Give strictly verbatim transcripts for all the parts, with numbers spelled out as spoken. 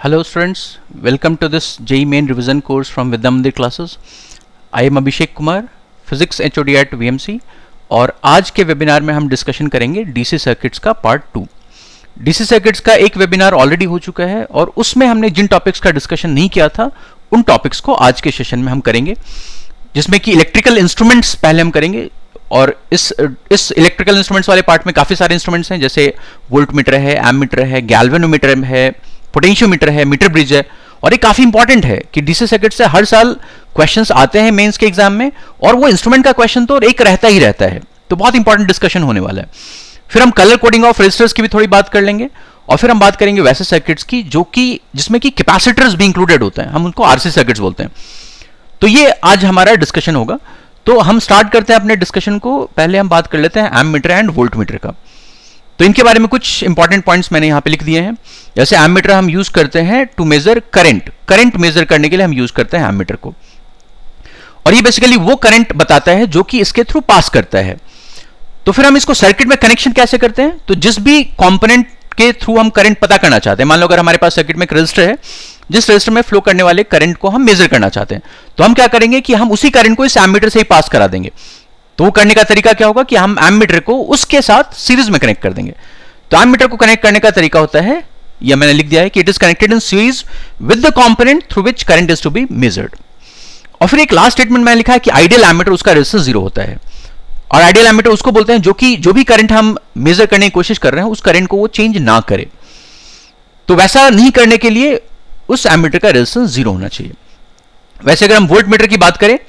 Hello students, welcome to this J E E Main Revision course from Vidya Mandir classes. I am Abhishek Kumar, Physics H O D at V M C और आज के webinar में हम discussion करेंगे DC circuits का part two. DC circuits का एक webinar already हो चुका है और उसमें हमने जिन टॉपिक्स का डिस्कशन नहीं किया था उन टॉपिक्स को आज के सेशन में हम करेंगे, जिसमें कि इलेक्ट्रिकल इंस्ट्रूमेंट्स पहले हम करेंगे। और इस इस इलेक्ट्रिकल इंस्ट्रूमेंट्स वाले पार्ट में काफ़ी सारे इंस्ट्रूमेंट्स हैं, जैसे वोल्टमीटर है, एमीटर है, गैल्वेनोमीटर है, पोटेंशियोमीटर है, मीटर ब्रिज है। और ये काफ़ी इंपॉर्टेंट है कि डीसी सर्किट से हर साल क्वेश्चंस आते हैं मेंस के एग्जाम में, और वो इंस्ट्रूमेंट का क्वेश्चन तो एक रहता ही रहता है, तो बहुत इंपॉर्टेंट डिस्कशन होने वाला है। फिर हम कलर कोडिंग ऑफ रेजिस्टर्स की भी थोड़ी बात कर लेंगे, और फिर हम बात करेंगे वैसे सर्किट्स की जो कि जिसमें कि कैपेसिटर्स भी इंक्लूडेड होते हैं, हम उनको आरसी सर्किट्स बोलते हैं। तो ये आज हमारा डिस्कशन होगा। तो हम स्टार्ट करते हैं अपने डिस्कशन को। पहले हम बात कर लेते हैं एमीटर एंड वोल्टमीटर का। तो इनके बारे में कुछ इंपॉर्टेंट पॉइंट्स मैंने यहां पे लिख दिए हैं। जैसे एमीटर हम यूज करते हैं to measure current, current measure करने के लिए हम यूज करते हैं एमीटर को, और ये बेसिकली वो करंट बताता है जो कि इसके थ्रू पास करता है। तो फिर हम इसको सर्किट में कनेक्शन कैसे करते हैं, तो जिस भी कंपोनेंट के थ्रू हम करंट पता करना चाहते हैं, मान लो अगर हमारे पास सर्किट में एक रेजिस्टर है, जिस रेजिस्टर में फ्लो करने वाले करंट को हम मेजर करना चाहते हैं, तो हम क्या करेंगे कि हम उसी करंट को इस एमीटर से ही पास करा देंगे। तो वो करने का तरीका क्या होगा कि हम एमीटर को उसके साथ सीरीज में कनेक्ट कर देंगे। तो एमीटर को कनेक्ट करने का तरीका होता है, या मैंने लिख दिया है कि it is connected in series with the component through which current is to be measured. और फिर एक लास्ट स्टेटमेंट मैंने लिखा है कि आइडियल एमीटर उसका रेजिस्टेंस जीरो होता है, और आइडियल एमीटर उसको बोलते हैं जो कि जो भी करंट हम मेजर करने की कोशिश कर रहे हैं उस करंट को वो चेंज ना करे। तो वैसा नहीं करने के लिए उस एमीटर का रेजिस्टेंस जीरो होना चाहिए। वैसे अगर हम वोल्टमीटर की बात करें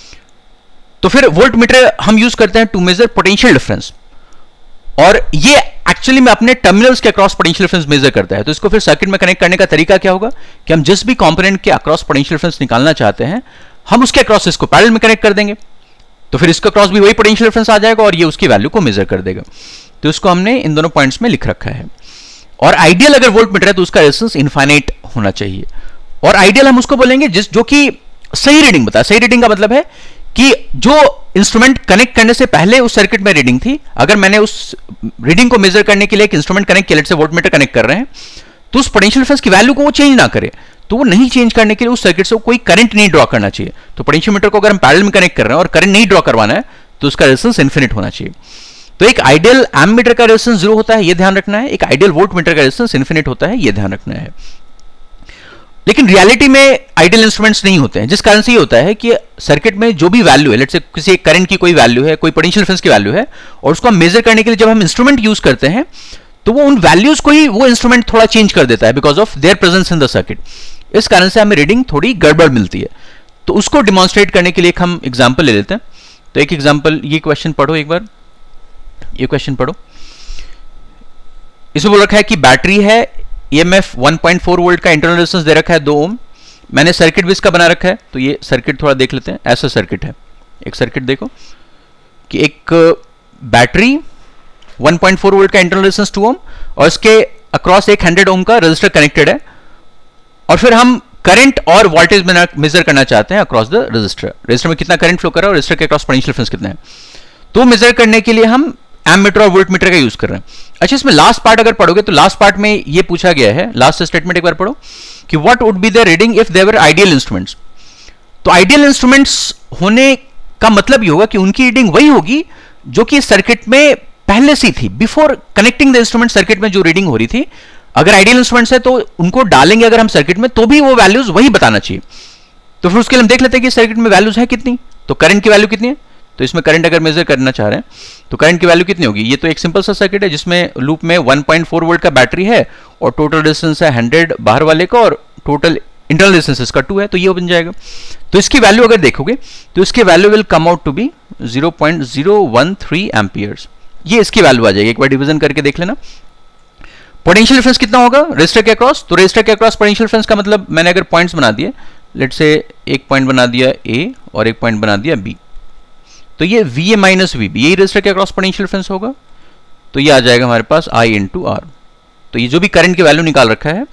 तो फिर वोल्टमीटर हम यूज करते हैं टू मेजर पोटेंशियल डिफरेंस, और ये एक्चुअली में अपने टर्मिनल्स के अक्रॉस पोटेंशियल डिफरेंस मेजर करता है। तो इसको फिर सर्किट में कनेक्ट करने का तरीका क्या होगा कि हम जिस भी कंपोनेंट के अक्रॉस पोटेंशियल डिफरेंस निकालना चाहते हैं, हम उसके अक्रॉस इसको पैरेलल में कनेक्ट कर देंगे, तो फिर इसके अक्रॉस भी वही पोटेंशियल डिफरेंस आ जाएगा और ये उसकी वैल्यू को मेजर कर देगा। तो इसको हमने इन दोनों पॉइंट्स में लिख रखा है। और आइडियल अगर वोल्टमीटर है तो उसका रेजिस्टेंस इनफाइनाइट होना चाहिए, और आइडियल हम उसको बोलेंगे जिस जो कि सही रीडिंग बताए। सही रीडिंग का मतलब है कि जो इंस्ट्रूमेंट कनेक्ट करने से पहले उस सर्किट में रीडिंग थी, अगर मैंने उस रीडिंग को मेजर करने के लिए एक इंस्ट्रूमेंट कनेक्ट किया, लेट्स से वोल्टमीटर कनेक्ट कर रहे हैं, तो उस पोटेंशियल डिफरेंस की वैल्यू को वो चेंज ना करे। तो वो नहीं चेंज करने के लिए उस सर्किट से कोई करंट नहीं ड्रॉ करना चाहिए। तो पोटेंशियोमीटर को अगर हम पैरेलल में कनेक्ट कर रहे हैं और करंट नहीं ड्रॉ करवाना है तो उसका रेजिस्टेंस इनफिनिट होना चाहिए। तो एक आइडियल एमीटर का रेजिस्टेंस जीरो होता है, ये ध्यान रखना है। एक आइडियल वोल्टमीटर का रेजिस्टेंस इनफिनिट होता है, ये ध्यान रखना है। लेकिन रियलिटी में आइडियल इंस्ट्रूमेंट्स नहीं होते हैं, जिस कारण से ये होता है कि सर्किट में जो भी वैल्यू है, लेट्स से किसी एक करंट की कोई वैल्यू है, कोई पोटेंशियल डिफरेंस की वैल्यू है, और उसको हम मेजर करने के लिए जब हम इंस्ट्रूमेंट यूज करते हैं तो वो उन वैल्यूज को ही वो इंस्ट्रूमेंट थोड़ा चेंज कर देता है because of their presence in the circuit. इस कारण से हमें रीडिंग थोड़ी गड़बड़ मिलती है। तो उसको डिमॉन्स्ट्रेट करने के लिए एक हम एग्जाम्पल ले लेते हैं। तो एक एग्जाम्पल, ये क्वेश्चन पढ़ो एक बार, ये क्वेश्चन पढ़ो। इसमें बोल रखा है कि बैटरी है, EMF one point four volt का, इंटरनल रेजिस्टेंस दे रखा है दो ओम। मैंने सर्किट भी इसका बना रखा है, तो ये सर्किट थोड़ा देख लेते हैं। ऐसा सर्किट है, एक सर्किट देखो कि एक battery one point four volt का, इंटरनल रेजिस्टेंस टू ओम, और इसके अक्रॉस एक हंड्रेड ओम का रेजिस्टर कनेक्टेड है, और फिर हम करंट और वोल्टेज मेजर करना चाहते हैं अक्रॉस द रेजिस्टर। रेजिस्टर में कितना करंट फ्लो कर रहा है और रेजिस्टर के अक्रॉस पोटेंशियल डिफरेंस कितना है, तो मेजर करने के लिए हम एमीटर और वोल्टमीटर का यूज कर रहे हैं। अच्छा, इसमें लास्ट पार्ट अगर पढ़ोगे तो लास्ट पार्ट में ये पूछा गया है, लास्ट स्टेटमेंट एक बार पढ़ो कि what would be the reading if there were ideal instruments. तो आइडियल इंस्ट्रूमेंट्स होने का मतलब ये होगा कि उनकी रीडिंग वही होगी जो कि सर्किट में पहले से थी, before connecting the instrument circuit में जो रीडिंग हो रही थी। अगर आइडियल इंस्ट्रूमेंट्स है तो उनको डालेंगे अगर हम सर्किट में, तो भी वो वैल्यूज वही बताना चाहिए। तो फिर उसके लिए हम देख लेते हैं कि सर्किट में वैल्यूज है कितनी। तो करंट की वैल्यू कितनी है, तो इसमें करंट अगर मेजर करना चाह रहे हैं तो करंट की वैल्यू कितनी होगी। ये तो एक सिंपल सा सर्किट है जिसमें लूप में वन पॉइंट फोर वोल्ट का बैटरी है और टोटल रेजिस्टेंस है हंड्रेड बाहर वाले का, और टोटल इंटरनल रेजिस्टेंस इसका टू है, तो ये बन जाएगा। तो इसकी वैल्यू अगर देखोगे तो इसकी value will come out to be zero point zero one three amperes. ये इसकी वैल्यू आ जाएगी। एक बार डिवीजन करके देख लेना। पोटेंशियल डिफरेंस कितना होगा रेजिस्टर के अक्रॉस, तो रेजिस्टर के अक्रॉस पोटेंशियल डिफरेंस का मतलब मैंने अगर पॉइंट्स बना दिए, लेट्स से एक पॉइंट बना दिया ए और एक पॉइंट बना दिया बी, तो ये V A minus V B, यही रेजिस्टर के अक्रॉस पोटेंशियल डिफरेंस होगा। तो ये आ जाएगा हमारे पास आई इंटू आर। तो ये जो भी करंट की वैल्यू निकाल रखा है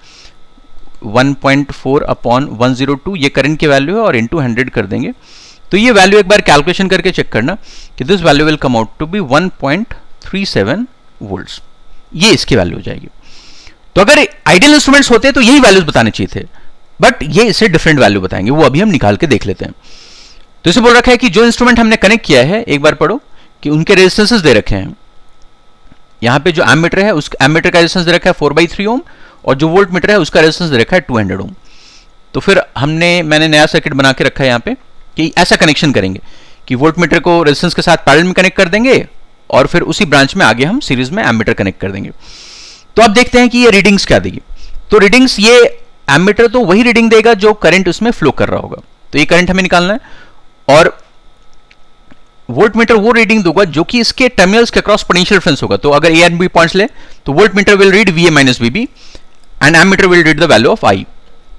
one point four upon one zero two, ये करंट की वैल्यू है, और इंटू हंड्रेड कर देंगे। तो ये वैल्यू एक बार कैलकुलेशन करके चेक करना कि this value will come out to be one point three seven volts. ये इसकी वैल्यू हो जाएगी। तो अगर आइडियल इंस्ट्रूमेंट्स होते तो यही वैल्यूज बताने चाहिए थे, बट ये इसे डिफरेंट वैल्यू बताएंगे, वो अभी हम निकाल के देख लेते हैं। तो इसे बोल रखा है कि जो इंस्ट्रूमेंट हमने कनेक्ट किया है, एक बार पढ़ो कि उनके रेजिस्टेंसेस दे रखे हैं। यहां पे जो एमीटर है उस एमीटर का रेजिस्टेंस दे रखा है फोर बाई थ्री ओम, और जो वोल्ट मीटर है उसका रेजिस्टेंस दे रखा है टू हंड्रेड ओम। तो फिर हमने मैंने नया सर्किट बना के रखा है यहां पे कि ऐसा कनेक्शन करेंगे कि वोल्ट मीटर को रेजिस्टेंस के साथ पैरेलल में कनेक्ट कर देंगे, और फिर उसी ब्रांच में आगे हम सीरीज में एमीटर कनेक्ट कर देंगे। तो आप देखते हैं कि ये रीडिंग्स क्या देगी। तो रीडिंग्स, ये एमीटर तो वही रीडिंग देगा जो करंट उसमें फ्लो कर रहा होगा, तो ये करंट हमें निकालना है, और वोल्ट मीटर वो रीडिंग दूंगा जो कि इसके टर्मिनल्स के अक्रॉस पोटेंशियल डिफरेंस होगा। तो अगर ए एंड बी पॉइंट्स ले तो voltmeter will read V A minus V B and ammeter will read the value of I.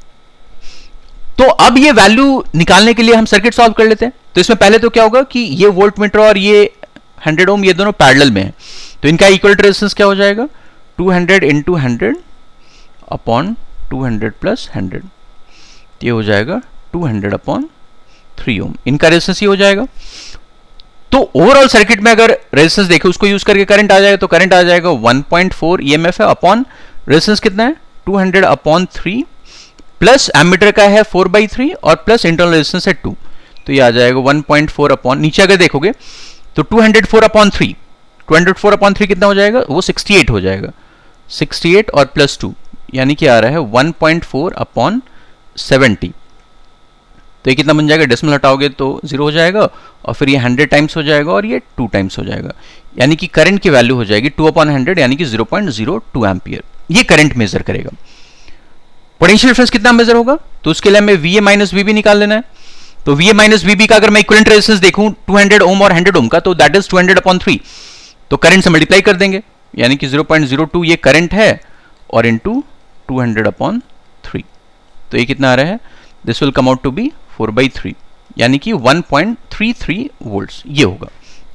तो अब ये वैल्यू निकालने के लिए हम सर्किट सॉल्व कर लेते हैं। तो इसमें पहले तो क्या होगा कि ये वोल्ट मीटर और ये हंड्रेड ओम ये दोनों पैरेलल में है, तो इनका इक्वल रेजिस्टेंस क्या हो जाएगा, two hundred into hundred upon two hundred plus hundred, ये हो जाएगा two hundred upon three ohm, इनका रेजिस्टेंस ये हो जाएगा। तो ओवरऑल सर्किट में अगर रेजिस्टेंस देखें उसको यूज करके करंट आ जाएगा, तो करंट आ जाएगा वन पॉइंट फोर ईएमएफ है, अपॉन रेजिस्टेंस कितना है two hundred upon three, plus ammeter का है फोर बाई थ्री और प्लस इंटरनल रेजिस्टेंस है टू, तो ये आ जाएगा वन पॉइंट फोर अपॉन, नीचे अगर देखोगे तो two hundred four upon three, two hundred four upon three कितना हो जाएगा, वो सिक्सटी एट हो जाएगा, सिक्सटी एट और प्लस टू यानी कि आ रहा है one point four upon seventy. तो ये कितना बन जाएगा, डेसिमल हटाओगे तो जीरो हो जाएगा, और फिर ये हंड्रेड टाइम्स हो जाएगा और ये टू टाइम्स हो जाएगा, यानी कि करंट की वैल्यू हो जाएगी टू अपॉन हंड्रेड यानी कि zero point zero two ampere. ये करंट मेजर करेगा। पोटेंशियल डिफरेंस कितना मेजर होगा, तो उसके लिए हमें V A minus V B निकाल लेना है। तो V A minus V B का अगर मैं इक्विवेलेंट रेजिस्टेंस देखूं टू हंड्रेड ओम और हंड्रेड ओम का, तो that is two hundred upon three, तो करंट से मल्टीप्लाई कर देंगे, यानी कि जीरो पॉइंट जीरो टू ये करंट है, और into two hundred upon three, तो ये कितना आ रहा है, this will come out to be four by three, यानी कि one point three three volts ये होगा।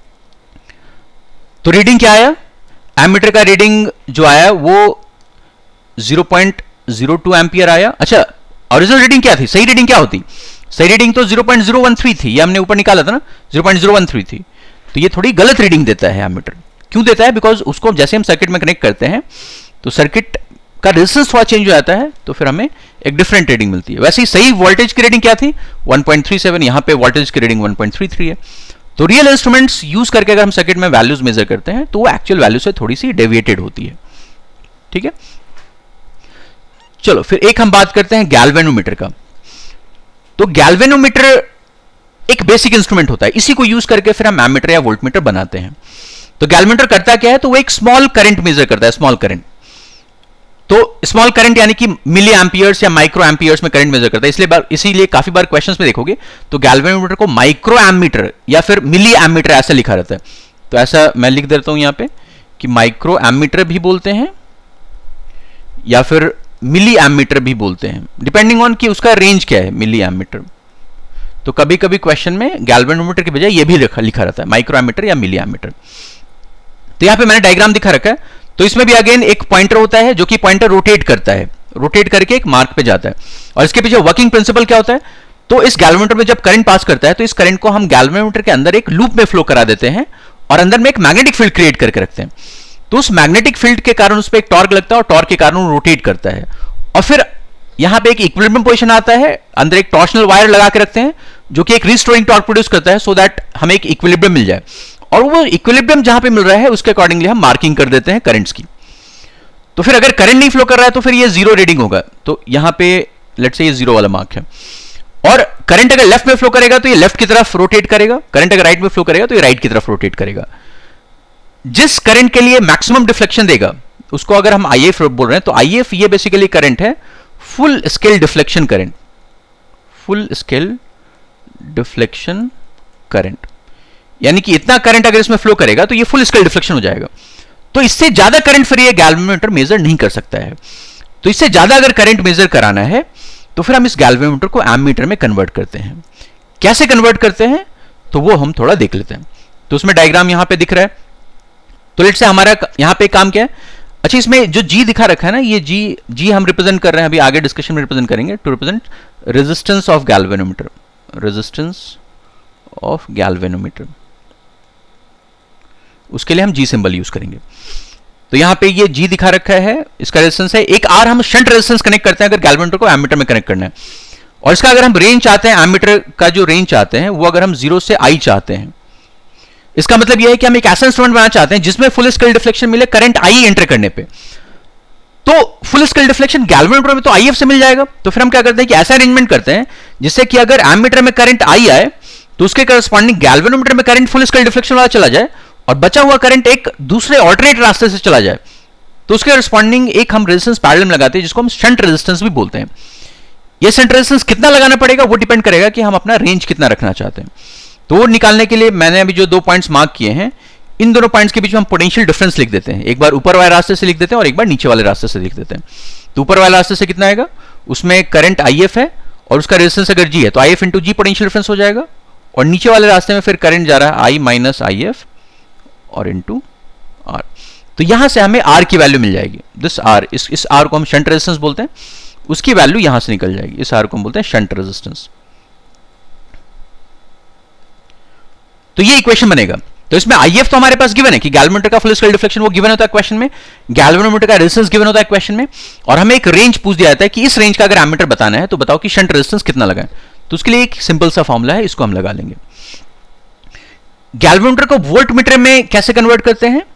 तो रीडिंग क्या आया, एमीटर का रीडिंग जो आया वो zero point zero two ampere आया। अच्छा, ओरिजिनल रीडिंग क्या थी, सही रीडिंग क्या होती, सही रीडिंग तो zero point zero one three थी, ये हमने ऊपर निकाला था ना, zero point zero one three थी। तो ये थोड़ी गलत रीडिंग देता है एमीटर, क्यों देता है, बिकॉज उसको जैसे हम सर्किट में कनेक्ट करते हैं तो सर्किट का रेजिस्टेंस थोड़ा चेंज हो जाता है, तो फिर हमें एक डिफरेंट रीडिंग मिलती है। वैसे ही सही वोल्टेज की रीडिंग क्या थी, वन पॉइंट थ्री सेवन, यहां पे वोल्टेज की reading one point three three है। तो रियल इंस्ट्रूमेंट्स यूज करके अगर हम सर्किट में वैल्यूज मेजर करते हैं तो वो एक्चुअल वैल्यू से थोड़ी सी डेविएटेड होती है। ठीक है, चलो फिर एक हम बात करते हैं गैल्वेनोमीटर का। तो गैल्वेनोमीटर एक बेसिक इंस्ट्रूमेंट होता है, इसी को यूज करके फिर हम एमीटर या वोल्टमीटर बनाते हैं। तो गैल्वेनोमीटर करता क्या है, तो वो एक स्मॉल करंट मेजर करता है, स्मॉल करंट। तो स्मॉल करंट यानी कि मिली एम्पियर्स या माइक्रो एम्पियर्स में करंट मेजर करता है, इसलिए बार इसीलिए काफी बार क्वेश्चंस में देखोगे तो गैल्वेनोमीटर को माइक्रो एमीटर या फिर मिली एमीटर ऐसा लिखा रहता है। तो ऐसा मैं लिख देता हूं यहां पे कि माइक्रो एमीटर भी बोलते हैं या फिर मिली एमीटर भी बोलते हैं, डिपेंडिंग ऑन कि उसका रेंज क्या है मिली एमीटर। तो कभी कभी क्वेश्चन में गैल्वेनोमीटर की बजाय ये भी लिखा लिखा रहता है माइक्रो एमीटर या मिली एमीटर। तो यहां पे मैंने डायग्राम दिखा रखा है। तो इसमें भी अगेन एक पॉइंटर होता है जो कि पॉइंटर रोटेट करता है, रोटेट करके एक मार्क पे जाता है, और इसके पीछे वर्किंग प्रिंसिपल क्या होता है, तो इस गैल्वेनोमीटर में जब करंट पास करता है तो इस करंट को हम गैल्वेनोमीटर के अंदर एक लूप में फ्लो करा देते हैं और अंदर में एक मैग्नेटिक फील्ड क्रिएट करके रखते हैं। तो उस मैग्नेटिक फील्ड के कारण उस पर एक टॉर्क लगता है और टॉर्क के कारण रोटेट करता है, और फिर यहां पे एक इक्विलिब्रियम पोजीशन आता है, अंदर एक टॉर्शनल वायर लगा के रखते हैं जो कि एक रिस्टोरिंग टॉर्क प्रोड्यूस करता है, सो दैट हमें एक इक्विलिब्रियम मिल जाए, और वो इक्विलिब्रियम जहां पे मिल रहा है उसके अकॉर्डिंगली हम मार्किंग कर देते हैं करंट्स की। तो फिर अगर करंट नहीं फ्लो कर रहा है तो फिर ये जीरो रीडिंग होगा, तो यहां पे लेट्स से ये जीरो वाला मार्क है। और करंट अगर लेफ्ट में फ्लो करेगा तो ये लेफ्ट की तरफ रोटेट करेगा, करंट अगर राइट में फ्लो करेगा तो ये राइट की तरफ रोटेट करेगा। जिस करंट के लिए मैक्सिमम डिफ्लेक्शन देगा उसको अगर हम आई एफ बोल रहे हैं, तो आई एफ ये बेसिकली करंट है full scale deflection current, full scale deflection current, यानी कि इतना करंट अगर इसमें फ्लो करेगा तो ये फुल स्केल डिफ्लेक्शन हो जाएगा। तो इससे ज्यादा करंट फिर ये गैल्वेनोमीटर मेजर नहीं कर सकता है। तो इससे ज्यादा अगर करंट मेजर कराना है तो फिर हम इस गैल्वेनोमीटर को एमीटर में कन्वर्ट करते हैं। कैसे कन्वर्ट करते हैं तो वो हम थोड़ा देख लेते हैं। तो उसमें डायग्राम यहां पे दिख रहा है। तो लेट्स से हमारा यहां पे काम क्या है, अच्छा इसमें जो जी दिखा रखा है ना, ये जी जी हम रिप्रेजेंट कर रहे हैं, अभी आगे डिस्कशन में रिप्रेजेंट करेंगे, to represent resistance of galvanometer, resistance of galvanometer, उसके लिए हम जी सिंबल यूज करेंगे। तो यहाँ पे ये G दिखा रखा है, इसका रेजिस्टेंस है। एक R हम शंट रेजिस्टेंस कनेक्ट करते हैं अगर गैल्वेनोमीटर को एमीटर में कनेक्ट करना है, और इसका अगर हम रेंज चाहते हैं, एमीटर का जो रेंज चाहते हैं वो अगर हम जीरो से I चाहते हैं, इसका मतलब यह है कि हम एक ऐसा इंस्ट्रूमेंट बनाना चाहते हैं जिसमें फुल स्केल डिफ्लेक्शन मिले करंट I एंटर करने पे। तो फुल स्केल डिफ्लेक्शन गैल्वेनोमीटर में तो I F से मिल जाएगा। तो फिर हम क्या करते हैं कि ऐसा अरेंजमेंट करते हैं जिससे कि अगर एमीटर में करंट I आए तो उसके करस्पॉन्डिंग गैल्वेनोमीटर में करंट फुल स्केल डिफ्लेक्शन वाला चला जाए, और बचा हुआ करंट एक दूसरे ऑल्टरनेट रास्ते से चला जाए। तो उसके करस्पॉन्डिंग एक हम रेजिस्टेंस पैरेलल लगाते हैं जिसको हम शंट रेजिस्टेंस भी बोलते हैं। ये शंट रेजिस्टेंस कितना लगाना पड़ेगा वो डिपेंड करेगा कि हम अपना रेंज कितना रखना चाहते हैं। तो वो निकालने के लिए मैंने अभी जो दो पॉइंट्स मार्क किए हैं, इन दोनों पॉइंट्स के बीच में हम पोटेंशियल डिफरेंस लिख देते हैं। एक बार ऊपर वाले रास्ते से लिख देते हैं और एक बार नीचे वाले रास्ते से लिख देते हैं। तो ऊपर वाले रास्ते से कितना आएगा, उसमें करंट I F है और उसका रेजिस्टेंस अगर G है तो I F into G potential difference हो जाएगा, और नीचे वाले रास्ते में फिर करंट जा रहा है I माइनस आई एफ और इंटू आर। तो यहां से हमें R की वैल्यू मिल जाएगी। दिस R, इस इस R को हम शंट रेजिस्टेंस बोलते हैं, उसकी वैल्यू यहां से निकल जाएगी। इस R को हम बोलते हैं शंट रेजिस्टेंस। तो ये इक्वेशन बनेगा। तो इसमें I F तो हमारे पास गिवन है कि गैल्वेनोमीटर का फुल स्केल डिफ्लेक्शन वो गिवन होता है क्वेश्चन में, गैल्वेनोमीटर का रेजिस्टेंस गिवन होता है क्वेश्चन में, और हमें एक रेंज पूछ दिया जाता है कि इस रेंज का अगर एमीटर बताना है तो बताओ कि शंट रेजिस्टेंस कितना लगाएं। तो उसके लिए एक सिंपल सा फॉर्मूला है, इसको हम लगा लेंगे। गैल्वेनोमीटर को वोल्टमीटर में कैसे कन्वर्ट करते हैं,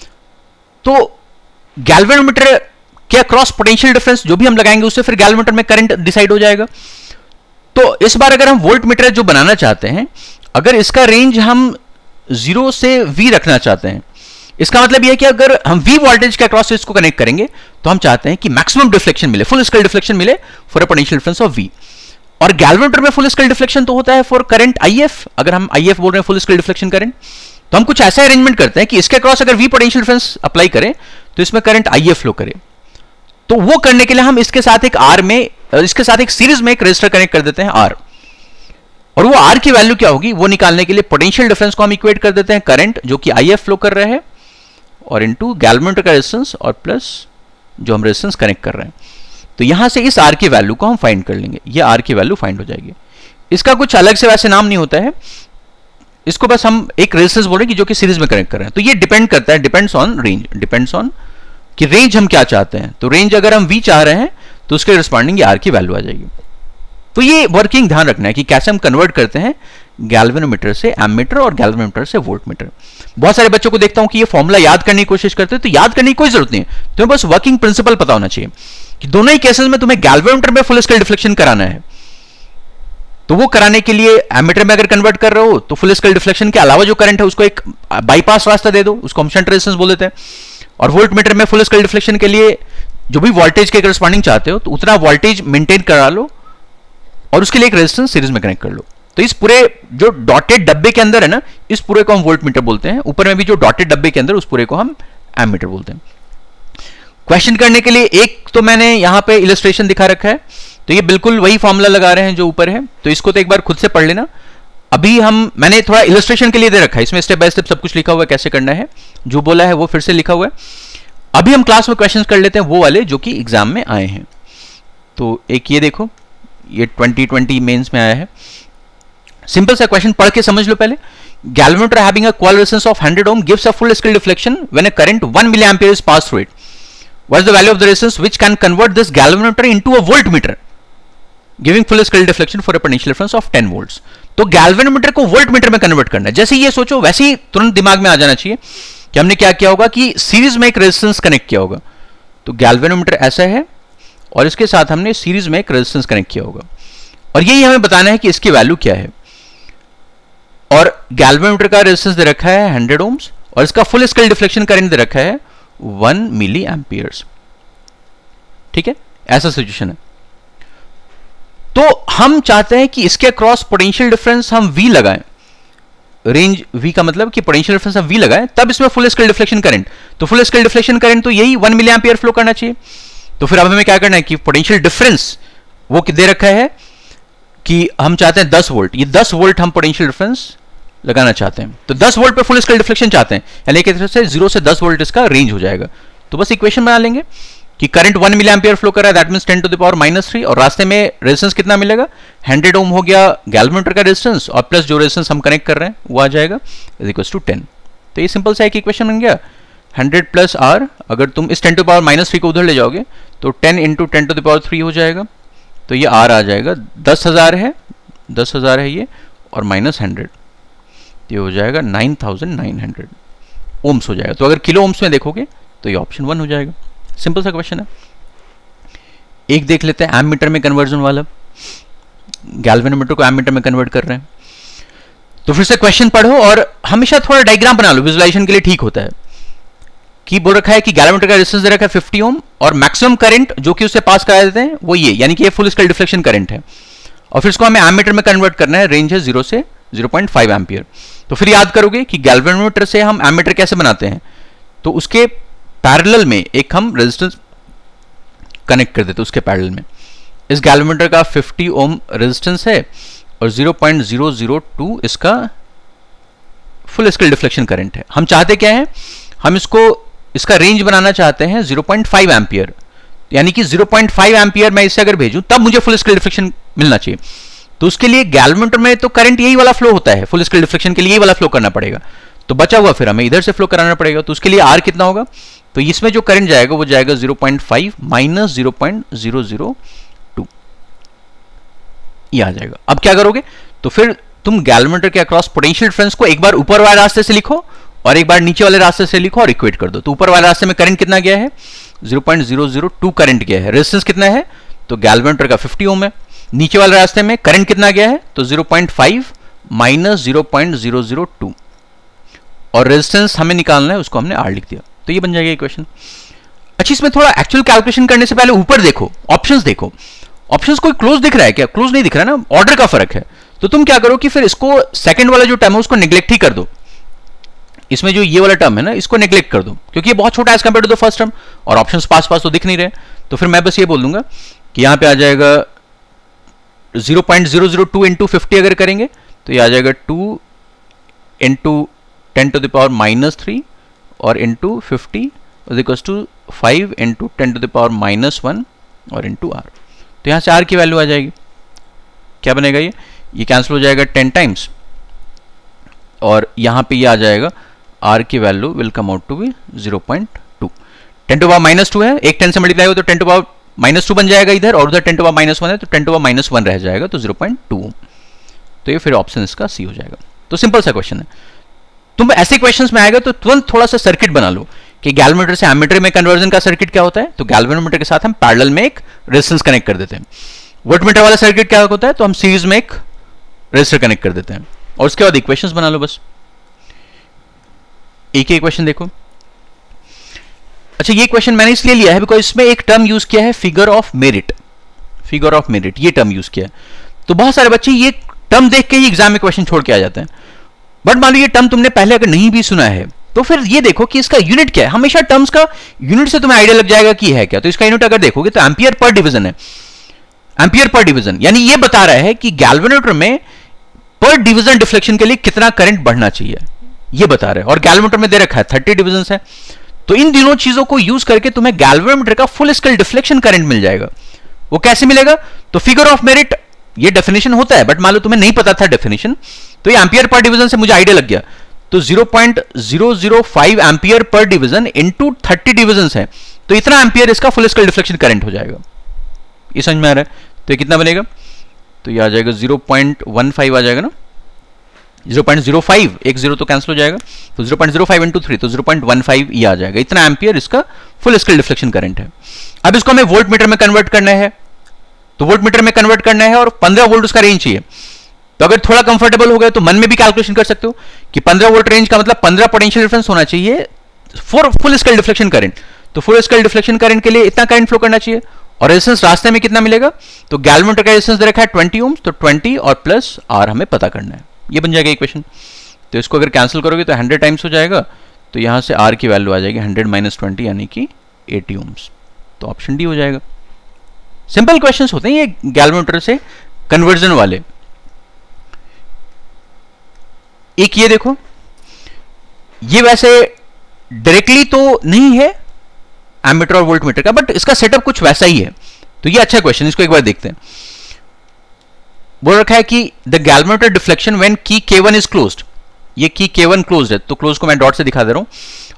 तो गैल्वेनोमीटर के अक्रॉस पोटेंशियल डिफरेंस जो भी हम लगाएंगे उससे फिर गैल्वेनोमीटर में करंट डिसाइड हो जाएगा। तो इस बार अगर हम वोल्टमीटर जो बनाना चाहते हैं, अगर इसका रेंज हम जीरो से V रखना चाहते हैं, इसका मतलब यह है कि अगर हम V वोल्टेज के अक्रॉस इसको कनेक्ट करेंगे तो हम चाहते हैं कि मैक्सिमम डिफ्लेक्शन मिले, फुल स्केल डिफ्लेक्शन मिले for a potential difference of V। और गैल्वेनोमीटर में फुल स्केल डिफ्लेक्शन तो होता है फॉर करंट I F। अगर हम I F बोल रहे हैं फुल स्केल डिफ्लेक्शन करंट, तो हम कुछ ऐसा अरेंजमेंट करते हैं कि इसके अक्रॉस अगर V पोटेंशियल डिफरेंस अप्लाई करें तो इसमें करंट I F फ्लो करे। तो वो करने के लिए हम इसके साथ एक R में, इसके साथ एक सीरीज में एक रेजिस्टर कनेक्ट कर देते हैं R, और वो R की वैल्यू क्या होगी वो निकालने के लिए पोटेंशियल डिफरेंस को हम इक्वेट कर देते हैं करंट जो कि I F फ्लो कर रहे हैं और इनटू गैल्वेनोमीटर का रेजिस्टेंस और प्लस जो हम रेजिस्टेंस कनेक्ट कर रहे हैं। तो यहां से इस R की वैल्यू को हम फाइंड कर लेंगे, ये R की वैल्यू फाइंड हो जाएगी। इसका कुछ अलग से वैसे नाम नहीं होता है, इसको बस हम एक रेजिस्टेंस बोल रहे हैं कि जो कि सीरीज में कनेक्ट कर रहे हैं। तो ये डिपेंड करता है, depends on range, depends on कि रेंज हम क्या चाहते हैं। तो रेंज अगर हम V चाह रहे हैं तो उसके रिस्पॉन्डिंग R की वैल्यू आ जाएगी। तो ये वर्किंग ध्यान रखना है कि कैसे हम कन्वर्ट करते हैं गैल्वेनोमीटर से एमीटर और गैल्वेनोमीटर से वोल्टमीटर। बहुत सारे बच्चों को देखता हूं कि ये फॉर्मूला याद करने की कोशिश करते हैं, तो याद करने की कोई जरूरत नहीं है, तुम्हें बस वर्किंग प्रिंसिपल पता होना चाहिए कि दोनों ही केसेस में तुम्हें गैल्वेनोमीटर में फुल स्केल डिफ्लेक्शन कराना है। तो वो कराने के लिए एमीटर में अगर कन्वर्ट कर रहे हो तो फुल स्केल डिफ्लेक्शन के अलावा जो करंट है उसको एक बाईपास रास्ता दे दो, उसको हम शंट रेजिस्टेंस बोल देते हैं। और वोल्टमीटर में फुल स्केल डिफ्लेक्शन के लिए जो भी वोल्टेज के करस्पॉन्डिंग चाहते हो तो उतना वोल्टेज मेंटेन करा लो और उसके लिए एक रेजिस्टेंस सीरीज में कनेक्ट कर लो। तो इस पूरे जो डॉटेड डब्बे के अंदर है ना, इस पूरे को हम वोल्टमीटर बोलते हैं। ऊपर में भी जो डॉटेड डब्बे के अंदर उस पूरे को हम एमीटर बोलते हैं। क्वेश्चन करने के लिए एक तो मैंने यहां पे इलस्ट्रेशन दिखा रखा है, तो ये बिल्कुल वही फॉर्मूला लगा रहे हैं जो ऊपर है, तो इसको तो एक बार खुद से पढ़ लेना। अभी हम मैंने थोड़ा इलस्ट्रेशन के लिए दे रखा है, इसमें स्टेप बाय स्टेप सब कुछ लिखा हुआ है कैसे करना है, जो बोला है वो फिर से लिखा हुआ है। अभी हम क्लास में क्वेश्चंस कर लेते हैं वो वाले जो कि एग्जाम में आए हैं। तो एक ये देखो, ये ट्वेंटी ट्वेंटी मेंस में आया है। सिंपल सा क्वेश्चन पढ़ के समझ लो पहले। Galvanometer having a coil resistance of hundred ohm gives a full scale deflection when a current one milli ampere is pass through it. What is the value of the resistance which can convert this galvanometer into a voltmeter giving full scale deflection for a potential difference of ten volts. तो galvanometer को voltmeter में convert करना है। जैसे ये सोचो वैसे ही तुरंत दिमाग में आ जाना चाहिए कि हमने क्या किया होगा कि सीरीज में एक रेजिस्टेंस कनेक्ट किया होगा। तो गैल्वेनोमीटर ऐसा है और इसके साथ हमने सीरीज में एक रेजिस्टेंस कनेक्ट किया होगा, और यही हमें बताना है कि इसकी वैल्यू क्या है। और गैल्वेनोमीटर का रेजिस्टेंस दे रखा है हंड्रेड ओम्स और इसका फुल स्केल डिफ्लेक्शन करंट दे रखा है वन मिली एम्पियर्स। ठीक है, ऐसा सिचुएशन है। तो हम चाहते हैं कि इसके अक्रॉस पोटेंशियल डिफरेंस हम V लगाएं, रेंज V का मतलब कि पोटेंशियल डिफरेंस हम V लगाएं, तब इसमें फुल स्केल डिफ्लेक्शन करंट, तो फुल स्केल डिफ्लेक्शन करंट तो यही वन मिली एम्पियर फ्लो करना चाहिए। तो फिर अब हमें क्या करना है कि पोटेंशियल डिफरेंस वो दे रखा है कि हम चाहते हैं दस वोल्ट, ये दस वोल्ट हम पोटेंशियल डिफरेंस लगाना चाहते हैं। तो दस वोल्ट पे फुल स्केल डिफ्लेक्शन चाहते हैं, यानी एक तरह से जीरो से दस वोल्ट इसका रेंज हो जाएगा। तो बस इक्वेशन बना लेंगे कि current one milli ampere flow कर रहा है, that means ten to the power minus three, और रास्ते में रेजिस्टेंस कितना मिलेगा, हंड्रेड ओम हो गया गैल्वेनोमीटर का रेजिस्टेंस और प्लस जो रेजिस्टेंस हम कनेक्ट कर रहे हैं वो आ जाएगा इज इक्वल टू टेन। तो ये सिंपल सा एक इक्वेशन बन गया। हंड्रेड प्लस आर, अगर तुम इस ten to power minus three को उधर ले जाओगे तो ten into ten to the power three हो जाएगा, तो ये आर आ जाएगा दस हजार है, दस हजार है ये, और माइनस हंड्रेड, ये हो जाएगा nine thousand nine hundred ohms हो जाएगा। तो अगर किलो ओम्स में देखोगे तो ये ऑप्शन वन हो जाएगा। सिंपल सा क्वेश्चन है। एक देख लेते हैं एमीटर में कन्वर्जन वाला, गैल्वेनोमीटर को एमीटर में कन्वर्ट कर रहे हैं। तो फिर से क्वेश्चन पढ़ो और हमेशा थोड़ा डायग्राम बना लो, विजुअलाइजेशन के लिए ठीक होता है। कि बोल रखा है कि गैल्वेनोमीटर का रेजिस्टेंस दे रखा है फिफ्टी ओम और मैक्सिमम करंट जो कि उससे पास करा देते हैं वो ये, यानी कि ये फुल स्केल डिफ्लेक्शन करंट है, और फिर इसको हमें एमीटर में कन्वर्ट करना है। रेंज है जीरो से जीरो पॉइंट फाइव एम्पियर। तो फिर याद करोगे कि गैल्वेनोमीटर से हम एमीटर कैसे बनाते हैं, तो उसके पैरेलल में एक हम रेजिस्टेंस कनेक्ट कर देते हैं उसके पैरेलल में। इस गैल्वेनोमीटर का फिफ्टी ओम रेजिस्टेंस है और zero point zero zero two इसका फुल स्केल डिफ्लेक्शन करंट है। हम चाहते क्या है, हम इसको इसका रेंज बनाना चाहते हैं जीरो पॉइंट फाइव एम्पियर, यानी कि जीरो पॉइंट फाइव एम्पियर मैं इसे अगर भेजूं तब मुझे फुल स्केल डिफ्लेक्शन मिलना चाहिए। तो उसके लिए गैल्वेनोमीटर में तो करंट यही वाला फ्लो होता है, फुल स्केल डिफ्लेक्शन के लिए यही वाला फ्लो करना पड़ेगा। तो बचा हुआ फिर हमें इधर से फ्लो कराना पड़ेगा। तो उसके लिए आर कितना होगा, तो इसमें जो करंट जाएगा वो जाएगा zero point five minus zero point zero zero two, ये आ जाएगा। अब क्या करोगे, तो फिर तुम गैल्वेनोमीटर के अक्रॉस पोटेंशियल डिफरेंस को एक बार ऊपर वाले रास्ते से लिखो और एक बार नीचे वाले रास्ते से लिखो और इक्वेट कर दो। तो ऊपर वाले रास्ते में करंट कितना गया है, zero point zero zero two current गया है। रेजिस्टेंस कितना है, तो गैल्वेनोमीटर का फिफ्टी ओम है। नीचे वाले रास्ते में करंट कितना गया है, तो zero point five minus zero point zero zero two, और रेजिस्टेंस हमें निकालना है, उसको हमने आर लिख दिया। तो ये बन जाएगा इक्वेशन। अच्छा, इसमें थोड़ा एक्चुअल कैलकुलेशन करने से पहले ऊपर देखो, ऑप्शंस देखो। ऑप्शंस कोई क्लोज दिख रहा है क्या, क्लोज नहीं दिख रहा है ना, ऑर्डर का फर्क है। तो तुम क्या करो कि फिर इसको सेकंड वाला जो टर्म है उसको नेग्लेक्ट ही कर दो। इसमें जो ये वाला टर्म है ना इसको नेग्लेक्ट कर दो, क्योंकि ये बहुत छोटा है as compare to the first term, और ऑप्शंस पास पास तो दिख नहीं रहे। तो फिर मैं बस ये बोल दूंगा कि यहां पे आ जाएगा zero point zero zero two into fifty अगर करेंगे तो ये आ जाएगा two into ten to the power minus three और into fifty equals to five into ten to the power minus one और इंटू आर। तो यहां से आर की वैल्यू आ जाएगी, क्या बनेगा, ये ये कैंसिल हो जाएगा टेन टाइम्स, और यहां पे ये आ जाएगा आर की value will come out to be zero point two. Ten to power minus two है, एक टेन से मल्टीप्लाई हो तो ten to power minus two बन जाएगा इधर, और उधर ten to power minus one है तो ten to power minus one रह जाएगा, तो जीरो पॉइंट टू। तो ये फिर ऑप्शन इसका सी हो जाएगा। तो सिंपल सा क्वेश्चन है। तुम ऐसे क्वेश्चंस में आएगा तो तुरंत थोड़ा सा सर्किट बना लो कि गैल्वेनोमीटर से एमीटर में कन्वर्जन का सर्किट क्या होता है। तो गैल्वेनोमीटर के साथ हम पैरेलल में एक रेजिस्टेंस कनेक्ट कर देते हैं। वोल्टमीटर वाला सर्किट क्या होता है, तो हम सीरीज में एक रेजिस्टर कनेक्ट कर देते हैं, और उसके बाद इक्वेशंस बना लो बस। एक ही इक्वेशन देखो। अच्छा, ये क्वेश्चन मैंने इसलिए लिया है बिकॉज इसमें एक टर्म यूज किया है, figure of merit. Figure of merit ये टर्म यूज किया है, तो बहुत सारे बच्चे ये टर्म देख के ही एग्जाम में क्वेश्चन छोड़ के आ जाते हैं। बट मान लो ये टर्म तुमने पहले अगर नहीं भी सुना है तो फिर ये देखो कि इसका यूनिट क्या है। हमेशा टर्म्स का यूनिट से तुम्हें आइडिया लग जाएगा कि है क्या। तो इसका यूनिट अगर देखोगे तो एम्पियर पर डिवीजन है, एम्पियर पर डिवीजन, यानी ये बता रहा है कि गैल्वेनोमीटर में पर डिवीजन डिफ्लेक्शन के लिए कितना करंट बढ़ना चाहिए, ये बता रहा है। और गैल्वेनोमीटर में दे रखा है थर्टी डिवीजन है। तो इन दोनों चीजों को यूज करके तुम्हें गैल्वेनोमीटर का फुल स्केल डिफ्लेक्शन करंट मिल जाएगा। वो कैसे मिलेगा, तो फिगर ऑफ मेरिट ये डेफिनेशन होता है, बट मान लो तुम्हें नहीं पता था डेफिनेशन, तो ये एम्पियर पर डिवीजन से मुझे आइडिया लग गया। तो zero point zero zero five ampere per division into thirty division है, तो इतना एम्पियर इसका फुल स्केल डिफ्लेक्शन करंट हो जाएगा। ये समझ में आ रहा है। तो ये कितना बनेगा, तो ये आ जाएगा जीरो पॉइंट वन फाइव आ जाएगा ना, जीरो पॉइंट जीरो फाइव, एक जीरो तो कैंसिल हो जाएगा, तो zero point zero five into three, तो जीरो पॉइंट वन फाइव ये आ जाएगा। इतना एम्पियर इसका फुल स्केल डिफ्लेक्शन करंट है। अब इसको हमें वोल्ट मीटर में कन्वर्ट करना है, तो वोल्ट मीटर में कन्वर्ट करना है और पंद्रह वोल्ट उसका रेंज चाहिए। तो अगर थोड़ा कंफर्टेबल हो गया तो मन में भी कैलकुलेशन कर सकते हो कि पंद्रह वोल्ट रेंज का मतलब पंद्रह पोटेंशियल डिफरेंस होना चाहिए for full scale deflection current. तो फुल स्केल डिफ्लेक्शन करंट के लिए इतना करंट फ्लो करना चाहिए, और रेजिस्टेंस रास्ते में कितना मिलेगा, तो गैल्वेनोमीटर का रेजिस्टेंस दे रखा है ट्वेंटी ओम्स, तो ट्वेंटी और प्लस आर हमें पता करना है। ये बन जाएगा इक्वेशन। तो इसको अगर कैंसिल करोगे तो हंड्रेड टाइम्स हो जाएगा, तो यहां से आर की वैल्यू आ जाएगी हंड्रेड माइनस ट्वेंटी यानी कि एटी ओम्स। तो ऑप्शन डी हो जाएगा। सिंपल क्वेश्चंस होते हैं ये गैल्वेनोमीटर से कन्वर्जन वाले। एक ये देखो, ये वैसे डायरेक्टली तो नहीं है एमीटर और वोल्टमीटर का, बट इसका सेटअप कुछ वैसा ही है। तो ये अच्छा क्वेश्चन, इसको एक बार देखते हैं। बोल रखा है कि द गैल्वेनोमीटर डिफ्लेक्शन व्हेन की के वन इज क्लोज्ड, ये की के वन क्लोज्ड है, तो क्लोज को मैं डॉट से दिखा दे रहा हूं,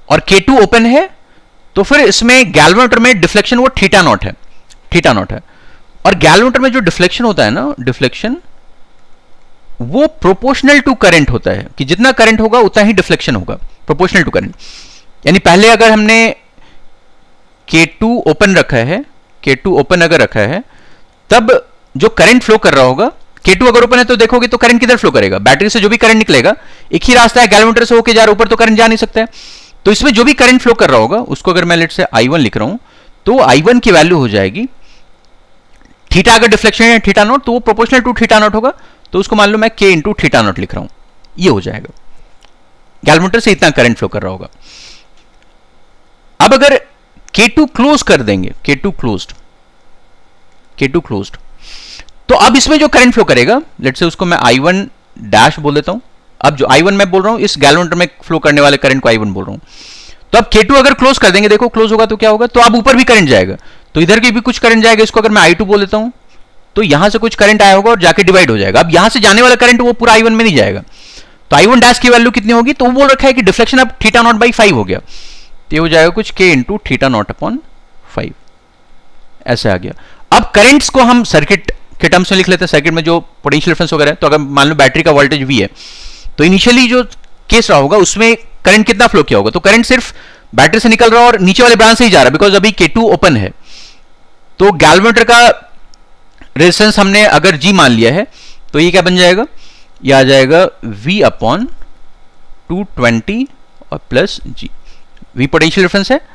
और के टू ओपन है, तो फिर इसमें गैल्वेनोमीटर में डिफ्लेक्शन वो थीटा नॉट है, थीटा नॉट है। और गैल्वेनोमीटर में जो डिफ्लेक्शन होता है ना, डिफ्लेक्शन वो प्रोपोर्शनल टू करंट होता है, कि जितना करंट होगा उतना ही डिफ्लेक्शन होगा, प्रोपोर्शनल टू करंट। यानी पहले अगर हमने के टू ओपन रखा है, के टू ओपन अगर रखा है, तब जो करंट फ्लो कर रहा होगा, के टू अगर ओपन है तो देखोगे तो करंट किधर फ्लो करेगा, बैटरी से जो भी करंट निकलेगा एक ही रास्ता है, गैल्वेनोमीटर से होकर जा रहा, ऊपर तो करंट जा नहीं सकता है। तो इसमें जो भी करंट फ्लो कर रहा होगा उसको अगर मैं लेट से आई वन लिख रहा हूं, तो आई वन की वैल्यू हो जाएगी थीटा, अगर डिफ्लेक्शन है थीटा नॉट तो वो प्रोपोर्शनल टू थीटा नॉट होगा, तो उसको मान लो मैं के इंटू थीटा नॉट लिख रहा हूं, ये हो जाएगा। गैल्वेनोमीटर से इतना करंट फ्लो कर रहा होगा। अब अगर के टू क्लोज कर देंगे, K two closed, K two closed, तो अब इसमें जो करंट फ्लो करेगा, लेट से उसको मैं आई वन डैश बोल देता हूं। अब जो आई वन मैं बोल रहा हूं, इस गैल्वेनोमीटर में फ्लो करने वाले करंट को आई वन बोल रहा हूं। तो अब के टू अगर क्लोज कर देंगे, देखो क्लोज होगा तो क्या होगा, तो अब ऊपर भी करंट जाएगा, तो इधर की भी कुछ करंट जाएगा, इसको अगर मैं आई टू बोल देता हूं, तो यहां से कुछ करंट आया होगा और जाके डिवाइड हो जाएगा। अब यहां से जाने वाला करंट वो पूरा आई वन में नहीं जाएगा, तो आई वन डैश की वैल्यू कितनी होगी, तो वो बोल रखा है कि डिफ्लेक्शन अब थीटा नॉट बाई फाइव हो गया, तो ये हो जाएगा कुछ K into theta naught upon five, ऐसे आ गया। अब करंट्स को हम सर्किट के टर्म्स में लिख लेते हैं, सर्किट में जो पोटेंशियल डिफरेंस वगैरह है, तो अगर मान लो बैटरी का वोल्टेज वी है, तो इनिशियली जो केस रहा होगा उसमें करंट कितना फ्लो किया होगा, तो करंट सिर्फ बैटरी से निकल रहा है और नीचे वाले ब्रांच से ही जा रहा है, बिकॉज अभी के टू ओपन है। तो गैल्वेनोमीटर का रेजिस्टेंस हमने अगर जी मान लिया है, तो ये क्या बन जाएगा, ये आ जाएगा V अपॉन टू ट्वेंटी और plus G, V potential difference है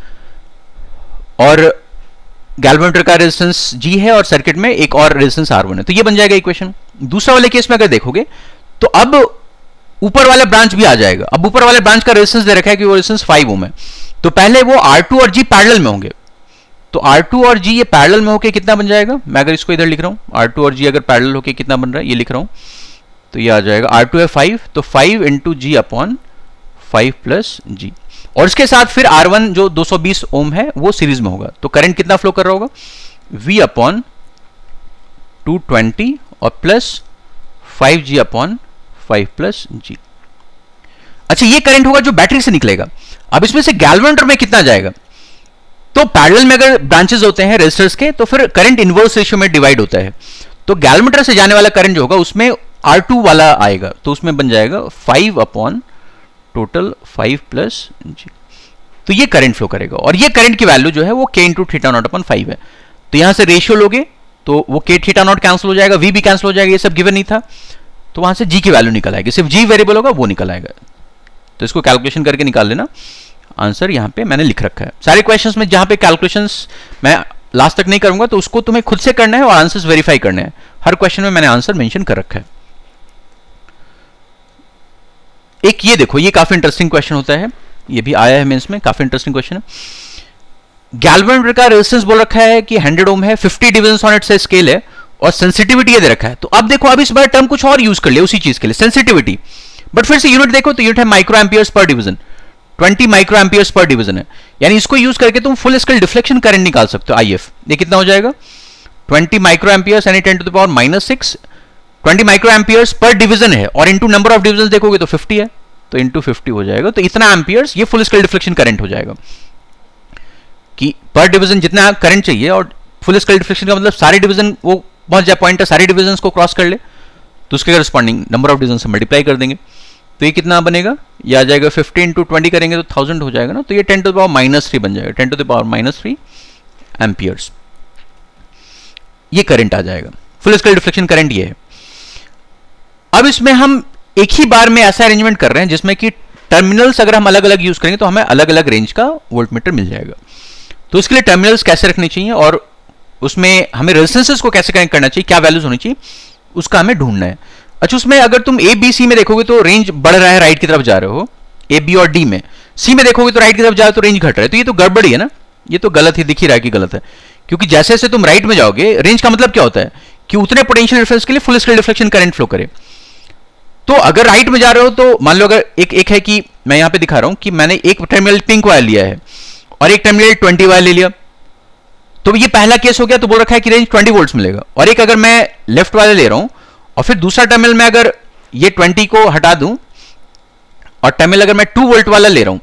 और गैल्वेनोमीटर का रेजिस्टेंस G है और सर्किट में एक और रेजिस्टेंस आर वन है, तो ये बन जाएगा इक्वेशन। दूसरा वाले केस में अगर देखोगे तो अब ऊपर वाला ब्रांच भी आ जाएगा। अब ऊपर वाले ब्रांच का रेजिस्टेंस दे रखा है कि वो रेजिस्टेंस फाइव ओम है, तो पहले वो आर टू और G पैरेलल में होंगे, तो आर टू और G ये पैरेलल में होके कितना बन जाएगा, मैं अगर इसको इधर लिख रहा हूं, आर टू और G अगर पैरेलल होके कितना बन रहा है ये लिख रहा हूं, तो ये आ जाएगा आर टू है फाइव, तो five into G upon five plus G, और इसके साथ फिर आर वन जो दो सौ बीस ओम है वो सीरीज में होगा, तो करंट कितना फ्लो कर रहा होगा, V अपॉन टू ट्वेंटी और plus five G upon five plus G. अच्छा, ये करंट होगा जो बैटरी से निकलेगा। अब इसमें से गैल्वेनोमीटर में कितना जाएगा, तो पैरेलल में अगर ब्रांचेस होते हैं रेजिस्टर्स के, तो फिर करंट इनवर्स रेशियो में डिवाइड होता है, तो गैल्वेनोमीटर से जाने वाला करंट जो होगा उसमें आर टू वाला आएगा, तो उसमें बन जाएगा five upon total five plus G, तो ये करंट फ्लो करेगा। और ये करंट की वैल्यू जो है वो K into theta naught upon five है, तो यहां से रेशियो लोगे तो वो के थीटा नॉट कैंसिल हो जाएगा, वी भी कैंसिल हो जाएगा, ये सब गिवन नहीं था, तो वहां से जी की वैल्यू निकल आएगी, सिर्फ जी वेरिएबल होगा वो निकल आएगा, तो इसको कैलकुलेशन करके निकाल लेना। आंसर यहां पे मैंने लिख रखा है। सारे क्वेश्चंस में जहां पे कैलकुलेशंस मैं लास्ट तक नहीं करूंगा, तो उसको तुम्हें खुद से करना है और आंसर्स वेरीफाई करने हैं। हर क्वेश्चन में मैंने आंसर मेंशन कर रखा है। एक ये देखो, ये काफी इंटरेस्टिंग क्वेश्चन होता है, ये भी आया है मेंस में, काफी इंटरेस्टिंग क्वेश्चन है। गैल्वेनोमीटर का रेजिस्टेंस बोल रखा है कि हंड्रेड ओम है, फिफ्टी डिविजन ऑन इट से स्केल है और सेंसिटिविटी ये दे रखा है। तो अब देखो, अब इस बार टर्म कुछ और यूज कर लिया उसी चीज के लिए, सेंसिटिविटी, बट फिर से यूनिट देखो तो यूनिट है micro amperes per division, twenty micro amperes per division है, यानी इसको यूज करके तुम फुल स्केल डिफ्लेक्शन करंट निकाल सकते हो आईएफ। ये कितना हो जाएगा, ट्वेंटी माइक्रो एम्पियर्स यानी ten to the power minus six, twenty micro amperes per division है और इनटू नंबर ऑफ डिवीजन देखोगे तो फिफ्टी है, तो इनटू फिफ्टी हो जाएगा, तो इतना एम्पियर्स ये फुल स्केल डिफ्लेक्शन करंट हो जाएगा। कि पर डिवीजन जितना करंट चाहिए, और फुल स्केल डिफ्लेक्शन का मतलब सारे डिवीजन वो पहुंच जाए पॉइंट, सारे डिवीजन को क्रॉस कर ले, तो उसके करस्पॉन्डिंग नंबर ऑफ डिवीजन से मल्टीप्लाई कर देंगे, तो ये कितना बनेगा, ये आ जाएगा फिफ्टी इंटू ट्वेंटी करेंगे तो थाउजेंड हो जाएगा ना, तो ये ten to the power minus three बन जाएगा, ten to the power minus three amperes ये करंट आ जाएगा। फुल स्केल डिफ्लेक्शन करंट ये है। अब इसमें हम एक ही बार में ऐसा अरेंजमेंट कर रहे हैं जिसमें कि टर्मिनल्स अगर हम अलग अलग यूज करेंगे तो हमें अलग अलग रेंज का वोल्टमीटर मिल जाएगा। तो इसके लिए टर्मिनल्स कैसे रखने चाहिए और उसमें हमें रेजिस्टेंसेस को कैसे कनेक्ट करना चाहिए, क्या वैल्यूज होनी चाहिए, उसका हमें ढूंढना है। अच्छा, उसमें अगर तुम ए बी सी में देखोगे तो रेंज बढ़ रहा है, राइट की तरफ जा रहे हो, ए बी और डी में। सी में देखोगे तो राइट की तरफ जा रहे हो तो रेंज घट रहा है, तो ये तो गड़बड़ी है ना, ये तो गलत ही दिख ही रहा है कि गलत है, क्योंकि जैसे जैसे तुम राइट में जाओगे, रेंज का मतलब क्या होता है कि उतने पोटेंशियल डिफरेंस के लिए full scale deflection current flow करे। तो अगर राइट में जा रहे हो तो मान लो अगर एक एक है कि मैं यहां पे दिखा रहा हूं कि मैंने एक टर्मिनल पिंक वायर लिया है और एक टर्मिनल ट्वेंटी वायर ले लिया, तो ये पहला केस हो गया, तो बोल रखा है कि रेंज ट्वेंटी वोल्ट्स मिलेगा। और एक अगर मैं लेफ्ट वाले ले रहा हूं और फिर दूसरा टर्मिनल में अगर ये ट्वेंटी को हटा दूं और टर्मिनल अगर मैं टू वोल्ट वाला ले रहा हूं,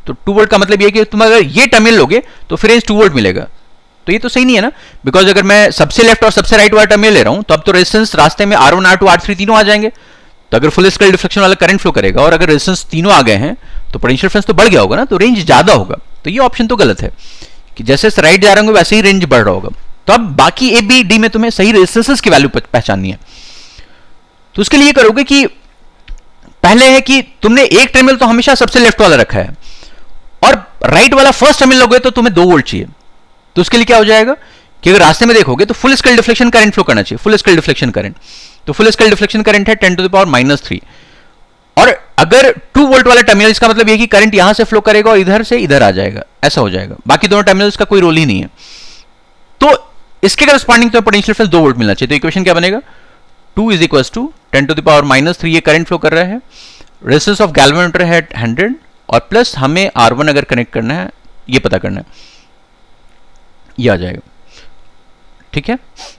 तो टू वोल्ट का मतलब ये कि तुम अगर ये टर्मिनल लोगे तो फिर रेंज टू वोल्ट मिलेगा, तो ये तो सही नहीं है ना, बिकॉज अगर मैं सबसे लेफ्ट और सबसे राइट वाला टर्मिनल ले रहा हूं तो अब तो रेजिस्टेंस रास्ते में R one are two R three तीनों आ जाएंगे, तो अगर फुल स्केल डिफ्लेक्शन वाला करंट फ्लो करेगा और अगर रेजिस्टेंस तीनों आ गए हैं तो पोटेंशियल डिफरेंस तो बढ़ गया होगा ना, तो रेंज ज्यादा होगा। तो ये ऑप्शन तो गलत है कि जैसे राइट जा रहे होंगे वैसे ही रेंज बढ़ रहा होगा। तो अब बाकी ए बी डी में तुम्हें सही रेजिस्टेंसेस की वैल्यू पहचाननी है, तो उसके लिए करोगे कि पहले है कि तुमने एक टर्मिनल तो हमेशा सबसे लेफ्ट वाला रखा है और राइट वाला फर्स्ट टर्मिनल लोगे तो तुम्हें दो वोल्ट चाहिए, तो उसके लिए क्या हो जाएगा कि अगर रास्ते में देखोगे तो full scale deflection current flow करना चाहिए, फुल स्केल डिफ्लेक्शन करंट, तो फुल स्केल डिफ्लेक्शन करंट है ten to the power minus three, और अगर टू वोल्ट वाला टर्मिनल इसका मतलब यह कि करंट यहां से फ्लो करेगा और इधर से इधर आ जाएगा, ऐसा हो जाएगा, बाकी दोनों टर्मिनल्स का कोई रोल ही नहीं है। तो इसके करस्पॉन्डिंग तो पोटेंशियल डिफरेंस दो वोल्ट मिलना चाहिए, तो इक्वेशन क्या बनेगा, two is equal to ten to the power minus three, ये करंट फ्लो कर रहा है, रेजिस्टेंस ऑफ गैल्वेनोमीटर है हंड्रेड, और प्लस हमें आर वन अगर कनेक्ट करना है ये पता करना है, ये आ जाएगा, ठीक है,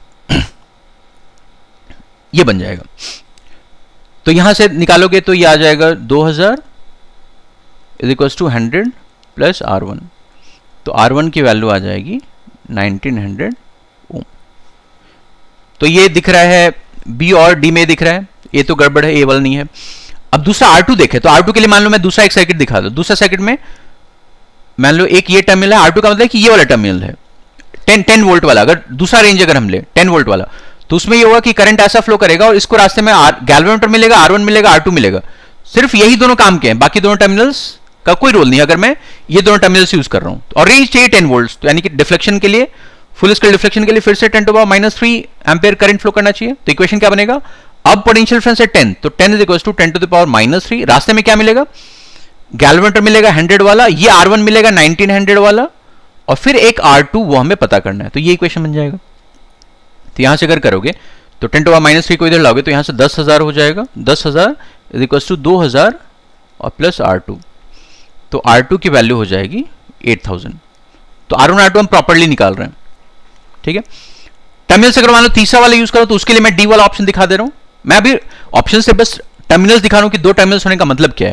ये बन जाएगा। तो यहां से निकालोगे तो ये आ जाएगा दो हज़ार is equal to hundred plus R one, तो आर वन की वैल्यू आ जाएगी नाइनटीन हंड्रेड ओम। तो ये दिख रहा है बी और डी में दिख रहा है, ये तो गड़बड़ है, ए वाला नहीं है। अब दूसरा आर टू देखे, तो आर टू के लिए मान लो मैं दूसरा एक सर्किट दिखा दो, दूसरा सर्किट में मान लो एक ये टर्मिनल है, आर टू का मतलब कि ये वाला टर्मिनल है टेन टेन वोल्ट वाला, अगर दूसरा रेंज अगर हम ले टेन वोल्ट वाला, तो उसमें ये होगा कि करंट ऐसा फ्लो करेगा और इसको रास्ते में गैल्वेनोमीटर मिलेगा, आर वन मिलेगा, आर टू मिलेगा, सिर्फ यही दोनों काम के हैं, बाकी दोनों टर्मिनल्स का कोई रोल नहीं, अगर मैं ये दोनों टर्मिनल्स यूज कर रहा हूं, और रेंज चाहिए टेन वोल्ट, तो यानी कि डिफ्लेक्शन के लिए, फुल स्केल डिफ्लेक्शन के लिए फिर से ten to power minus three ampere current flow करना चाहिए। तो इक्वेशन क्या बनेगा, अब पोटेंशियल डिफरेंस है टेन, तो ten is equal to ten to the power minus three, रास्ते में क्या मिलेगा, गैल्वेनोमीटर मिलेगा हंड्रेड वाला, ये आर वन मिलेगा नाइनटीन हंड्रेड वाला, और फिर एक आर टू वो हमें पता करना है, तो ये इक्वेशन बन जाएगा। तो यहां से अगर करोगे तो ten to power minus three को इधर लाओगे तो यहां से दस हजार हो जाएगा, दस हजार इज इक्वल टू दो हजार और प्लस आर टू, तो आर टू की वैल्यू हो जाएगी एट थाउजेंड। तो आर वन आर टू हम प्रॉपर्ली निकाल रहे हैं, ठीक है। टर्मिनल्स अगर मान लो तीसरा वाला यूज करो तो उसके लिए मैं डी वाला ऑप्शन दिखा दे रहा हूं, मैं अभी ऑप्शन से बस टर्मिनल्स दिखा रहा हूं कि दो टर्मिनल्स होने का मतलब क्या है।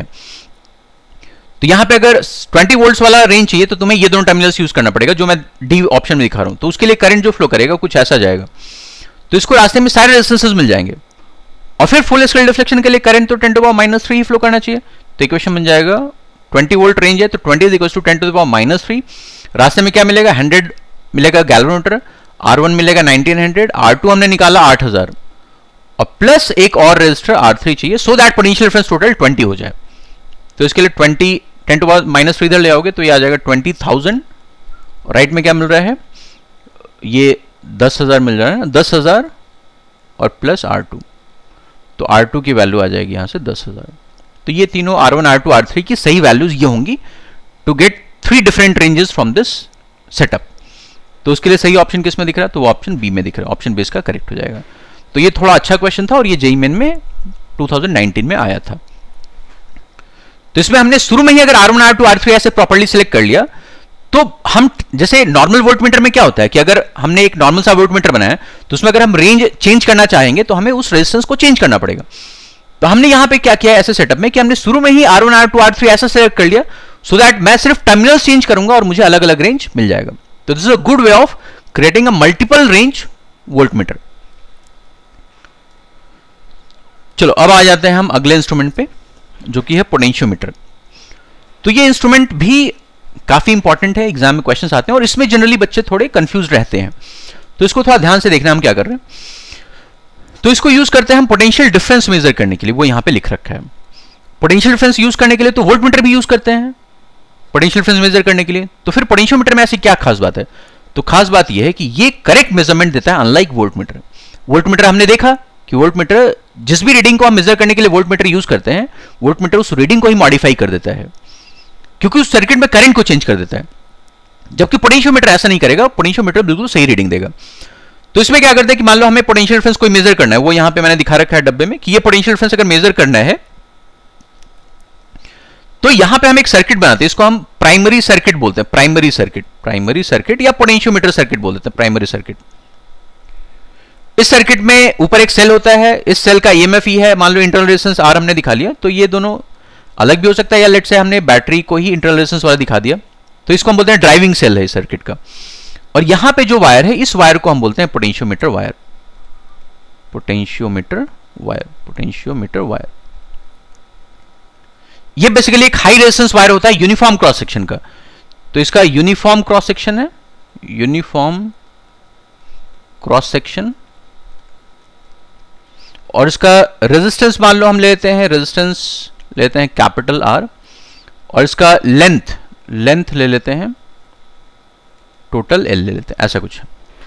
तो यहां पे अगर ट्वेंटी वोल्ट्स वाला रेंज चाहिए तो तुम्हें ये दोनों टर्मिनल्स यूज करना पड़ेगा जो मैं डी ऑप्शन में दिखा रहा हूं, तो उसके लिए करंट जो फ्लो करेगा कुछ ऐसा जाएगा, तो इसको रास्ते में सारे रेजिस्टेंसेस मिल जाएंगे, और फिर फुल स्केल डिफ्लेक्शन के लिए करंट तो ten to the power minus three ही फ्लो करना चाहिए। तो इक्वेशन बन जाएगा ट्वेंटी वोल्ट रेंज है तो twenty is equal to ten to the power minus three, रास्ते में क्या मिलेगा, हंड्रेड मिलेगा गैल्वेनोमीटर, आर वन मिलेगा नाइनटीन हंड्रेड, आर टू हमने निकाला आठ हजार, और प्लस एक और रजिस्टर आर थ्री चाहिए, so that potential difference total twenty हो जाए। तो इसके लिए twenty ten to power minus three इधर ले आओगे तो ये आ जाएगा ट्वेंटी थाउजेंड, राइट में क्या मिल रहा है, ये दस हजार मिल रहा है ना, दस हजार और प्लस आर टू, तो आर टू की वैल्यू आ जाएगी यहां से दस हजार। तो ये तीनों R one are two R three की सही वैल्यूज ये होंगी to get three different ranges from this setup. तो उसके लिए सही ऑप्शन किस में दिख रहा है, तो वो ऑप्शन बी में दिख रहा है, ऑप्शन बी इसका करेक्ट हो जाएगा। तो ये थोड़ा अच्छा क्वेश्चन था और ये जेईई मेन में टू थाउजेंड नाइनटीन में आया था। तो इसमें हमने शुरू में ही अगर R one are two R three ऐसे प्रॉपर्ली सिलेक्ट कर लिया तो हम जैसे नॉर्मल वोल्टमीटर में क्या होता है कि अगर हमने एक नॉर्मल सा वोल्टमीटर बनाया तो उसमें अगर हम रेंज चेंज करना चाहेंगे तो हमें उस रेजिस्टेंस को चेंज करना पड़ेगा। तो हमने यहां पे क्या किया ऐसे सेटअप में कि हमने शुरू में ही R one are two R three ऐसा सेलेक्ट कर लिया सो दैट मैं सिर्फ टर्मिनल्स चेंज करूंगा और मुझे अलग अलग रेंज मिल जाएगा। तो this is a good way of creating a multiple range voltmeter. चलो अब आ जाते हैं हम अगले इंस्ट्रूमेंट पे जो कि है पोटेंशियोमीटर। तो ये इंस्ट्रूमेंट भी काफी इंपॉर्टेंट है, एग्जाम में क्वेश्चंस आते हैं और इसमें जनरली बच्चे थोड़े कंफ्यूज रहते हैं, तो इसको थोड़ा ध्यान से देखना हम क्या कर रहे हैं। तो इसको यूज करते हैं हम पोटेंशियल डिफरेंस मेजर करने के लिए, वो यहां पे लिख रखा है। पोटेंशियल डिफरेंस यूज करने के लिए तो वोल्टमीटर भी यूज करते हैं पोटेंशियल डिफरेंस मेजर करने के लिए। तो फिर पोटेंशियोमीटर में ऐसी क्या खास बात है, तो खास बात यह है कि ये करेक्ट मेजरमेंट देता है अनलाइक वोल्टमीटर। वोल्टमीटर हमने देखा कि वोल्टमीटर जिस भी रीडिंग को हम मेजर करने के लिए वोल्टमीटर यूज करते हैं, वोल्टमीटर उस रीडिंग को ही मॉडिफाई कर देता है क्योंकि उस सर्किट में करंट को चेंज कर देता है, जबकि पोटेंशियोमीटर ऐसा नहीं करेगा, पोटेंशियोमीटर बिल्कुल सही रीडिंग देगा। तो इसमें क्या करते हैं कि मान लो हमें पोटेंशियल डिफरेंस कोई मेजर करना है, वो यहां पे मैंने दिखा रखा है डब्बे में कि ये पोटेंशियल डिफरेंस अगर मेजर करना है तो यहां पे हम एक सर्किट बनाते हैं, इसको हम प्राइमरी सर्किट बोलते हैं, प्राइमरी सर्किट प्राइमरी सर्किट या पोटेंशियोमीटर सर्किट बोल देते हैं, प्राइमरी सर्किट। इस सर्किट में ऊपर एक सेल होता है, इस सेल का ईएमएफ ई है, मान लो इंटरनल रेजिस्टेंस आर हमने दिखा लिया, तो ये दोनों अलग भी हो सकता है, या लेट से हमने बैटरी को ही इंटरनल रेजिस्टेंस वाला दिखा दिया, तो इसको हम बोलते हैं ड्राइविंग सेल है इस सर्किट का। और यहां पे जो वायर है, इस वायर को हम बोलते हैं potentiometer wire, potentiometer wire, potentiometer wire. ये बेसिकली एक हाई रेजिस्टेंस वायर होता है यूनिफॉर्म क्रॉस सेक्शन का। तो इसका यूनिफॉर्म क्रॉस सेक्शन है, यूनिफॉर्म क्रॉस सेक्शन, और इसका रेजिस्टेंस मान लो हम लेते हैं, रेजिस्टेंस लेते हैं कैपिटल आर, और इसका लेंथ लेंथ ले लेते हैं टोटल एल ले लेते हैं, ऐसा कुछ है।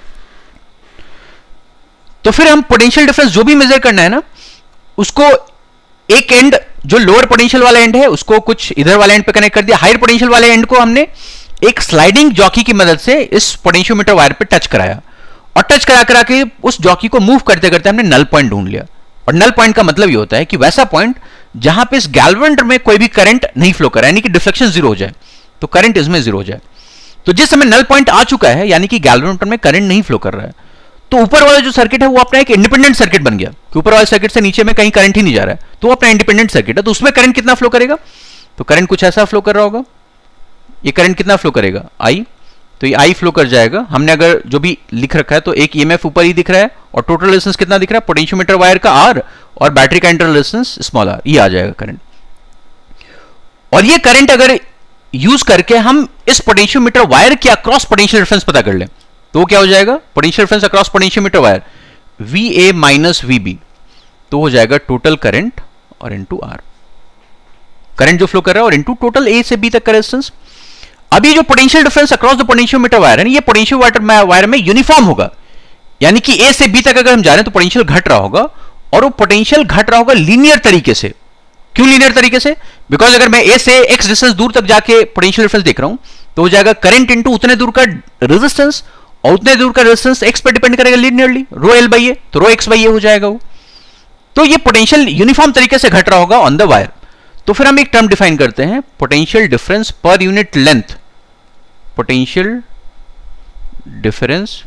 तो फिर हम पोटेंशियल डिफरेंस जो भी मेजर करना है ना, उसको एक एंड जो लोअर पोटेंशियल वाला एंड है उसको कुछ इधर वाले एंड पे कनेक्ट कर दिया, हायर पोटेंशियल वाले एंड को हमने एक स्लाइडिंग जॉकी की मदद से इस पोटेंशियोमीटर वायर पे टच कराया, और टच करा करा के उस जॉकी को मूव करते करते हमने नल पॉइंट ढूंढ लिया। और नल पॉइंट का मतलब ये होता है कि वैसा पॉइंट जहां पे इस गैल्वेनोमीटर में कोई भी करंट नहीं फ्लो कर रहा है, यानी कि डिफ्लेक्शन जीरो हो जाए, तो करंट इसमें जीरो हो जाए। तो जिस समय नल पॉइंट आ चुका है, यानी कि गैल्वेनोमीटर में करंट नहीं फ्लो कर रहा है, तो ऊपर वाला जो सर्किट है वो अपना एक इंडिपेंडेंट सर्किट बन गया, कि ऊपर वाले सर्किट से नीचे में कहीं करंट ही नहीं जा रहा है, तो वो अपना इंडिपेंडेंट सर्किट है। तो उसमें करंट कितना फ्लो करेगा, तो करंट कुछ ऐसा फ्लो कर रहा होगा, ये करंट कितना फ्लो करेगा, आई, तो ये आई फ्लो कर जाएगा। हमने अगर जो भी लिख रखा है तो एक ईएमएफ ऊपर ही दिख रहा है, और टोटल रेजिस्टेंस कितना दिख रहा है, पोटेंशियोमीटर वायर का आर और बैटरी का इंटरनल रेजिस्टेंस स्मॉल आर, ये आ जाएगा करंट। और ये करंट अगर यूज करके हम इस पोटेंशियोमीटर वायर के अक्रॉस पोटेंशियल डिफरेंस पता कर लें, तो क्या हो जाएगा, potential difference across potentiometer wire V A minus V B, तो हो जाएगा टोटल करंट और इनटू आर, करंट जो फ्लो कर रहा है, और इनटू टोटल ए से बी तक का रेजिस्टेंस। अभी जो potential difference across the potentiometer wire है, ये पोटेंशियोमीटर वायर में यूनिफॉर्म होगा, यानी कि ए से बी तक अगर हम जा रहे हैं तो पोटेंशियल घट रहा होगा, और वो पोटेंशियल घट रहा होगा लीनियर तरीके से। क्यों लीनियर तरीके से, बिकॉज अगर मैं ए से एक्स डिस्टेंस दूर तक जाके पोटेंशियल डिफरेंस देख रहा हूं, तो हो जाएगा करंट इनटू उतने दूर का रेजिस्टेंस, और उतने दूर का रेजिस्टेंस एक्स पर डिपेंड करेगा linearly, rho L by A, तो रो एक्स बाई ए हो जाएगा वो। तो ये पोटेंशियल यूनिफॉर्म तरीके से घट रहा होगा ऑन द वायर। तो फिर हम एक टर्म डिफाइन करते हैं, potential difference per unit length, potential difference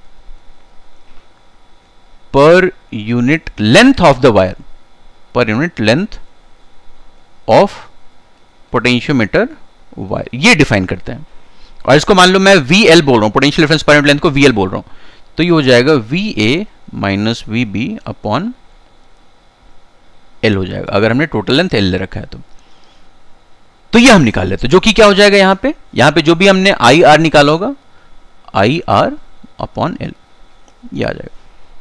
per unit length of the wire, per unit length of potentiometer wire, ये डिफाइन करते हैं। और इसको मान लो मैं वी एल बोल रहा हूं, potential difference per unit length को वी एल बोल रहा हूं, तो ये हो जाएगा V A minus V B upon L हो जाएगा, अगर हमने टोटल लेंथ एल ले रखा है तो। तो ये हम निकाल लेते हैं, जो कि क्या हो जाएगा, यहां पे यहां पे जो भी हमने आई आर निकाला होगा, आई आर अपॉन एल, ये आ जाएगा।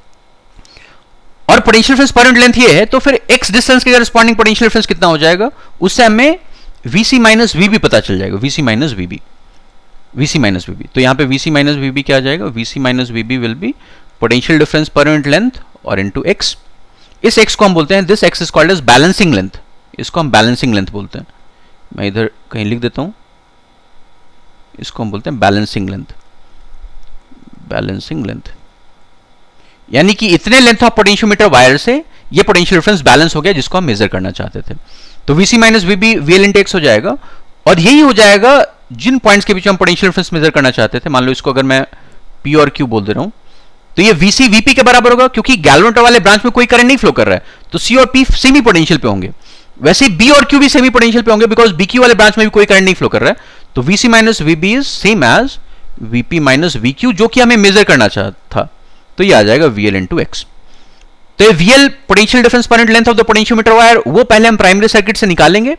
और potential difference per unit length ये है, तो फिर एक्स डिस्टेंस के करस्पॉन्डिंग पोटेंशियल डिफरेंस कितना हो जाएगा, उससे हमें वीसी माइनस वीबी पता चल जाएगा, VC minus VB, VC minus VB. तो यहां पे वीसी माइनस वीबी क्या आ जाएगा, VC minus VB will be potential difference per unit length और इनटू एक्स। इस एक्स को हम बोलते हैं, this X is called as balancing length, इसको हम बैलेंसिंग लेंथ बोलते हैं। मैं इधर कहीं लिख देता हूं, इसको हम बोलते हैं बैलेंसिंग लेंथ, बैलेंसिंग लेंथ, यानी कि इतने लेंथ ऑफ पोटेंशियोमीटर वायर से ये पोटेंशियल डिफरेंस बैलेंस हो गया जिसको हम मेजर करना चाहते थे। तो VC minus VB VL into X हो जाएगा, और यही हो जाएगा जिन पॉइंट्स के बीच हम पोटेंशियल डिफरेंस मेजर करना चाहते थे। मान लो इसको अगर मैं पी और क्यू बोल दे रहा हूं, तो ये वीसी वीपी के बराबर होगा, क्योंकि गैल्वेनोमीटर वाले ब्रांच में कोई करंट नहीं फ्लो कर रहा है, तो सी और पी सेमी पोटेंशियल पे होंगे। वैसे बी और क्यू भी सेमी पोटेंशियल पे होंगे, बिकॉज बीक्यू वाले ब्रांच में भी कोई करंट नहीं फ्लो कर रहा है। तो VC minus VB is same as VP minus VQ, जो कि हमें मेजर करना चाहता था, तो ये आ जाएगा वीएल इंटू एक्स। तो ये VL potential difference per unit length of the potentiometer wire, वो पहले हम प्राइमरी सर्किट से निकालेंगे,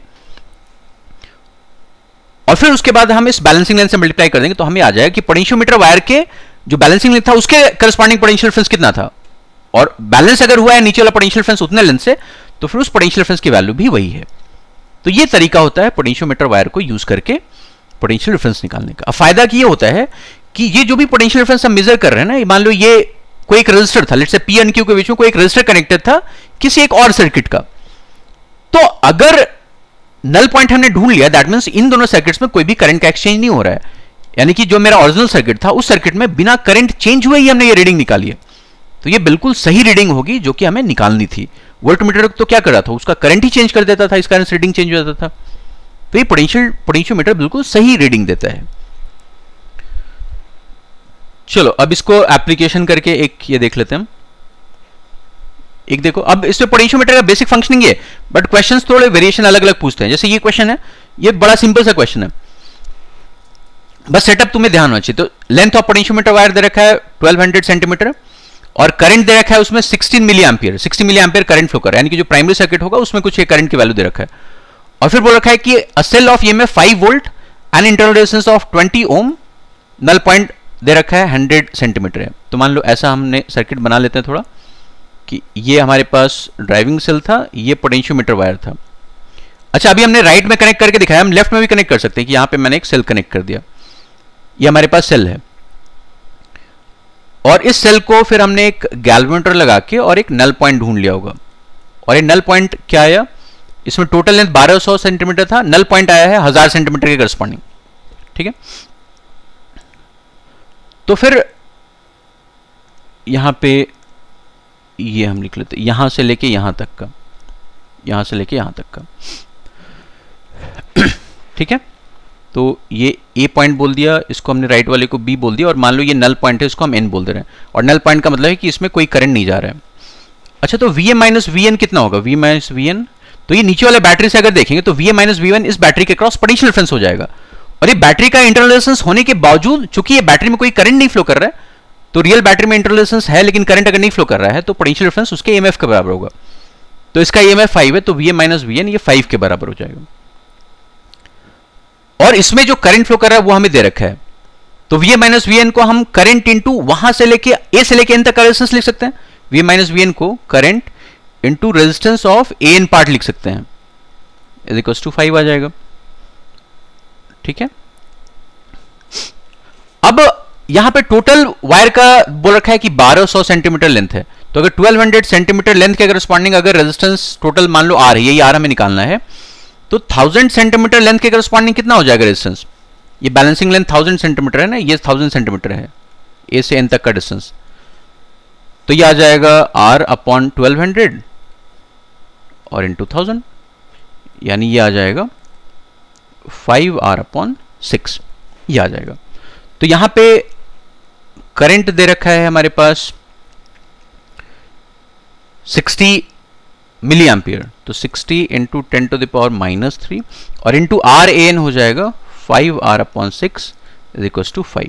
और फिर उसके बाद हम इस बैलेंसिंग लेंथ से मल्टीप्लाई कर देंगे, तो हमें आ जाएगा कि पोटेंशियोमीटर वायर के जो बैलेंसिंग लेंथ था उसके करस्पॉन्डिंग पोटेंशियल डिफरेंस कितना था, और बैलेंस अगर हुआ है नीचे वाला पोटेंशियल डिफरेंस उतने लेंथ से, तो फिर उस पोटेंशियल डिफरेंस की वैल्यू भी वही है। तो ये तरीका होता है पोटेंशियोमीटर वायर को यूज करके पोटेंशियल डिफरेंस निकालने का। अब फायदा ये होता है कि ये जो भी पोटेंशियल डिफरेंस हम मेजर कर रहे हैं ना, मान लो ये कोई एक रजिस्टर था, let's say P and Q के बीच में कोई एक रजिस्टर कनेक्टेड था किसी एक और सर्किट का, तो अगर नल पॉइंट हमने ढूंढ लिया, दैट मींस इन दोनों सर्किट्स में कोई भी करंट का एक्सचेंज नहीं हो रहा है, यानी कि जो मेरा ओरिजिनल सर्किट था उस सर्किट में बिना करंट चेंज हुए ही हमने ये रीडिंग निकाली है, तो ये बिल्कुल सही रीडिंग होगी जो कि हमें निकालनी थी। वोल्टमीटर तो क्या कर रहा था, उसका करंट ही चेंज कर देता था, इस कारण से रीडिंग चेंज हो जाता था। तो ये पोटेंशियल पोटेंशियोमीटर बिल्कुल सही रीडिंग देता है। चलो अब इसको एप्लीकेशन करके एक ये देख लेते हैं हम। एक देखो, अब इसमें पोटेंशियोमीटर का बेसिक फंक्शनिंग है, बट क्वेश्चंस थोड़े वेरिएशन अलग अलग पूछते हैं। जैसे ये क्वेश्चन है, ये बड़ा सिंपल सा क्वेश्चन है, बस सेटअप तुम्हें ध्यान होना चाहिए। तो लेंथ ऑफ पोटेंशियोमीटर वायर दे रखा है ट्वेल्व हंड्रेड सेंटीमीटर और करंट दे रखा है उसमें sixteen milli ampere sixty milli ampere current flow कर रहा है, यानी कि जो प्राइमरी सर्किट होगा उसमें कुछ एक करंट की वैल्यू दे रखा है। और फिर बोल रखा है कि a cell of EMF five volt and internal resistance of twenty ohm, null point दे रखा है हंड्रेड सेंटीमीटर है। तो मान लो ऐसा हमने सर्किट बना लेते हैं थोड़ा, कि ये हमारे पास ड्राइविंग सेल था, ये पोटेंशियोमीटर वायर था। अच्छा, अभी हमने राइट में कनेक्ट करके दिखाया, हम लेफ्ट में भी कनेक्ट कर सकते हैं कि यहां पे मैंने एक सेल कनेक्ट कर दिया, ये हमारे पास सेल है। और इस सेल को फिर हमने एक गैल्वेनोमीटर लगा के और एक नल पॉइंट ढूंढ लिया होगा। और ये नल पॉइंट क्या आया, इसमें टोटल लेंथ बारह सौ सेंटीमीटर था, नल पॉइंट आया है हजार सेंटीमीटर के करस्पॉन्डिंग। ठीक है, तो फिर यहां पे ये हम लिख लेते, यहां से लेके यहां तक का, यहां से लेके यहां तक का। ठीक है, तो ये ए पॉइंट बोल दिया, इसको हमने राइट वाले को बी बोल दिया, और मान लो ये नल पॉइंट है, इसको हम एन बोल दे रहे हैं। और नल पॉइंट का मतलब है कि इसमें कोई करंट नहीं जा रहा है। अच्छा, तो V M minus V N कितना होगा, वी माइनस वी एन, तो ये नीचे वाले बैटरी से अगर देखेंगे तो V M minus V one इस बैटरी के क्रॉस पोटेंशियल डिफरेंस हो जाएगा। और ये बैटरी का इंटरनल रेजिस्टेंस होने के बावजूद, चूंकि ये बैटरी में कोई करंट नहीं फ्लो कर रहा है, तो रियल बैटरी में इंटरनल रेजिस्टेंस है लेकिन करंट अगर नहीं फ्लो कर रहा है, तो पोटेंशियल डिफरेंस उसके ईएमएफ के बराबर होगा। तो इसका ईएमएफ फाइव है, तो V M minus V N ये फाइव के बराबर हो जाएगा। और इसमें जो करंट फ्लो कर रहा है वो हमें दे रखा है, तो V M minus V N को हम करंट इंटू वहां से लेके ए से लेके एन तक का रेजिस्टेंस लिख सकते हैं। V M minus V N को current into resistance of A N part लिख सकते हैं, इज इक्वल्स टू फाइव आ जाएगा। ठीक है, अब यहां पे टोटल वायर का बोल रखा है कि बारह सौ सेंटीमीटर लेंथ है, तो अगर ट्वेल्व हंड्रेड सेंटीमीटर लेंथ के करस्पॉन्डिंग अगर रेजिस्टेंस टोटल मान लो आर है, ये आर हमें निकालना है, तो थाउजेंड सेंटीमीटर लेंथ के करस्पॉन्डिंग कितना हो जाएगा रेजिस्टेंस, ये बैलेंसिंग लेंथ थाउजेंड सेंटीमीटर है ना, ये थाउजेंड सेंटीमीटर है ए से एन तक का डिस्टेंस, तो ये आ जाएगा आर अपॉन ट्वेल्व हंड्रेड और इंटू थाउजेंड, यानी ये आ जाएगा फाइव आर अपॉन सिक्स, ये आ जाएगा। तो यहां पे करंट दे रखा है हमारे पास सिक्सटी मिली एम्पियर, तो sixty into ten to the power minus three और इंटू आर ए एन हो जाएगा five R upon six is equal to five.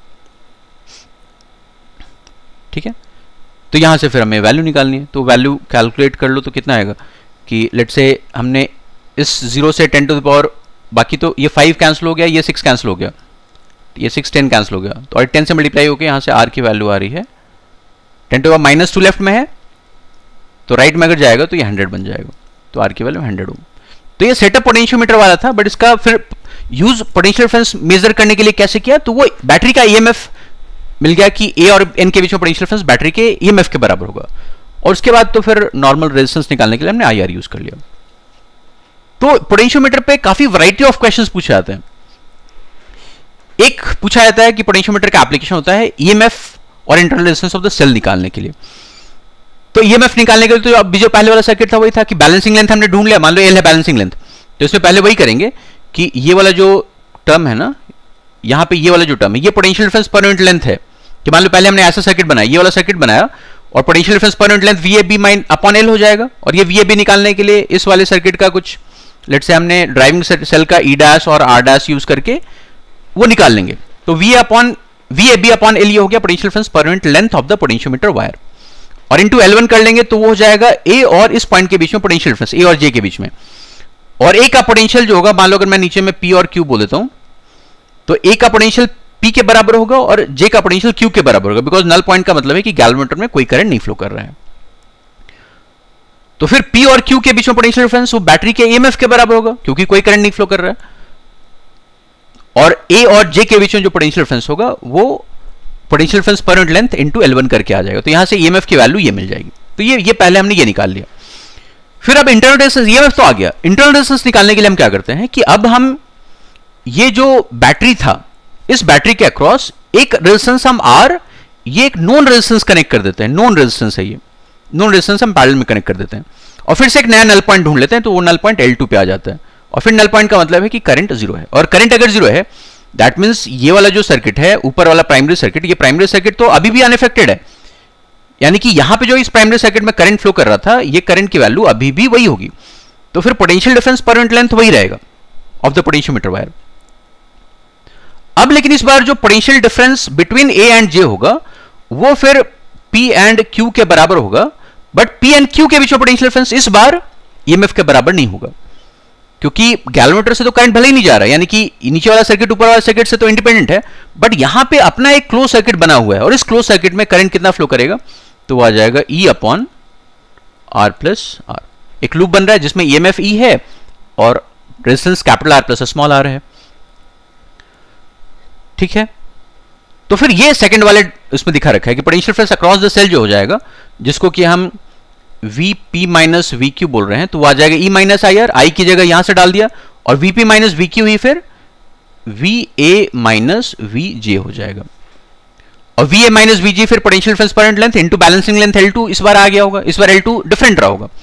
ठीक है, तो यहां से फिर हमें वैल्यू निकालनी है, तो वैल्यू कैलकुलेट कर लो तो कितना आएगा कि लेट से हमने इस जीरो से टेन टू द पावर, बाकी तो ये फाइव कैंसिल हो गया, ये सिक्स कैंसिल हो गया, ये सिक्स टेन कैंसिल हो गया, तो और टेन से मल्टीप्लाई होकर यहां से आर की वैल्यू आ रही है ten to power minus two left में है, तो राइट में अगर जाएगा तो ये हंड्रेड बन जाएगा, तो आर की वैल्यू हंड्रेड होगी। तो ये सेटअप पोटेंशियोमीटर वाला था, बट इसका फिर यूज पोटेंशियल डिफरेंस मेजर करने के लिए कैसे किया, तो वो बैटरी का ईएमएफ मिल गया कि ए और एन के बीच में पोटेंशियल डिफरेंस बैटरी के ईएमएफ के बराबर होगा, और उसके बाद तो फिर नॉर्मल रेजिस्टेंस निकालने के लिए हमने आईआर यूज कर लिया। तो पोटेंशियोमीटर पे काफी वैरायटी ऑफ क्वेश्चंस पूछे जाते हैं। एक पूछा जाता है कि पोटेंशियोमीटर का एप्लीकेशन होता है ईएमएफ और internal resistance of the cell निकालने के लिए। तो ईएमएफ निकालने के लिए तो अभी जो पहले वाला सर्किट था वही था कि बैलेंसिंग लेंथ हमने ढूंढ लिया, मान लो एल है बैलेंसिंग लेंथ, तो इसमें पहले वही करेंगे कि ये वाला जो टर्म है ना, यहां पे ये वाला जो टर्म है, ये potential difference per unit length है, कि मान लो पहले हमने ऐसा सर्किट बनाया, ये वाला सर्किट बनाया और potential difference per unit length VAB mine upon L हो जाएगा, और ये वीएबी निकालने के लिए इस वाले सर्किट का कुछ लेट से हमने ड्राइविंग सेल का ई डैश और आर डैश यूज करके वो निकाल लेंगे। तो V upon VAB upon L ये हो गया potential difference per unit length of the potentiometer wire, और इंटू एल वन कर लेंगे तो वो हो जाएगा ए और इस पॉइंट के बीच में पोटेंशियल डिफरेंस, ए और जे के बीच में, और ए का पोटेंशियल जो होगा, मान लो अगर मैं नीचे में पी और क्यू बोल देता हूं, तो ए का पोटेंशियल पी के बराबर होगा और जे का पोटेंशियल क्यू के बराबर होगा, बिकॉज नल पॉइंट का मतलब है कि गैल्वेनोमीटर में कोई करंट नहीं फ्लो कर रहा है। तो फिर पी और क्यू के बीच में पोटेंशियल डिफरेंस वो बैटरी के ईएमएफ के बराबर होगा, क्योंकि कोई करंट नहीं फ्लो कर रहा है, और ए और जे के बीच में जो पोटेंशियल डिफरेंस होगा वो potential difference per unit length into L one करके आ जाएगा, तो यहां से ईएमएफ की वैल्यू ये मिल जाएगी। तो ये ये पहले हमने ये निकाल लिया। फिर अब इंटरनल रेजिस्टेंस, ईएमएफ तो आ गया, इंटरनल रेजिस्टेंस निकालने के लिए हम क्या करते हैं कि अब हम ये जो बैटरी था, इस बैटरी के अक्रॉस एक रेजिस्टेंस हम आर, ये एक नॉन रेजिस्टेंस कनेक्ट कर देते हैं, नॉन रेजिस्टेंस है ये, नॉन रेजिस्टेंस हम पैरेलल में कनेक्ट कर देते हैं, और फिर से एक नया नल पॉइंट ढूंढ लेते हैं, तो वो नल पॉइंट एल टू पे आ जाता है, और फिर नल पॉइंट का मतलब है कि करंट जीरो है, और करंट अगर जीरो है दैट मींस ये वाला जो सर्किट है, ऊपर वाला प्राइमरी सर्किट, ये प्राइमरी सर्किट तो अभी भी अनअफेक्टेड है, यानी कि यहां पे जो इस प्राइमरी सर्किट में करंट फ्लो कर रहा था, ये करंट की वैल्यू अभी भी वही होगी, तो फिर potential difference per unit length वही रहेगा ऑफ द पोटेंशियोमीटर वायर। अब लेकिन इस बार जो potential difference between A and J होगा वो फिर पी एंड क्यू के बराबर होगा, बट पी एंड क्यू के बीच में पोटेंशियल डिफरेंस इस बार ईएमएफ के बराबर नहीं होगा, क्योंकि गैल्वेनोमीटर से तो करंट भले ही नहीं जा रहा, यानी कि नीचे वाला सर्किट ऊपर वाला सर्किट से तो इंडिपेंडेंट है, बट यहां पे अपना एक क्लोज सर्किट बना हुआ है, और इस क्लोज सर्किट में करंट कितना फ्लो करेगा, तो वो आ जाएगा E upon R plus R. एक लूप बन रहा है जिसमें ईएमएफ ई है और resistance capital R plus small R है, ठीक है। तो फिर ये सेकंड वाले उसमें दिखा रखा है कि potential difference across the cell जो हो जाएगा, जिसको कि हम V P minus V Q बोल रहे हैं, तो वो आ जाएगा ई माइनस आई आर, आई की जगह यहां से डाल दिया, और वीपी माइनस वी क्यू ही फिर V A minus V J हो जाएगा, और V A minus V J फिर potential difference per unit length into balancing length L two इस बार आ गया होगा, इस बार एल टू डिफरेंट रहा होगा।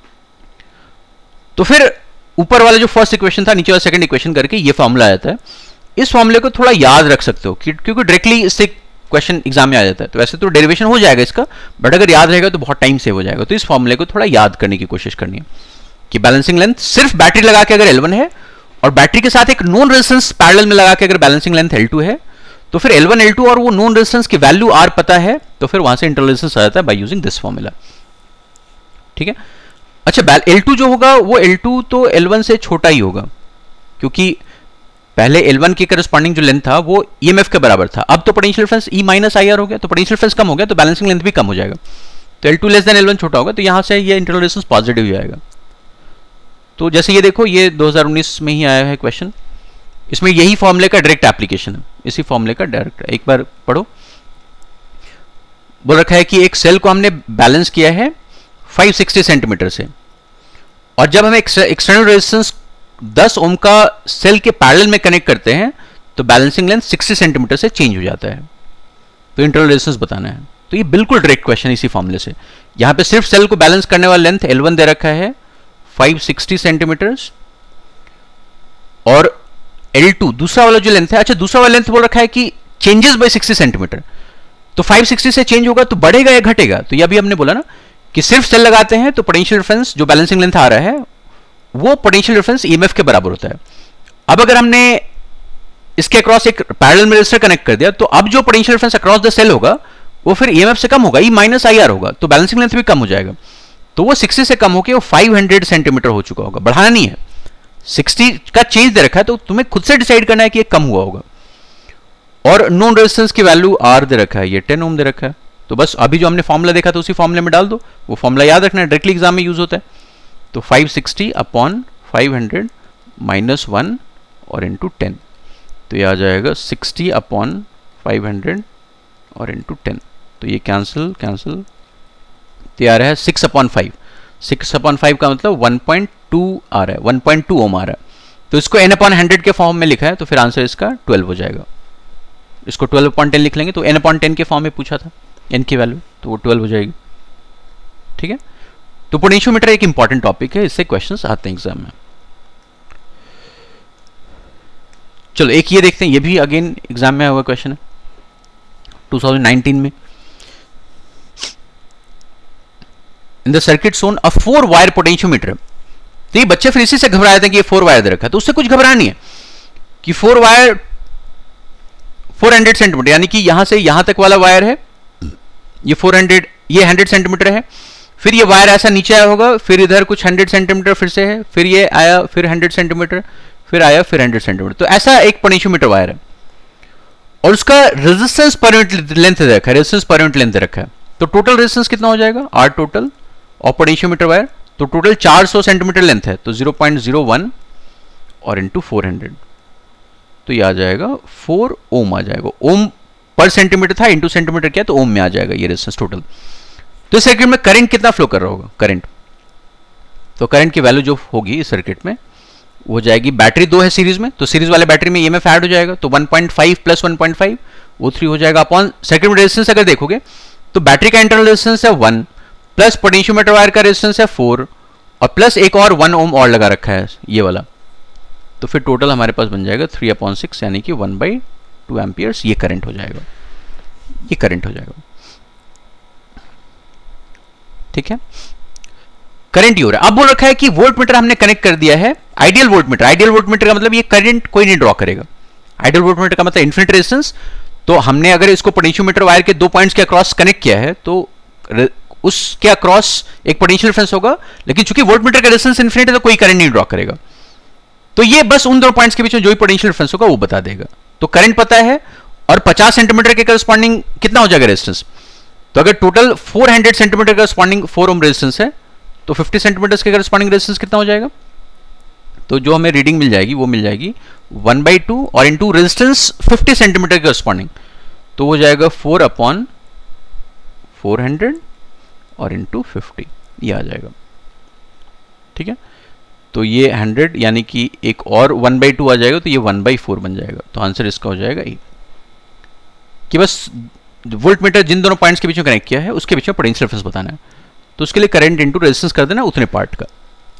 तो फिर ऊपर वाला जो फर्स्ट इक्वेशन था नीचे वाला सेकंड इक्वेशन करके ये फॉर्मूला आ जाता है। इस फॉर्मूले को थोड़ा याद रख सकते हो क्योंकि डायरेक्टली इससे क्वेश्चन एग्जाम में आ जाता है, तो वैसे तो डेरिवेशन हो जाएगा इसका, बट अगर याद रहेगा तो बहुत टाइम सेव हो जाएगा। तो इस फॉर्मूले को थोड़ा याद करने की कोशिश करनी है कि बैलेंसिंग लेंथ सिर्फ बैटरी लगा के अगर एल वन है और बैटरी के साथ एक नॉन रेजिस्टेंस पैरेलल में लगा के अगर बैलेंसिंग लेंथ एल टू है, तो फिर एल वन एल टू और वो नॉन रेजिस्टेंस की वैल्यू आर पता है, तो फिर वहां से इंटरनल रेजिस्टेंस आ जाता है बाय यूजिंग दिस फॉर्मूला, ठीक है। अच्छा, एल टू जो होगा वो एल टू तो एल वन से छोटा ही होगा, क्योंकि पहले एल वन की करस्पॉन्डिंग जो लेंथ था वो ईएमएफ के बराबर था, अब तो potential difference E minus I R हो गया, तो पोटेंशियल डिफरेंस कम हो गया तो बैलेंसिंग लेंथ भी कम हो जाएगा, तो L two less than L one छोटा होगा, तो यहां से ये इंटरनल रेजिस्टेंस पॉजिटिव हो जाएगा। तो जैसे ये देखो, ये दो हज़ार उन्नीस में ही आया है क्वेश्चन, इसमें यही फॉर्मूले का डायरेक्ट एप्लीकेशन है, इसी फॉर्मूले का डायरेक्ट, एक बार पढ़ो। बोल रखा है कि एक सेल को हमने बैलेंस किया है पाँच सौ साठ सेंटीमीटर से, और जब हम एक्सटर्नल रेजिस्टेंस दस ओम का सेल के पैरेलल में कनेक्ट करते हैं तो बैलेंसिंग लेंथ साठ सेंटीमीटर से चेंज हो जाता है, तो इंटरनल रेजिस्टेंस बताना है। तो ये बिल्कुल डायरेक्ट क्वेश्चन इसी फॉर्मूले से, यहां पे सिर्फ सेल को बैलेंस करने वाला लेंथ एल वन दे रखा है पाँच सौ साठ सेंटीमीटर, और एल टू दूसरा वाला जो लेंथ है, अच्छा दूसरा वाला लेंथ बोल रखा है कि चेंजेस बाय साठ सेंटीमीटर, तो पाँच सौ साठ से चेंज होगा तो बढ़ेगा या घटेगा, तो ये अभी हमने बोला ना कि सिर्फ सेल लगाते हैं तो पोटेंशियल डिफरेंस जो बैलेंसिंग लेंथ आ रहा है वो पोटेंशियल डिफरेंस ईएमएफ के बराबर होता है। अब अगर हमने इसके अक्रॉस एक पैरेलल में रेजिस्टर कनेक्ट कर दिया, तो अब जो potential difference across the cell होगा वो फिर ईएमएफ से कम होगा, ई माइनस आई आर होगा, तो बैलेंसिंग लेंथ भी कम हो जाएगा, तो वो साठ से कम होकर वो पाँच सौ सेंटीमीटर हो चुका होगा, बढ़ाना नहीं है, साठ का चेंज दे रखा है, तो तुम्हें खुद से डिसाइड करना है कि ये कम हुआ होगा। और नॉन रेजिस्टेंस की वैल्यू आर दे रखा है, ये टेन ओम दे रखा है, तो बस अभी जो हमने फॉर्मूला देखा था उसी फॉर्मूले में डाल दो, वो फॉर्मूला याद रखना है, डायरेक्टली एग्जाम में यूज होता है। तो पाँच सौ साठ अपॉन पाँच सौ माइनस वन और इंटू टेन, तो ये आ जाएगा साठ अपॉन पाँच सौ और इंटू टेन, तो ये कैंसिल कैंसिल, तो आ रहा है six upon five, six upon five का मतलब वन पॉइंट टू आ रहा है, वन पॉइंट टू ओम आ रहा है, तो इसको एन अपॉन हंड्रेड के फॉर्म में लिखा है, तो फिर आंसर इसका ट्वेल्व हो जाएगा। इसको ट्वेल्व अपॉन टेन लिख लेंगे, तो एन अपॉन टेन के फॉर्म में पूछा था एन की वैल्यू, तो वो ट्वेल्व हो जाएगी, ठीक है। तो पोटेंशियोमीटर एक इंपॉर्टेंट टॉपिक है, इससे क्वेश्चंस आते हैं एग्जाम में। चलो एक ये देखते हैं, ये भी अगेन एग्जाम में आया हुआ क्वेश्चन है दो हज़ार उन्नीस में। In the circuit shown a four wire potentiometer, तो ये बच्चे फिर इसी से घबरा जाते हैं कि ये फोर वायर दे रखा है, तो उससे कुछ घबराना नहीं है कि फोर वायर चार सौ सेंटीमीटर, यानी कि यहां से यहां तक वाला वायर है, ये चार सौ, ये सौ सेंटीमीटर है, फिर ये वायर ऐसा नीचे आया होगा, फिर इधर कुछ सौ सेंटीमीटर फिर से है, फिर ये आया, फिर सौ सेंटीमीटर, फिर आया, फिर सौ सेंटीमीटर, तो ऐसा एक पोटेंशियोमीटर वायर है, और उसका रेजिस्टेंस पर यूनिट लेंथ दे रखा है, रेजिस्टेंस पर यूनिट लेंथ दे रखा है, तो टोटल रेजिस्टेंस कितना हो जाएगा, आर टोटल और पोटेंशियोमीटर वायर, तो टोटल चार सौ सेंटीमीटर लेंथ है, तो जीरो पॉइंट जीरो वन और इंटू फोर हंड्रेड, तो ये आ जाएगा फोर ओम आ जाएगा, ओम पर सेंटीमीटर था, इंटू सेंटीमीटर क्या, तो ओम में आ जाएगा ये रेजिस्टेंस टोटल। तो इस सर्किट में करंट कितना फ्लो कर रहा होगा, करंट, तो करंट की वैल्यू जो होगी इस सर्किट में वो जाएगी, बैटरी दो है सीरीज में, तो सीरीज वाले बैटरी में ईएमएफ ऐड हो जाएगा, तो one point five plus one point five वो थ्री हो जाएगा, अपॉन सर्किट में रेजिस्टेंस अगर देखोगे तो बैटरी का इंटरनल रेजिस्टेंस है वन, प्लस पोटेंशियोमीटर वायर का रेजिस्टेंस है फोर, और प्लस एक और वन ओम और लगा रखा है ये वाला, तो फिर टोटल हमारे पास बन जाएगा थ्री अपॉन सिक्स, यानी कि वन बाई टू एम्पियर्स ये करंट हो जाएगा, ये करंट हो जाएगा। ठीक है, करंट ये हो रहा है। अब बोल रखा है कि वोल्ट मीटर हमने कनेक्ट कर दिया है ideal voltmeter. Ideal voltmeter का मतलब ये करंट कोई नहीं ड्रॉ करेगा। आइडियल वोल्ट मीटर का मतलब इन्फिनिट रेजिस्टेंस। तो हमने अगर इसको पोटेंशियोमीटर वायर के दो पॉइंट्स के अक्रॉस कनेक्ट किया है तो उसके अक्रॉस एक पोटेंशियल डिफरेंस होगा, लेकिन चूंकि वोल्ट मीटर का रेजिस्टेंस इन्फिनिट है तो कोई करंट नहीं ड्रॉ करेगा। तो ये बस उन दो पॉइंट्स के बीच में जो भी पोटेंशियल डिफरेंस होगा वो बता देगा। तो करंट पता है और पचास सेंटीमीटर के करस्पॉन्डिंग कितना हो जाएगा रेजिस्टेंस। तो अगर टोटल चार सौ सेंटीमीटर का करस्पॉन्डिंग फोर ओम रेजिस्टेंस है तो पचास सेंटीमीटर के करस्पॉन्डिंग रेजिस्टेंस कितना हो जाएगा। तो जो हमें रीडिंग मिल जाएगी वो मिल जाएगी वन बाई टू और इंटू रेजिस्टेंस पचास सेंटीमीटर के करस्पॉन्डिंग, तो वो जाएगा फोर अपॉन फोर हंड्रेड और इंटू फिफ्टी, ये आ जाएगा। ठीक है, तो ये हंड्रेड यानी कि एक और वन बाई टू आ जाएगा तो ये वन बाई फोर बन जाएगा। तो आंसर इसका हो जाएगा ए, कि बस वोल्ट मीटर जिन दोनों पॉइंट्स के बीच में कनेक्ट किया है उसके बीच में पोटेंशियल डिफरेंस बताना है। तो उसके लिए करंट इंटू रेजिस्टेंस कर देना उतने पार्ट का।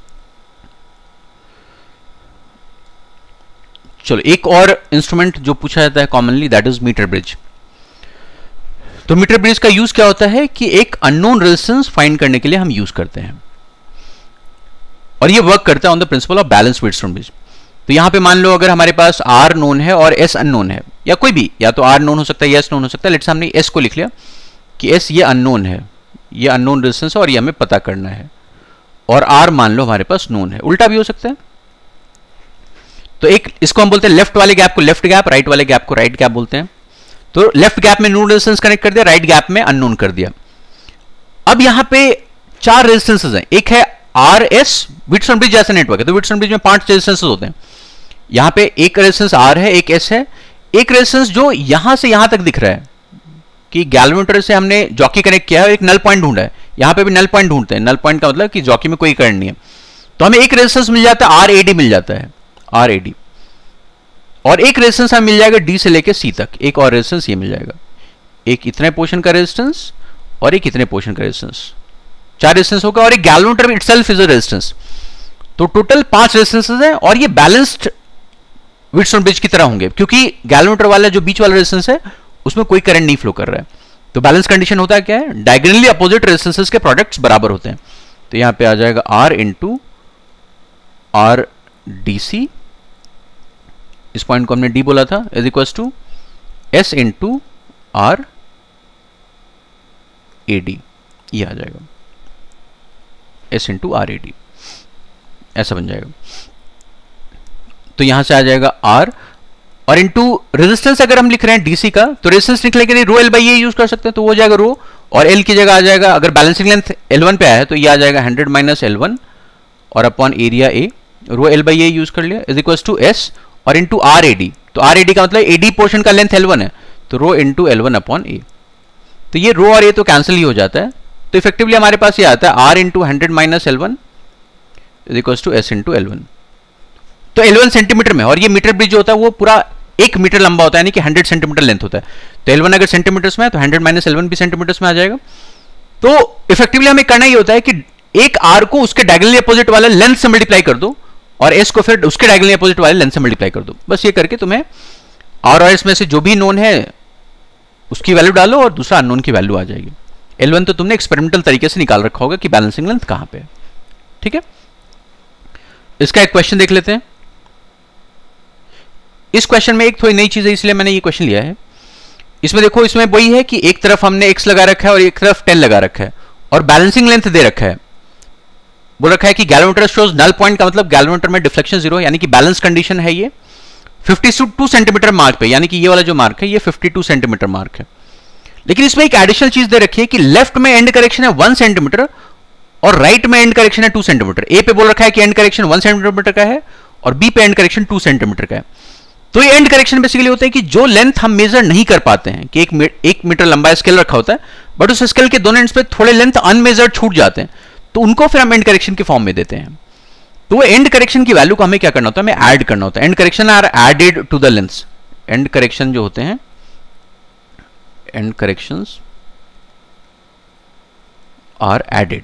चलो एक और इंस्ट्रूमेंट जो पूछा जाता है commonly, that is metre bridge. तो मीटर ब्रिज का यूज क्या होता है कि एक अननोन रेजिस्टेंस फाइंड करने के लिए हम यूज करते हैं और ये वर्क करता है on the principle of balance Wheatstone bridge. तो यहां पे मान लो अगर हमारे पास आर नोन है और एस अननोन है, या कोई भी, या तो आर नोन हो सकता है या एस नोन हो सकता है। लेट्स हमने एस को लिख लिया कि एस ये अननोन है, ये अननोन रेजिस्टेंस है और ये हमें पता करना है, और आर मान लो हमारे पास नोन है। उल्टा भी हो सकता है। तो एक इसको हम बोलते हैं लेफ्ट वाले गैप को लेफ्ट गैप, राइट वाले गैप को राइट गैप बोलते हैं। तो लेफ्ट गैप में नोन रेजिस्टेंस कनेक्ट कर दिया, राइट गैप में अननोन कर दिया। अब यहां पे चार रेजिस्टेंसेस हैं। एक है आर एस, व्हीटस्टोन ब्रिज जैसा नेटवर्क है तो व्हीटस्टोन ब्रिज में पांच रेजिस्टेंसेस होते हैं। यहां पे एक रेजिस्टेंस आर है, एक एस है, एक रेजिस्टेंस जो यहां से यहां तक दिख रहा है कि गैल्वेनोमीटर से हमने जॉकी कनेक्ट किया है, एक नल पॉइंट ढूंढा है। यहां पे भी नल पॉइंट ढूंढते हैं। नल पॉइंट का मतलब कि जॉकी में कोई करंट नहीं है। तो हमें एक रेजिस्टेंस मिल जाता है, आर एडी मिल जाता है, आर एडी, और एक रेजिस्टेंस हमें मिल जाएगा डी से लेके सी तक। एक और रेजिस्टेंस ये मिल जाएगा, एक इतने पोर्शन का रेजिस्टेंस और एक इतने पोर्शन का रेजिस्टेंस, चार रेजिस्टेंस होगा। और एक galvanometer itself is a resistance. तो टोटल पांच रेजिस्टेंसेस हैं और ये बैलेंस्ड व्हीटस्टोन ब्रिज की तरह होंगे, क्योंकि गैल्वेनोमीटर वाला जो बीच वाला रेजिस्टेंस है उसमें कोई करंट नहीं फ्लो कर रहा है। तो बैलेंस कंडीशन होता है क्या है, डायगोनली अपोजिट रेजिस्टेंसेस के प्रोडक्ट्स बराबर होते हैं। तो यहां पे आ जाएगा R into R D C, इस पॉइंट को हमने डी बोला था, is equal to S into R A D, ये आ जाएगा S into R A D, ऐसा बन जाएगा। तो यहां से आ जाएगा आर और इंटू रेजिस्टेंस अगर हम लिख रहे हैं डीसी का तो रेजिस्टेंस लिखने के लिए rho L by A use कर सकते हैं। तो वो हो जाएगा रो, और एल की जगह आ जाएगा, अगर बैलेंसिंग लेंथ एल वन पे आया है तो ये आ जाएगा हंड्रेड माइनस एल वन और upon area A, rho L by A use कर लिया, इज इक्वल टू एस और इंटू आर ए डी। तो आर ए डी का मतलब एडी पोर्शन का लेंथ एल वन है, तो rho into L one upon A. तो ये रो और ए तो कैंसिल ही हो जाता है। तो इफेक्टिवली हमारे पास ये आता है R into hundred minus L one is equal to S into L one. तो एल वन सेंटीमीटर में, और ये मीटर ब्रिज जो होता है वो पूरा एक मीटर लंबा होता है, यानी कि हंड्रेड सेंटीमीटर लेंथ होता है। तो एल वन अगर सेंटीमीटर्स में है तो हंड्रेड माइनस एल वन भी सेंटीमीटर्स में आ जाएगा। तो इफेक्टिवली हमें करना ये होता है कि एक आर को उसके डायगोनली अपोजिट वाले लेंथ से मल्टीप्लाई कर दो और एस को फिर उसके डायगोनली अपोजिट वाले लेंथ से मल्टीप्लाई कर दो। बस ये करके तुम्हें आर और एस में से जो भी नोन है उसकी वैल्यू डालो और दूसरा अननोन की वैल्यू आ जाएगी। एल वन तो तुमने एक्सपेरिमेंटल तरीके से निकाल रखा होगा कि बैलेंसिंग लेंथ कहां पे है। ठीक है, इसका एक क्वेश्चन देख लेते हैं। इस क्वेश्चन में एक थोड़ी नई चीज है इसलिए मैंने ये क्वेश्चन लिया है। इसमें देखो, इसमें वही है कि एक तरफ हमने x लगा रखा है और एक तरफ टेन लगा रखा है और बैलेंसिंग लेंथ दे रखा है। बोल रखा है कि गैल्वेनोमीटर शोज नल पॉइंट, का मतलब गैल्वेनोमीटर में डिफ्लेक्शन जीरो, यानी कि बैलेंस कंडीशन है ये फिफ्टी टू सेंटीमीटर मार्क पे, यानी कि ये वाला जो मार्क है ये फिफ्टी टू सेंटीमीटर मार्क है। लेकिन इसमें एक एडिशनल चीज दे रखी है कि लेफ्ट में एंड करेक्शन है वन सेंटीमीटर और राइट में एंड करेक्शन है टू सेंटीमीटर। ए पे बोल रखा है कि एंड करेक्शन वन सेंटीमीटर का है और बी पे एंड करेक्शन टू सेंटीमीटर का है। तो ये एंड करेक्शन बेसिकली होता है कि जो लेंथ हम मेजर नहीं कर पाते हैं, कि एक, एक मीटर लंबा स्केल रखा होता है बट उस स्केल के दोनों एंड्स पे थोड़े लेंथ अनमेजर्ड छूट जाते हैं, तो उनको फिर हम एंड करेक्शन के फॉर्म में देते हैं। तो वो एंड करेक्शन की वैल्यू को हमें क्या करना होता है, हमें ऐड करना होता है। End correction are added to the lengths. End correction जो होते हैं, एंड करेक्शंस आर एडेड,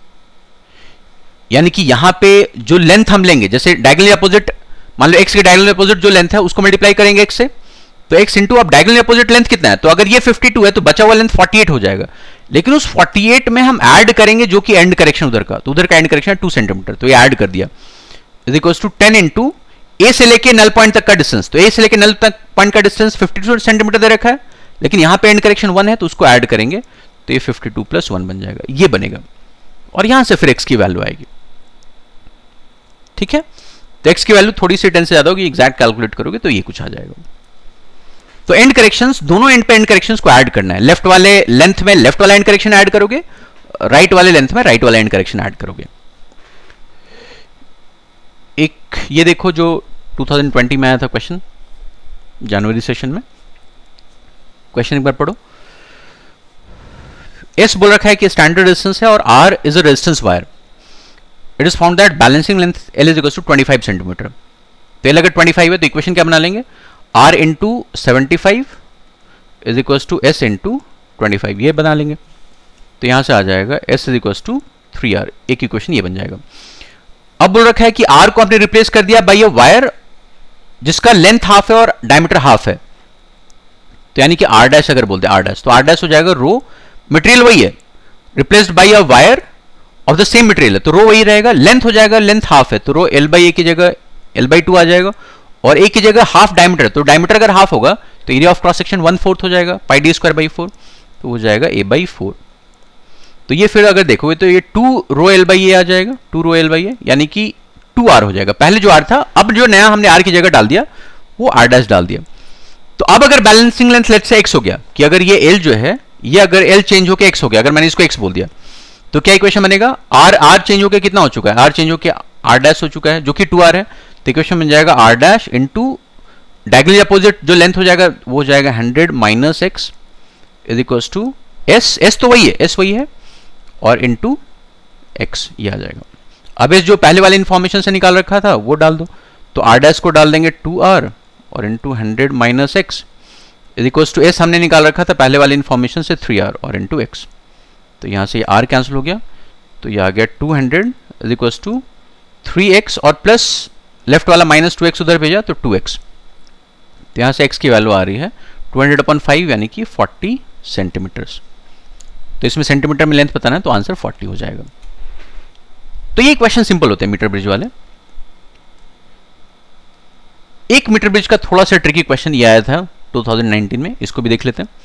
यानी कि यहां पे जो लेंथ हम लेंगे, जैसे डायगोनली अपोजिट, मान लो x के डायगोनली अपोजिट जो लेंथ है उसको मल्टीप्लाई करेंगे x से, तो x इंटू अब डायगोनली अपोजिट लेंथ कितना है, तो अगर ये फिफ्टी टू है तो बचा हुआ लेंथ फोर्टी एट हो जाएगा। लेकिन उस अड़तालीस में हम ऐड करेंगे जो कि एंड करेक्शन उधर का, तो उधर का एंड करेक्शन है टू सेंटीमीटर, तो ये ऐड कर दिया is equals to ten into A से लेके नल पॉइंट तक का डिस्टेंस। तो ए से लेके नल तक पॉइंट का डिस्टेंस बावन सेंटीमीटर दे रखा है, लेकिन यहां पे एंड करेक्शन वन है तो उसको ऐड करेंगे तो ये बावन प्लस वन बन जाएगा, ये बनेगा। और यहां से फिर x की वैल्यू आएगी, ठीक है। तो x की वैल्यू थोड़ी सी टेन से ज्यादा होगी, एग्जैक्ट कैलकुलेट करोगे तो ये कुछ आ जाएगा। तो एंड करेक्शंस, दोनों एंड पे एंड करेक्शंस को ऐड करना है। लेफ्ट वाले लेंथ में लेफ्ट वाला एंड करेक्शन ऐड करोगे, राइट वाले लेंथ में राइट वाला एंड करेक्शन ऐड करोगे। एक ये देखो जो टू थाउजेंड ट्वेंटी में आया था क्वेश्चन, जनवरी सेशन में। क्वेश्चन एक बार पढ़ो। एस बोल रखा है कि स्टैंडर्ड रेजिस्टेंस है और R is a resistance wire. It is found that balancing length L is equal to twenty five centimetre. तो एल अगर ट्वेंटी फाइव है तो इक्वेशन क्या बना लेंगे, R into seventy five is equal to S into twenty five, ये बना लेंगे। तो यहां से आ जाएगा S is equal to three R, एक इक्वेशन ये बन जाएगा। अब बोल रखा है कि आर को आपने रिप्लेस कर दिया बाई अ वायर जिसका लेंथ हाफ है और डायमीटर हाफ है। तो यानी कि आर डैश अगर बोलते हैं आर डैश, तो आर डैश हो जाएगा रो, मटेरियल वही है, replaced by a wire of the same material है, तो रो वही रहेगा। लेंथ हो जाएगा, लेंथ हाफ है तो रो एल बाई ए की जगह एल बाई टू आ जाएगा, और ए की जगह हाफ डायमीटर, तो डायमीटर अगर हाफ होगा तो area of cross section one fourth हो जाएगा, pi D square by four, तो हो जाएगा ए बाई फोर। तो ये फिर अगर देखोगे तो ये two rho L by A आ जाएगा, two rho L by A, यानी कि टू आर हो जाएगा। पहले जो आर था, अब जो नया हमने आर की जगह डाल दिया वो आर डैश डाल दिया। तो अब अगर बैलेंसिंग लेंथ लेट से एक्स हो गया, कि अगर ये एल जो है, ये अगर एल चेंज होकर एक्स हो गया, अगर मैंने इसको एक्स बोल दिया, तो क्या इक्वेशन बनेगा, आर आर चेंज होकर कितना हो चुका है, आर चेंज होकर आर डैश हो चुका है जो कि टू आर है। तो इक्वेशन बन जाएगा R dash into diagonally opposite जो लेंथ हो जाएगा वो हो जाएगा hundred minus X is equals to S, S तो वही है, एस वही है, और इंटू एक्स ये आ जाएगा। अब इस जो पहले वाले इंफॉर्मेशन से निकाल रखा था वो डाल दो, तो आर डैश को डाल देंगे टू आर और into hundred minus X is equals to S हमने निकाल रखा था पहले वाले इंफॉर्मेशन से थ्री आर और इंटू एक्स। तो यहाँ से आर कैंसिल हो गया, तो ये आ गया two hundred is equals to three X और प्लस लेफ्ट वाला माइनस टू एक्स उधर भेजा तो टू एक्स। तो यहाँ से x की वैल्यू आ रही है टू हंड्रेड अपॉन फाइव यानी कि फोर्टी सेंटीमीटर्स। तो इसमें सेंटीमीटर में लेंथ बताना है तो आंसर फोर्टी हो जाएगा। तो ये क्वेश्चन सिंपल होते हैं मीटर ब्रिज वाले। एक मीटर ब्रिज का थोड़ा सा ट्रिकी क्वेश्चन ये आया था टू थाउजेंड नाइनटीन में, इसको भी देख लेते हैं।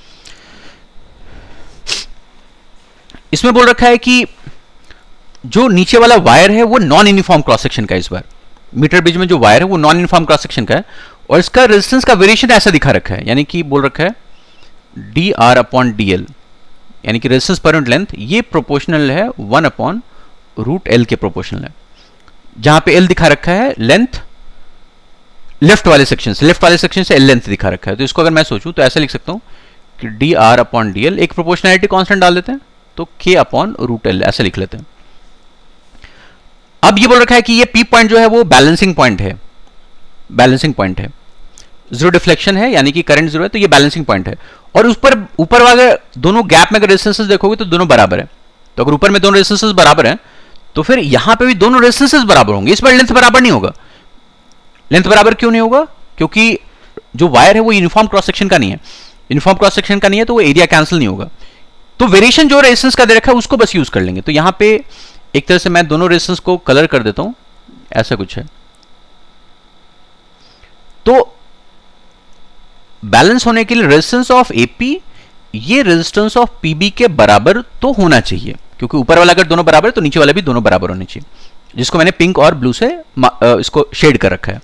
इसमें बोल रखा है कि जो नीचे वाला वायर है वो नॉन यूनिफॉर्म क्रॉस सेक्शन का, इस बार मीटर ब्रिज में जो वायर है वो नॉन यूनिफॉर्म क्रॉस सेक्शन का है, और इसका रेजिस्टेंस का वेरिएशन ऐसा दिखा रखा है, यानी कि बोल रखा है D R upon D L, यानी कि रेजिस्टेंस पर यूनिट लेंथ ये प्रोपोर्शनल है वन अपॉन रूट एल के प्रोपोर्शनल है, जहां पे एल दिखा रखा है लेंथ लेफ्ट वाले सेक्शन से, लेफ्ट वाले सेक्शन से एल लेंथ दिखा रखा है। तो इसको अगर मैं सोचूं तो ऐसा लिख सकता हूं कि D R upon D L, एक प्रोपोर्शनैलिटी कांस्टेंट डाल देते हैं तो के अपॉन रूट एल ऐसे लिख लेते हैं। अब ये बोल रखा है कि ये पी पॉइंट जो है वो बैलेंसिंग पॉइंट है, बैलेंसिंग पॉइंट है, जीरो डिफ्लेक्शन है यानी कि करंट जीरो है, तो ये बैलेंसिंग पॉइंट है। और उस पर ऊपर वाले दोनों गैप में अगर रेजिस्टेंसेस देखोगे तो दोनों बराबर है, तो अगर ऊपर में दोनों रेजिस्टेंसेस बराबर हैं तो फिर यहां पे भी दोनों रेजिस्टेंसेस बराबर होंगे। इस पर लेंथ बराबर नहीं होगा। लेंथ बराबर क्यों नहीं होगा, क्योंकि जो वायर है वो यूनिफॉर्म क्रॉस सेक्शन का नहीं है, यूनिफॉर्म क्रॉस सेक्शन का नहीं है तो वो एरिया कैंसिल नहीं होगा। तो वेरिएशन जो रेजिस्टेंस का दे रखा है उसको बस यूज कर लेंगे। तो यहां पे एक तरह से मैं दोनों रेजिस्टेंस को कलर कर देता हूं, ऐसा कुछ है। तो बैलेंस होने के लिए रेजिस्टेंस ऑफ एपी ये रेजिस्टेंस ऑफ पीबी के बराबर तो होना चाहिए, क्योंकि ऊपर वाला अगर दोनों बराबर है तो नीचे वाला भी दोनों बराबर होने चाहिए, जिसको मैंने पिंक और ब्लू से इसको शेड कर रखा है।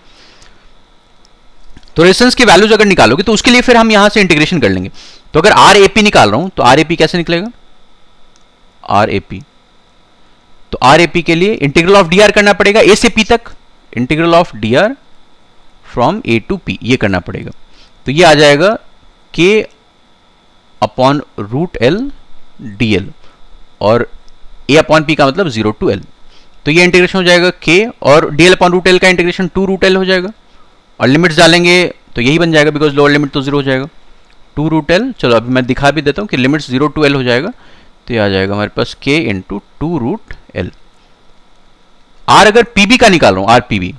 तो रेजिस्टेंस की वैल्यूज अगर निकालोगे तो उसके लिए फिर हम यहां से इंटीग्रेशन कर लेंगे। तो अगर आर एपी निकाल रहा हूं तो आर एपी कैसे निकलेगा, आर एपी, तो आर एपी के लिए इंटीग्रल ऑफ डी आर करना पड़ेगा ए से पी तक, integral of D R from A to P ये करना पड़ेगा। तो ये आ जाएगा K upon root L D L, और ए अपॉन पी का मतलब जीरो टू एल। तो ये इंटीग्रेशन हो जाएगा के और D L upon root L का इंटीग्रेशन टू रूट एल हो जाएगा, और लिमिट्स डालेंगे तो यही बन जाएगा बिकॉज लोअर लिमिट तो जीरो हो जाएगा, टू रूट एल। चलो अभी मैं दिखा भी देता हूं कि लिमिट्स जीरो टू एल हो जाएगा, तो ये आ जाएगा हमारे पास K into two root L. R अगर पीबी का निकाल रहा हूं, आर पीबी,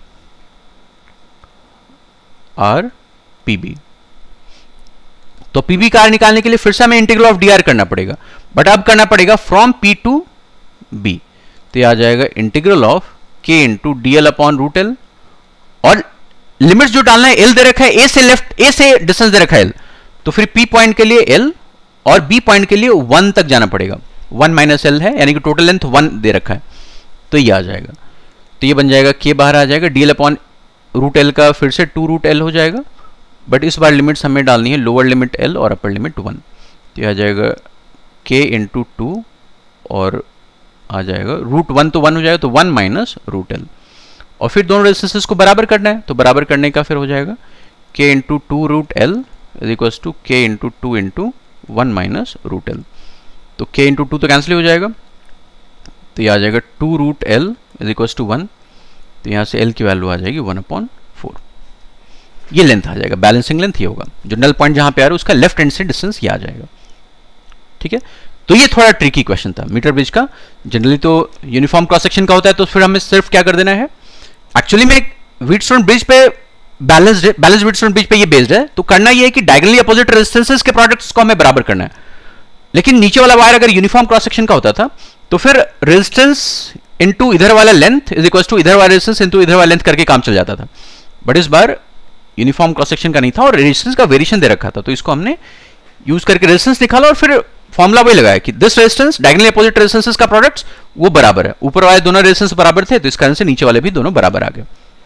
आर पीबी, तो पीबी का आर निकालने के लिए फिर से हमें इंटीग्रल ऑफ डी आर करना पड़ेगा। बट अब करना पड़ेगा फ्रॉम P टू B, तो ये आ जाएगा integral of K into D L upon root L, और लिमिट्स जो डालना है L दे रखा है, A से लेफ्ट, A से डिस्टेंस दे रखा है L, तो फिर P पॉइंट के लिए L और B पॉइंट के लिए वन तक जाना पड़ेगा, वन माइनस एल है, यानी कि टोटल लेंथ वन दे रखा है, तो ये आ जाएगा, तो ये बन जाएगा K बाहर आ जाएगा, D L upon root L का फिर से टू रूट एल हो जाएगा, बट इस बार लिमिट्स हमें डालनी है लोअर लिमिट L और अपर लिमिट वन, तो ये आ जाएगा K इंटू टू और आ जाएगा रूट वन, तो वन हो जाएगा, तो वन माइनस रूट एल, और फिर दोनों रेजिस्टेंसेस को बराबर करना है, तो बराबर करने का फिर हो जाएगा K into two root L is equals to K into two into one minus root L, तो K इंटू टू तो कैंसिल हो जाएगा, तो ये आ जाएगा two root L is equals to one, तो यहाँ से L की वैल्यू आ जाएगी वन अपॉन फोर, ये लेंथ आ जाएगा, बैलेंसिंग लेंथ ये होगा, जो नल पॉइंट जहाँ पे आ रहा है उसका लेफ्ट हैंड से डिस्टेंस ये आ जाएगा, ठीक है। तो ये थोड़ा ट्रिकी क्वेश्चन था मीटर ब्रिज का, जनरली तो यूनिफॉर्म क्रॉस सेक्शन का होता है, तो फिर हमें सिर्फ क्या कर देना है, एक्चुअली में व्हीटस्टोन ब्रिज पे बैलेंस्ड बैलेंस व्हीटस्टोन ब्रिज पे ये बेस्ड है, तो करना ये है कि डायगोनली अपोजिट रेजिस्टेंसेस के प्रोडक्ट्स को हमें बराबर करना है, लेकिन नीचे वाला वायर अगर यूनिफॉर्म क्रॉस सेक्शन का होता था तो फिर रेजिस्टेंस इनटू इधर वाला लेंथ इज इक्वल टू इधर वाला रेजिस्टेंस इनटू इधर वाला लेंथ करके काम चल जाता था, बट इस बार यूनिफॉर्म क्रॉस सेक्शन का नहीं था और रेजिस्टेंस का वेरिएशन दे रखा था, तो इसको हमने यूज करके रेजिस्टेंस निकाला और फिर फॉर्मूला वही लगाया कि this resistance diagonally opposite resistances का प्रोडक्ट्स वो बराबर है, ऊपर वाले दोनों रेजिस्टेंस बराबर थे, तो इस कारण से नीचे वाले भी दोनों बराबर आ गए।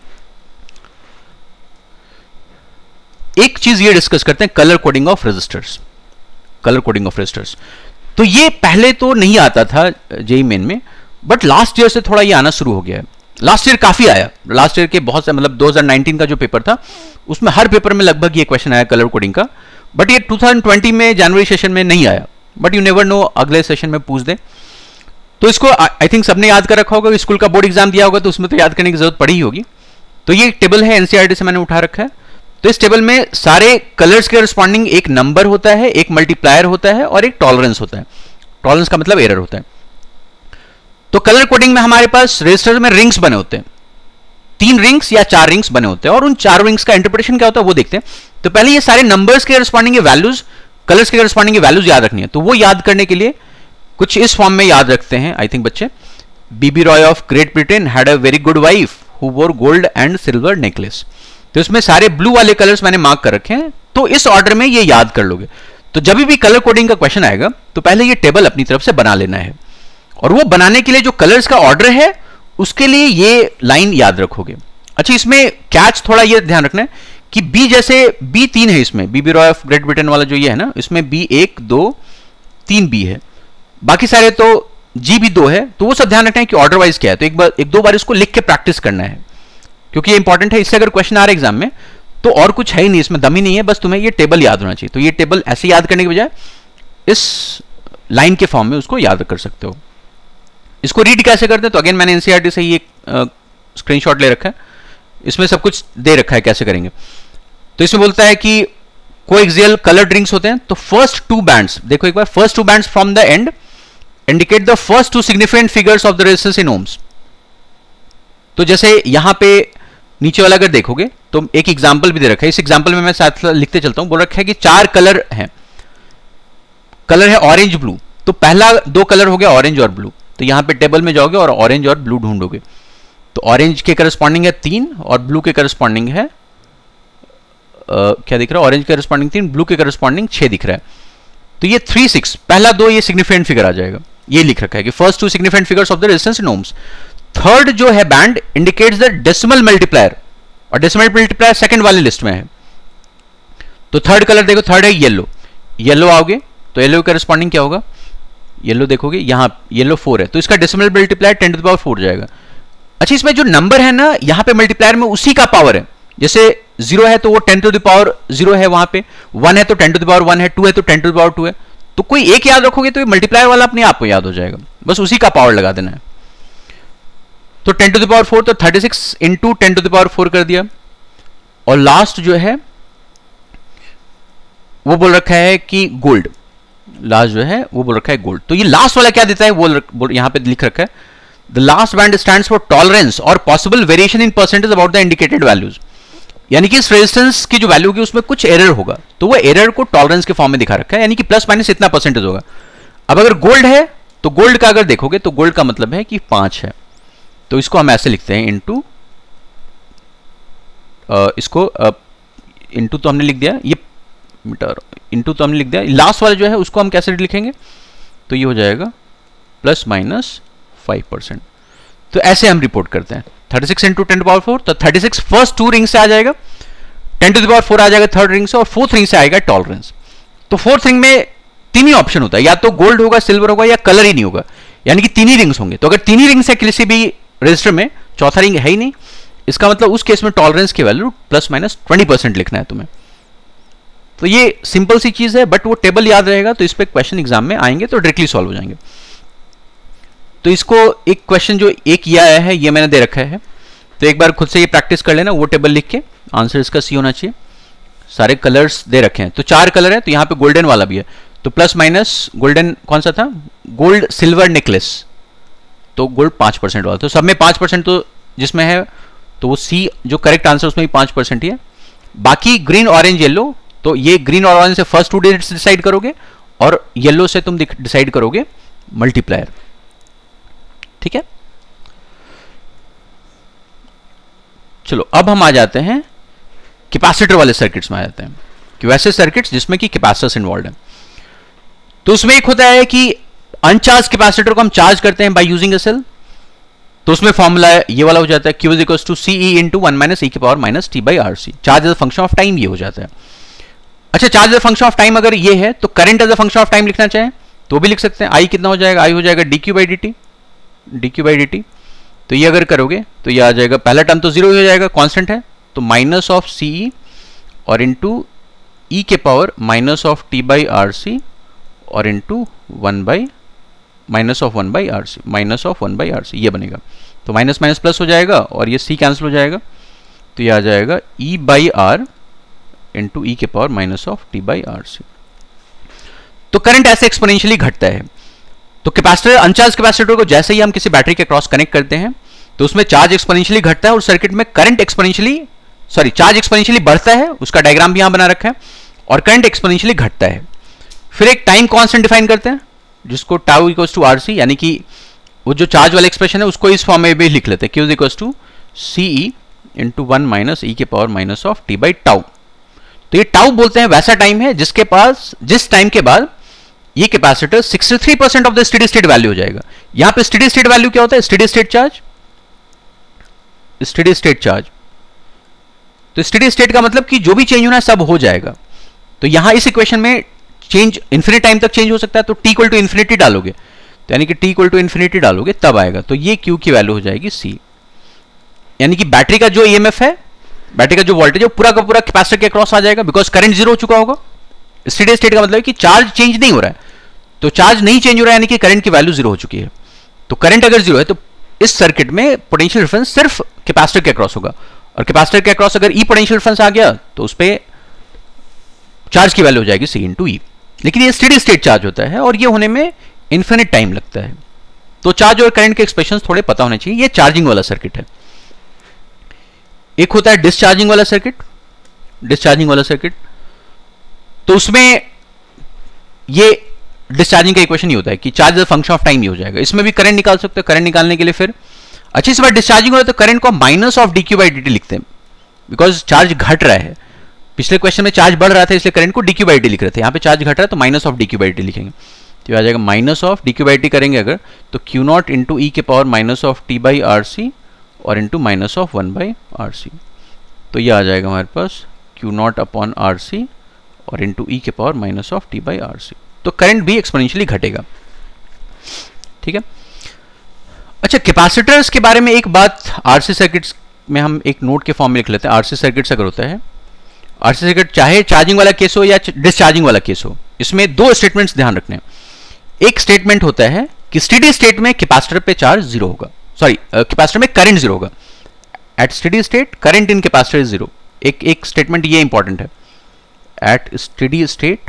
एक चीज ये डिस्कस करते हैं, colour coding of resistors, colour coding of resistors, तो ये पहले तो नहीं आता था जेई मेन में, बट लास्ट ईयर से थोड़ा ये आना शुरू हो गया है, लास्ट ईयर काफी आया, लास्ट ईयर के बहुत से मतलब दो हज़ार उन्नीस का जो पेपर था उसमें हर पेपर में लगभग ये क्वेश्चन आया कलर कोडिंग का, बट ये दो हज़ार बीस में जनवरी सेशन में नहीं आया, बट यू नेवर नो अगले सेशन में पूछ दे, तो इसको आई थिंक सबने याद कर रखा होगा, स्कूल का बोर्ड एग्जाम दिया होगा तो उसमें तो याद करने की जरूरत पड़ी ही होगी। तो ये टेबल है एनसीईआरटी से मैंने उठा रखा है, तो इस टेबल में सारे कलर्स के रिस्पॉन्डिंग एक नंबर होता है, एक मल्टीप्लायर होता है और एक टॉलरेंस होता है, टॉलरेंस का मतलब एरर होता है। तो कलर कोडिंग में हमारे पास रेजिस्टर में रिंग्स बने होते हैं, तीन रिंग्स या चार रिंग्स बने होते हैं, और उन चार रिंग्स का इंटरप्रिटेशन क्या होता है वो देखते हैं। तो पहले ये सारे numbers corresponding values, colours corresponding values याद रखनी है, तो वो याद करने के लिए कुछ इस फॉर्म में याद रखते हैं आई थिंक बच्चे। BB Roy of Great Britain had a very good wife who wore gold and silver necklace, तो इसमें सारे ब्लू वाले कलर्स मैंने मार्क कर रखे हैं, तो इस ऑर्डर में ये याद कर लोगे। तो जब भी कलर कोडिंग का क्वेश्चन आएगा तो पहले ये टेबल अपनी तरफ से बना लेना है, और वो बनाने के लिए जो कलर्स का ऑर्डर है उसके लिए ये लाइन याद रखोगे। अच्छा, इसमें कैच थोड़ा ये ध्यान रखना है कि बी जैसे बी तीन है इसमें, BB Roy of Great Britain वाला जो ये है ना, इसमें बी एक दो तीन बी है, बाकी सारे तो जी भी दो है, तो वो सब ध्यान रखना है कि ऑर्डर वाइज क्या है। तो एक बार एक दो बार इसको लिख के प्रैक्टिस करना है, क्योंकि ये इंपॉर्टेंट है, इससे अगर क्वेश्चन आ रहा है एग्जाम में तो और कुछ है ही नहीं, इसमें दम ही नहीं है, बस तुम्हें ये टेबल याद होना चाहिए। तो ये टेबल ऐसे याद करने के बजाय इस लाइन के फॉर्म में उसको याद कर सकते हो। इसको रीड कैसे करते हैं, तो अगेन मैंने एनसीईआरटी से ये स्क्रीनशॉट ले रखा है, इसमें सब कुछ दे रखा है कैसे करेंगे। तो इसमें बोलता है कि कोएक्सियल कलर्ड रिंग्स होते हैं, तो फर्स्ट टू बैंड्स देखो एक बार, first two bands from the end indicate the first two significant figures of the resistance in ohms. तो जैसे यहां पे नीचे वाला अगर देखोगे तो एक एग्जांपल भी दे रखा है, इस एग्जांपल में मैं साथ लिखते चलता हूं। बोल रखा है कि चार कलर हैं, कलर है ऑरेंज ब्लू, तो पहला दो कलर हो गया ऑरेंज और ब्लू, तो यहां पे टेबल में जाओगे और ऑरेंज और ब्लू ढूंढोगे, तो ऑरेंज के करस्पॉन्डिंग है तीन और ब्लू के करस्पॉन्डिंग है Uh, क्या दिख रहा है, ऑरेंज के करस्पॉन्डिंग तीन, ब्लू के करस्पॉन्डिंग छह दिख रहा है। तो ये थ्री सिक्स पहला दो ये सिग्निफिकेंट फिगर आ जाएगा, ये लिख रखा है कि first two significant figures of the resistance in ohms. Third जो है band indicates the decimal multiplier, और डेसिमल मल्टीप्लायर सेकंड वाली लिस्ट में है। तो थर्ड कलर देखो, थर्ड है येलो, येलो आओगे तो येलो के करस्पॉन्डिंग क्या होगा, येलो देखोगे यहां येलो फोर है, तो इसका decimal multiplier ten to the power four जाएगा। अच्छा, इसमें जो नंबर है ना यहां पे मल्टीप्लायर में उसी का पावर है, जैसे जीरो है तो वो ten to the power zero है, वहां पे वन है तो ten to the power one है, टू है तो ten to the power two है, तो कोई एक याद रखोगे तो ये मल्टीप्लायर वाला अपने आप को याद हो जाएगा, बस उसी का पावर लगा देना है। तो ten to the power four तो thirty six into ten to the power four कर दिया, और लास्ट जो है वो बोल रखा है कि गोल्ड, लास्ट जो है वो बोल रखा है गोल्ड। तो ये लास्ट वाला क्या देता है वो यहां पे लिख रखा है, the last band stands for tolerance और possible variation in percentage about the indicated values, यानी कि इस रेजिस्टेंस की जो वैल्यू की उसमें कुछ एरर होगा, तो वो एरर को टॉलरेंस के फॉर्म में दिखा रखा है, यानी कि प्लस माइनस इतना परसेंटेज होगा। अब अगर गोल्ड है तो गोल्ड का अगर देखोगे तो गोल्ड का मतलब है कि पांच है, तो इसको हम ऐसे लिखते हैं इनटू, इसको इनटू तो हमने लिख दिया, ये मीटर इनटू तो हमने लिख दिया, लास्ट वाला जो है उसको हम कैसे लिखेंगे, तो ये हो जाएगा प्लस माइनस फाइव परसेंट। तो ऐसे हम रिपोर्ट करते हैं thirty six into ten to power four, तो thirty six first two ring से आ जाएगा, ten to the power four आ जाएगा थर्ड रिंग से, और फोर्थ रिंग से आएगा टॉलरेंस। तो फोर्थ रिंग में तीन ही ऑप्शन होता है, या तो गोल्ड होगा, सिल्वर होगा, या कलर ही नहीं होगा, यानी कि तीन ही रिंग्स होंगे। तो अगर तीन ही रिंग्स है किसी भी रजिस्टर में, चौथा रिंग है ही नहीं, इसका मतलब उस केस में टॉलरेंस की value plus minus twenty percent लिखना है तुम्हें। तो ये सिंपल सी चीज है, बट वो टेबल याद रहेगा तो इस पे क्वेश्चन एग्जाम में आएंगे तो डायरेक्टली सॉल्व हो जाएंगे। तो इसको एक क्वेश्चन जो एक ये आया है ये मैंने दे रखा है, तो एक बार खुद से ये प्रैक्टिस कर लेना, वो टेबल लिख के आंसर इसका सी होना चाहिए। सारे कलर्स दे रखे हैं, तो चार कलर है, तो यहाँ पे गोल्डन वाला भी है, तो प्लस माइनस गोल्डन कौन सा था, गोल्ड सिल्वर नेकलेस, तो गोल्ड पांच परसेंट वाला, तो सब में पांच परसेंट तो जिसमें है, तो वो सी जो करेक्ट आंसर उसमें भी पांच परसेंट ही है। बाकी ग्रीन ऑरेंज येलो, तो ये ग्रीन और ऑरेंज से फर्स्ट टू डिजिट्स डिसाइड करोगे, और येलो से तुम डिसाइड करोगे मल्टीप्लायर। ठीक है, चलो अब हम आ जाते हैं कैपेसिटर वाले सर्किट्स में आ जाते हैं, कि वैसे सर्किट्स जिसमें कि कैपेसिटर्स इन्वॉल्व है। तो उसमें एक होता है कि अनचार्ज कैपेसिटर को हम चार्ज करते हैं बाय यूजिंग अ सेल, तो उसमें फॉर्मूला ये वाला हो जाता है, Q is equal to C E into one minus ई के power minus T by R C. Charge as a function of time ये हो जाता है। अच्छा, charge as a function of time अगर ये है तो current as a function of time लिखना चाहें तो भी लिख सकते हैं। आई कितना हो जाएगा, आई हो जाएगा D Q by D T, D Q by D T. तो ये अगर करोगे तो ये आ जाएगा, पहला टर्म तो जीरो हो जाएगा, कांस्टेंट है, तो माइनस ऑफ सी ई और इंटू ई के power minus of T by R C और into one by minus of one by R C, minus of one by R C, ये बनेगा। तो माइनस माइनस प्लस हो जाएगा और ये सी कैंसिल हो जाएगा, तो ये आ जाएगा ई बाई आर इंटू ई के power minus of T by R C. तो करंट ऐसे एक्सपोनेंशियली घटता है। तो कैपेसिटर, अनचार्ज कैपेसिटर को जैसे ही हम किसी बैटरी के क्रॉस कनेक्ट करते हैं तो उसमें चार्ज एक्सपोनेंशियली घटता है और सर्किट में current exponentially, sorry charge exponentially बढ़ता है, उसका डायग्राम भी यहां बना रखा है, और करंट एक्सपोनेंशियली घटता है। फिर एक टाइम कांस्टेंट डिफाइन करते हैं जिसको tau equals to R C, यानी कि वो जो चार्ज वाला एक्सप्रेशन है उसको इस फॉर्म में भी लिख लेते हैं, Q equals to C E into one minus ई के power minus of T by tau. तो ये टाउ बोलते हैं वैसा टाइम है जिसके पास, जिस टाइम के बाद ये capacitor sixty three percent of the steady state value हो जाएगा। यहां पे स्टेडी स्टेट वैल्यू क्या होता है, steady state charge, steady state charge. तो स्टेडी स्टेट का मतलब कि जो भी चेंज होना है सब हो जाएगा। तो यहां इस इक्वेशन में चेंज इन्फिनिट टाइम तक चेंज हो सकता है, तो टी इक्वल टू इन्फिनिटी डालोगे, तो यानी कि टी इक्वल टू इन्फिनिटी डालोगे तब आएगा, तो ये क्यू की वैल्यू हो जाएगी सी। यानी कि बैटरी का जो ईएमएफ है, बैटरी का जो वोल्टेज है पूरा का पूरा कैपेसिटर के क्रॉस आ जाएगा, बिकॉज करंट जीरो हो चुका होगा। स्टेडी स्टेट का मतलब है कि चार्ज चेंज नहीं हो रहा है, तो चार्ज नहीं चेंज हो रहा है यानी कि करंट की वैल्यू जीरो हो चुकी है। तो करंट अगर जीरो है तो इस सर्किट में पोटेंशियल डिफरेंस सिर्फ कैपेसिटर के क्रॉस होगा, और कैपेसिटर के क्रॉस अगर ई पोटेंशियल डिफरेंस आ गया तो उस पर चार्ज की वैल्यू हो जाएगी सी इंटू ई। लेकिन ये स्टेडी स्टेट चार्ज होता है और ये होने में इन्फिनिट टाइम लगता है। तो चार्ज और करंट के एक्सप्रेशन थोड़े पता होने चाहिए। ये चार्जिंग वाला सर्किट है। एक होता है डिस्चार्जिंग वाला सर्किट, डिस्चार्जिंग वाला सर्किट, तो उसमें ये डिस्चार्जिंग का इक्वेशन ये होता है कि charge as function of time ही हो जाएगा। इसमें भी करंट निकाल सकते हो, करंट निकालने के लिए फिर अच्छी इस बार डिस्चार्जिंग हो रहा है तो करंट को minus of D Q by D T लिखते हैं, बिकॉज चार्ज घट रहा है। पिछले क्वेश्चन में चार्ज बढ़ रहा था इसलिए करंट को डी क्यू बाई टी लिख रहे थे, यहाँ पे चार्ज घट रहा है तो minus of D Q by T लिखेंगे। तो आ जाएगा minus of D Q by T करेंगे अगर, तो क्यू नॉट इंटू ई के power minus of T by R C और into minus of one by R C. तो ये आ जाएगा हमारे पास Q not upon R C और इंटू ई के power minus of T by R C. तो करंट भी एक्सपोनेंशियली घटेगा। ठीक है। अच्छा, कैपेसिटर्स के बारे में एक बात आरसी सर्किट्स में हम एक नोट के फॉर्म में लिख लेते हैं। आरसी सर्किट्स अगर होता है, आरसी सर्किट चाहे चार्जिंग वाला केस हो या डिस्चार्जिंग वाला केस हो, इसमें दो स्टेटमेंट्स ध्यान रखने हैं। एक स्टेटमेंट होता है कि स्टेडी स्टेट में कैपेसिटर पे चार्ज जीरो होगा, सॉरी कैपेसिटर में करंट जीरो होगा। At steady state current in capacitor is zero. एक एक स्टेटमेंट ये इंपॉर्टेंट है, at steady state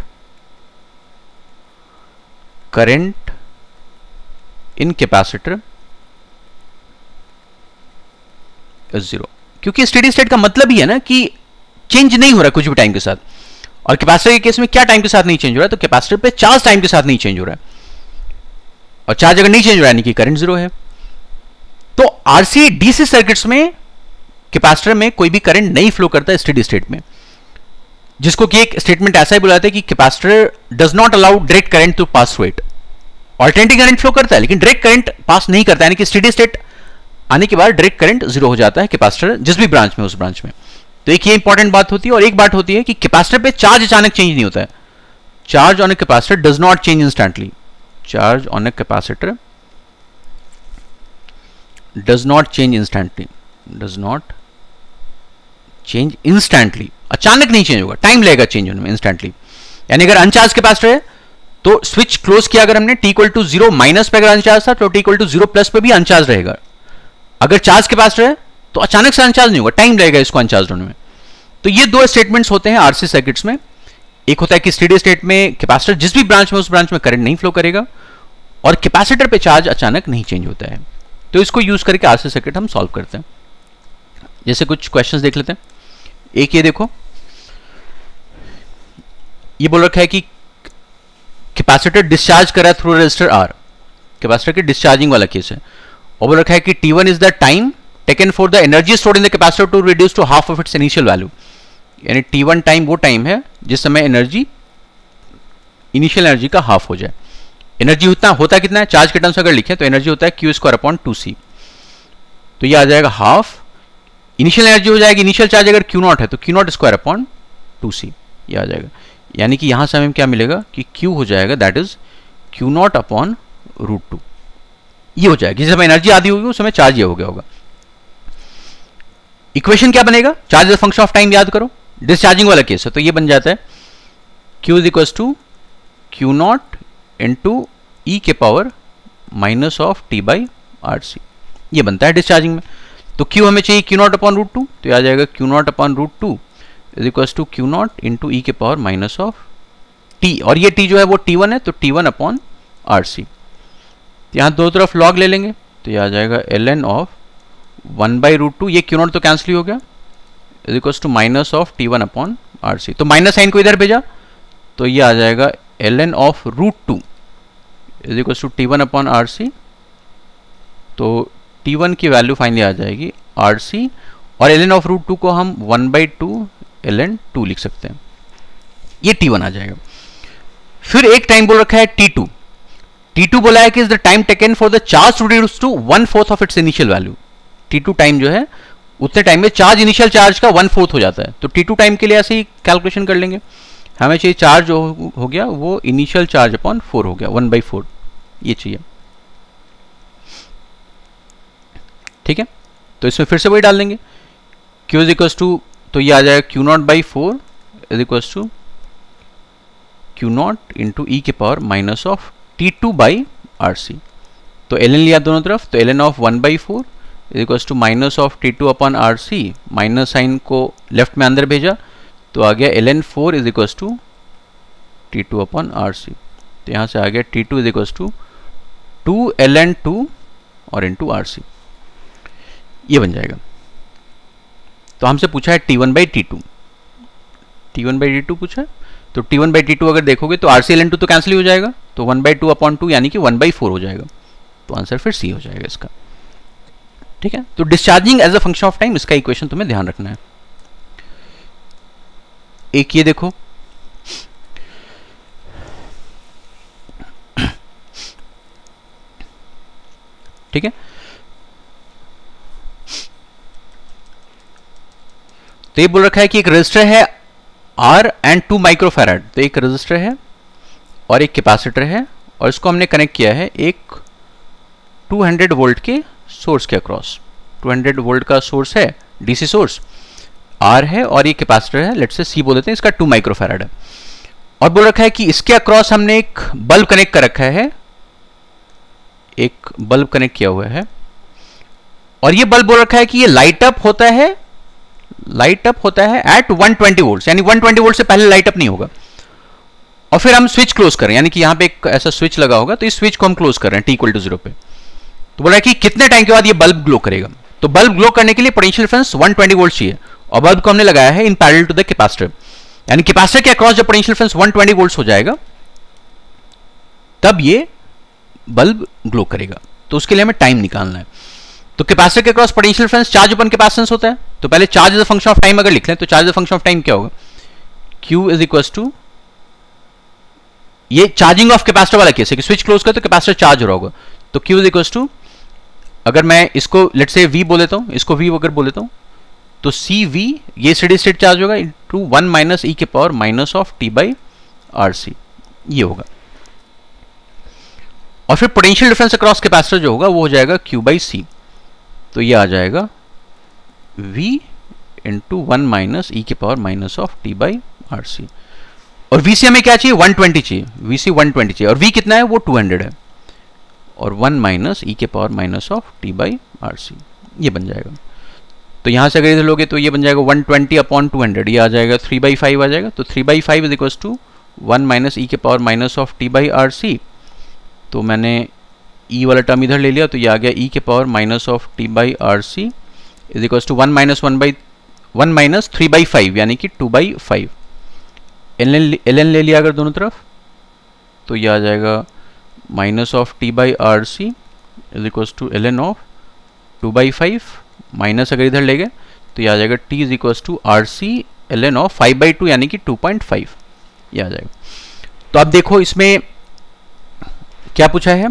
current in capacitor is zero. क्योंकि स्टेडी स्टेट का मतलब ही है ना कि चेंज नहीं हो रहा कुछ भी टाइम के साथ, और कैपेसिटर के केस में क्या टाइम के साथ नहीं चेंज हो रहा है, तो कैपेसिटर पे चार्ज टाइम के साथ नहीं चेंज हो रहा है। और चार्ज अगर नहीं चेंज हो रहा है यानी कि करंट जीरो है। तो आरसी डीसी सर्किट्स में कैपेसिटर में कोई भी करंट नहीं फ्लो करता स्टेडी स्टेट में, जिसको कि एक स्टेटमेंट ऐसा ही बुलाते हैं कि capacitor does not allow direct current to pass through it. Alternating current flow करता है लेकिन डायरेक्ट करंट पास नहीं करता, यानी कि स्टेडी स्टेट आने के बाद डायरेक्ट करंट जीरो हो जाता है कैपेसिटर जिस भी ब्रांच में, उस ब्रांच में। तो एक ये इंपॉर्टेंट बात होती है। और एक बात होती है कि कैपेसिटर पे चार्ज अचानक चेंज नहीं होता है। Charge on a capacitor does not change instantly. Charge on a capacitor does not change instantly, does not change instantly, अचानक नहीं चेंज होगा, टाइम लगेगा चेंज होने में इंस्टेंटली। यानी अगर अनचार्ज कैपेसिटर है तो स्विच क्लोज किया अगर हमने, T equal to zero minus पे अगर अनचार्ज था तो T equal to zero plus पे भी अनचार्ज रहेगा। अगर चार्ज कैपेसिटर है तो अचानक से अनचार्ज नहीं होगा, टाइम लगेगा इसको अनचार्ज होने में। तो ये दो स्टेटमेंट्स होते हैं आरसी सर्किट्स में। एक होता है कि स्टेडी स्टेट में कैपेसिटर जिस भी ब्रांच में, उस ब्रांच में करंट नहीं फ्लो करेगा, और कैपेसिटर पे चार्ज अचानक नहीं चेंज होता है। तो इसको यूज करके आरसी सर्किट हम सॉल्व करते हैं। जैसे कुछ क्वेश्चंस देख लेते हैं। एक ये देखो, ये बोल रखा है कि कैपेसिटर डिस्चार्ज करा थ्रू रेजिस्टर आर, कैपेसिटर के डिस्चार्जिंग वाला केस है। और बोल रखा है कि T one is the time taken for the energy stored in the capacitor to reduce to half of its initial value. यानी टी वन टाइम वो टाइम है जिस समय एनर्जी इनिशियल एनर्जी का हाफ हो जाए। एनर्जी उतना होता कितना है, चार्ज के टर्म्स अगर लिखें तो एनर्जी होता है Q square upon two C. तो ये आ जाएगा हाफ, इनिशियल एनर्जी हो जाएगी, इनिशियल चार्ज अगर क्यू नॉट है तो Q not square upon two C, ये आ जाएगा। यानी कि यहां से हमें क्या मिलेगा कि Q हो जाएगा that is Q not upon root two, ये हो जाएगा। जिस समय एनर्जी आधी होगी उस समय चार्ज ये हो गया होगा। इक्वेशन क्या बनेगा, charge is function of time याद करो, डिस्चार्जिंग वाला केस है तो ये बन जाता है Q is equal to Q not into ई के power minus of T by R C, ये बनता है डिस्चार्जिंग में। तो Q हमें चाहिए Q not upon root two, तो ये आ जाएगा Q not upon root two is equal to Q not into ई के पावर माइनस ऑफ टी, और ये टी जो है वो टी वन है तो T one upon R C. यहाँ दो तरफ लॉग ले लेंगे तो ये आ जाएगा L N of one by root two, ये क्यू नॉट तो कैंसिल हो गया, is equal to minus of T one upon R C. तो माइनस साइन को इधर भेजा तो ये आ जाएगा L N of root two is equal to T one upon R C. तो टी वन की वैल्यू फाइनली आ जाएगी आर सी, और L N of root two को हम one by two L N two लिख सकते हैं, ये टी वन आ जाएगा। फिर एक टाइम बोल रखा है टी टू, टी टू बोला है कि is the time taken for the charge to reduce to one fourth of its initial value. T two time जो है उतने टाइम में चार्ज इनिशियल चार्ज का वन फोर्थ हो जाता है। तो टी टू टाइम के लिए ऐसे ही कैलकुलेशन कर लेंगे, हमें चाहिए चार्ज जो हो गया वो इनिशियल चार्ज अपॉन फोर हो गया, वन बाई फोर ये चाहिए, ठीक है। तो इसमें फिर से वही डाल देंगे Q इज इक्वल टू, तो ये आ जाएगा Q not by four is equal to Q not into ई के power minus of T two by R C. तो एल एन लिया दोनों तरफ, तो L N of one by four is equal to minus of T two upon R C, minus sign को left में अंदर भेजा तो आ गया L N four is equal to T two upon R C. तो यहाँ से आ गया T two is equal to two L N two और इंटू आर सी, ये बन जाएगा। तो हमसे पूछा है T one by T two, T one by T two पूछा है, तो T one by T two अगर देखोगे तो R C L N two तो कैंसिल हो जाएगा, तो one by two upon two यानी कि वन बाई फोर हो जाएगा। तो आंसर फिर सी हो जाएगा इसका, ठीक है। तो discharging as a function of time, इसका इक्वेशन तुम्हें ध्यान रखना है। एक ये देखो, ठीक है। तो ये बोल रखा है कि एक रेजिस्टर है R एंड टू माइक्रोफैराड, तो एक रेजिस्टर है और एक कैपेसिटर है, और इसको हमने कनेक्ट किया है एक टू हंड्रेड वोल्ट के सोर्स के अक्रॉस। टू हंड्रेड वोल्ट का सोर्स है, डीसी सोर्स R है, और ये कैपेसिटर है, लेट्स से C बोल देते हैं, इसका टू माइक्रोफैराड है। और बोल रखा है कि इसके अक्रॉस हमने एक बल्ब कनेक्ट कर रखा है, एक बल्ब कनेक्ट किया हुआ है, और ये बल्ब बोल रखा है कि ये लाइट अप होता है, लाइट अप होता है एट वन ट्वेंटी वोल्ट, यानी वन ट्वेंटी वोल्ट से पहले लाइट अप नहीं होगा। और फिर हम स्विच क्लोज करें, यानी कि यहां पे एक ऐसा स्विच लगा होगा, तो इस स्विच को हम क्लोज कर रहे हैं टी इक्वल टू जीरो पे। तो बोल रहा है कि कितने टाइम के बाद ये बल्ब ग्लो करेगा। तो बल्ब ग्लो करने के लिए potential difference one twenty volt चाहिए, और बल्ब को हमने लगाया है in parallel to the capacitor, यानी कैपेसिटर के अक्रॉस जब potential difference one twenty volt हो जाएगा तब ये बल्ब ग्लो करेगा। तो उसके लिए हमें टाइम निकालना है। तो कैपेसिटर के cross potential difference charge upon capacitance होता है। तो पहले charge is a function of time अगर लिख लें तो charge is a function of time क्या होगा, Q इज इक्वल टू, ये चार्जिंग ऑफ कैपेसिटर वाला केस है कि स्विच क्लोज कर तो कैपेसिटर चार्ज हो रहा होगा। तो Q इज इक्वल टू, अगर मैं इसको लेट से V बोल देता हूं, इसको V अगर बोल देता हूं तो सी वी ये स्टेडी स्टेट चार्ज होगा इंटू वन माइनस ई के power minus of T by R C, ये होगा। और फिर पोटेंशियल डिफरेंस अक्रॉस कैपेसिटर जो होगा वो हो जाएगा क्यू बाई सी। तो ये आ जाएगा V इंटू वन माइनस ई के power minus of T by R C. और V C हमें क्या चाहिए, वन ट्वेंटी चाहिए, V C वन ट्वेंटी चाहिए, और V कितना है वो टू हंड्रेड है, और वन माइनस ई के power minus of T by R C, ये बन जाएगा। तो यहां से अगर इधर लोगे तो ये बन जाएगा one twenty upon two hundred, ये आ जाएगा थ्री बाई फाइव आ जाएगा। तो three by five is equal to one minus ई के power minus of T by R C. तो मैंने ई वाला टर्म इधर ले लिया तो ये आ गया ई के power minus of T by R C is equal to one minus one by one minus three by five यानी कि two by five. L N L N ले लिया अगर दोनों तरफ तो ये आ जाएगा minus of T by R C is equal to L N of two by five, minus अगर इधर ले गए तो ये आ जाएगा T is equal to R C L N of five by two यानी कि टू पॉइंट फाइव, ये आ जाएगा। तो अब देखो इसमें क्या पूछा है,